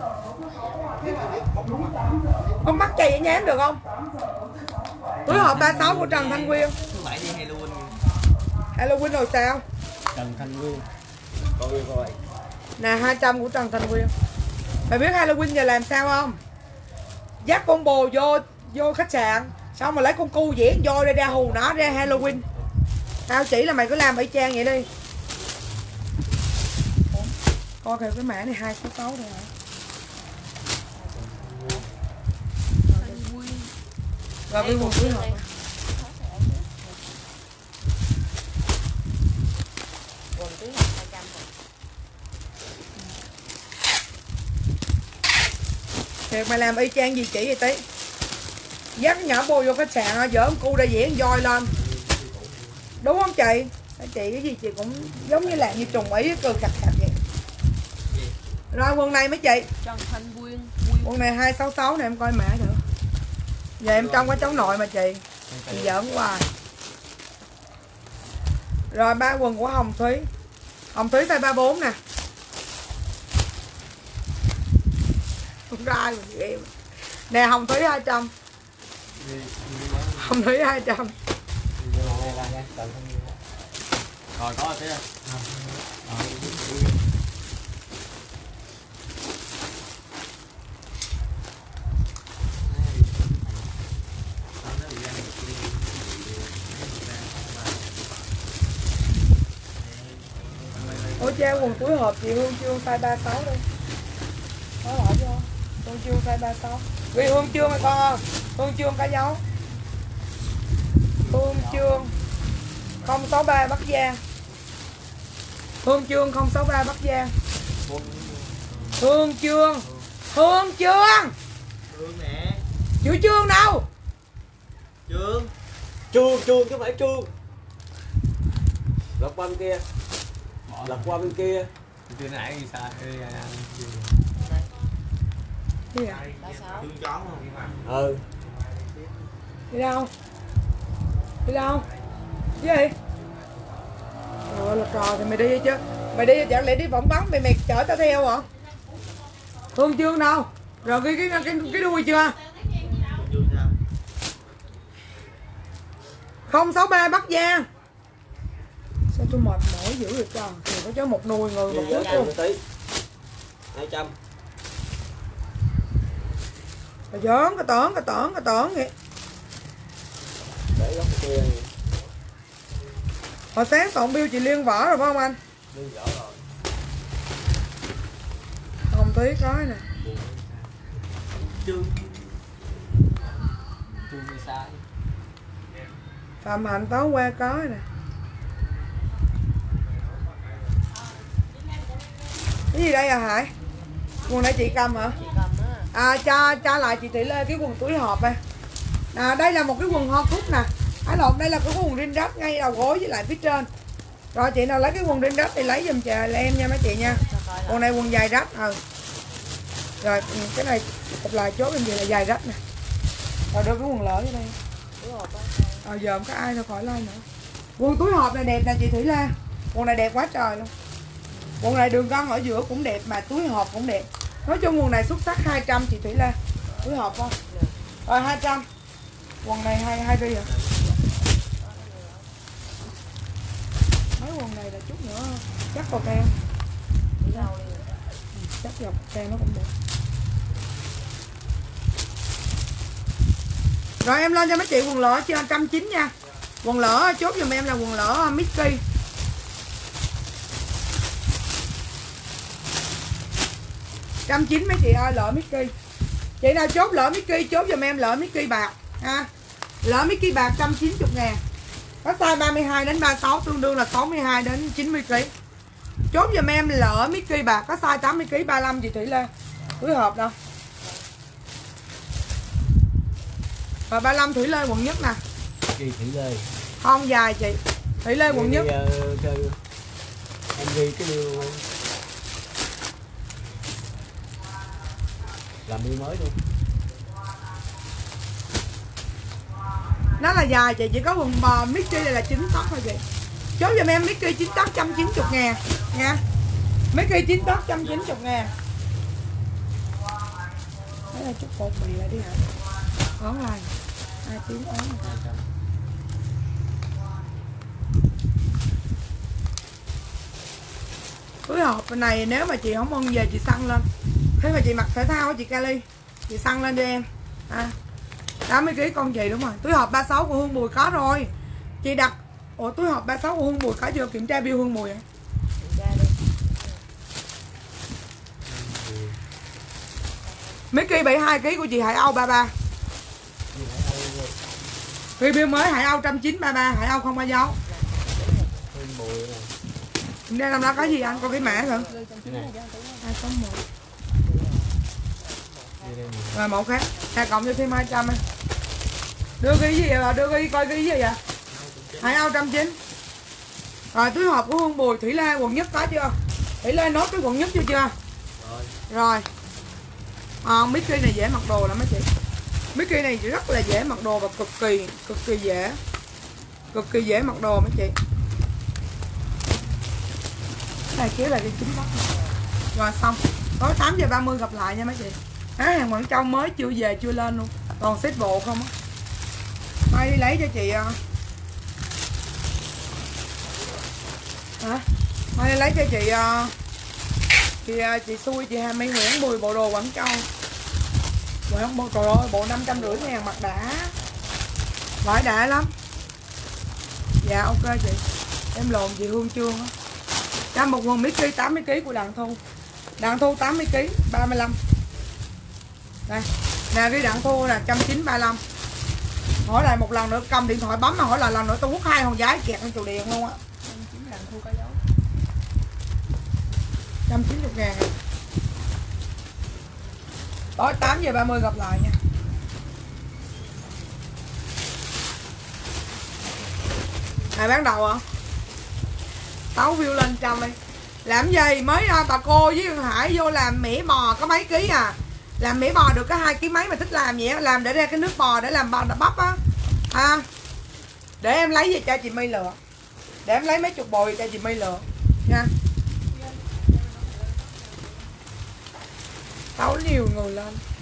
Con mắt chày nhám được không? Túi hộp 36 của Trần Thanh Nguyên. Bạn đi Halloween. Halloween rồi sao? Trần Thanh Nguyên. Coi. Nè 200 của Trần Thanh Nguyên. Mày biết Halloween giờ làm sao không? Dắt con bồ vô khách sạn, xong mà lấy con cu dẻ voi ra hù nó ra Halloween. Tao chỉ là mày cứ làm y chang vậy đi. Coi kìa cái mã này 266 thôi hả? Rồi cái quần túi hộp. Quần túi hộp 200 rồi. Thiệt mày làm y chang gì chỉ vậy tí. Dắt nhỏ bồ vô khách sạn dỡ con cu ra dẻ voi lên. Đúng không chị? Chị cái gì chị cũng giống như là như trùng ý cười cạch cạch vậy. Rồi quần này mấy chị. Trần Thanh Nguyên. Quần này 266 nè em coi mã được. Giờ em trong có cháu nội mà chị giỡn hoài. Rồi 3 quần của Hồng Thúy. Hồng Thúy size 34 nè. Không ra ai mà em. Nè Hồng Thúy 200. Hồng Thúy 200. Rồi có tí. Ủa treo quần túi hộp chị Hương Trương size 36 đi. Có hỏi vô. Hương Trương size 36. Vì Hương Trương hay con không? Hương Trương cá dấu. Hương Trương 063 Bắc Giang. Hương Trương 063 Bắc Giang. Hương Trương. Hương Trương. Hương nè. Chữ Trương đâu? Chuông chứ không phải chuông. Lật qua bên kia. Lật qua bên kia. Từ nãy thì sao? Gì à? Chuông chó không? Ừ. Đi đâu? Đi đâu? Cái gì? Trời là trò thì mày đi chứ. Mày đi chẳng lẽ đi phỏng vấn mày chở tao theo hả? Hương chương đâu? Rồi cái đuôi chưa? 06B Bắc Giang. Sao tôi mệt mỏi dữ vậy trời? Thì có cho một nùi người một chút luôn. 200. Cái giỡn cái tởn vậy. Để góc kia. Hồi sáng tổng bill chị Liên vỡ rồi phải không anh? Liên vỡ rồi. Hồng Thúy có nè. Chuông sai. Phạm Hạnh tối qua có nè. Cái gì đây à Hải? Quần này chị cầm hả? Chị cầm á. Cho lại chị Thị Lê cái quần túi hộp đây. Đây là một cái quần ho cúc nè. Đây là cái quần rin rách ngay đầu gối với lại phía trên. Rồi chị nào lấy cái quần rin rách thì lấy giùm là em nha mấy chị nha. Quần này quần dài rách. Rồi cái này cặp lại chốt em gì là dài rách nè. Rồi đưa cái quần lỡ vô đây. Giờ không có ai đâu khỏi like nữa. Quần túi hộp này đẹp nè chị Thủy Lê. Quần này đẹp quá trời luôn. Quần này đường gân ở giữa cũng đẹp mà túi hộp cũng đẹp. Nói chung quần này xuất sắc 200 chị Thủy Lê. Túi hộp không? Rồi 200. Quần này 2 ri hả? Mấy quần này là chút nữa chắc vào ten. Chắc dọc ten nó cũng đẹp. Rồi em lên cho mấy chị quần lỡ trên 190 nha. Quần lỡ chốt giùm em là quần lỡ Mickey. Trăm chín mấy chị ơi, lỡ Mickey. Chị nào chốt lỡ Mickey chốt giùm em lỡ Mickey bạc ha. Lỡ Mickey bạc 190.000. Có size 32 đến 36 tương đương là 62 đến 90 kg. Chốt giùm em lỡ Mickey bạc có size 80 kg 35 chị Thủy Lê. Túi hộp đâu. Rồi 35 Thủy Lê quận nhất nè. Ghi Thủy Lê. Không dài chị. Thủy Lê quận nhất. Em ghi cái điều làm bill mới luôn. Nó là dài chị, chỉ có quần bò Mickey này là 9 tóc thôi chị. Chốt giùm em Mickey 9 tóc 190.000 nha. Mickey 9 tóc 190.000. Đấy là chút bột mì lại đi hả? Ón lại 2 tiếng ón. Túi hộp bên này nếu mà chị không ưng về chị săn lên. Thế mà chị mặc thể thao chị Kali, chị săn lên đi em. 80 kg con chị đúng rồi. Túi hộp 36 của Hương Bùi có rồi. Chị đặt túi hộp 36 của Hương Bùi có chưa? Kiểm tra bill Hương Bùi. Mickey 72 kg của chị Hải Âu 33. Review mới Hải Âu 193 Hải Âu không bao dấu. Đây năm đó có gì anh? Có cái mã thử. 261. Rồi một khác. Cộng cho thêm 200 em. Đưa cái gì vậy? Đưa cái coi cái gì vậy? Hải Âu 190. Rồi túi hộp của Hương Bùi Thủy Lê quận nhất có chưa? Thủy Lê nốt cái quận nhất chưa? Rồi. Mickey này dễ mặc đồ lắm mấy chị. Mickey này rất là dễ mặc đồ và cực kỳ dễ. Cực kỳ dễ mặc đồ mấy chị. Cái này kia là cái chính đó. Rồi xong. Tối 8:30 gặp lại nha mấy chị. Hàng Quảng Châu mới chưa về chưa lên luôn. Còn xếp bộ không á. Mai đi lấy cho chị. Hả? Mai đi lấy cho chị chị xui chị Hà My Nguyễn 10 bộ đồ Quảng Châu. Trời ơi, bộ 550.000 mặt đã. Vải đã lắm. Dạ ok chị. Em lồn chị Hương Trương á. Cho một quần Mickey 80 kg của Đặng Thu. Đặng Thu 80 kg 35. Đây. Nè cái Đặng Thu là 190-35. Hỏi lại một lần nữa, cầm điện thoại bấm mà hỏi lại lần nữa tôi quất 2 con gái kẹt lên trụ điện luôn á. 190.000. Tối 8:30 gặp lại nha. Này bán đầu hả? Tấu view lên trăm đi. Làm gì mới ra bà cô với Hương Hải vô làm mẻ bò có mấy ký à. Làm mẻ bò được có 2 ký mấy mà thích làm vậy á. Làm để ra cái nước bò để làm bò bắp á. À, để em lấy về cho chị My lựa. Để em lấy mấy chục bộ cho chị My lựa nha. Tấu nhiều người lên.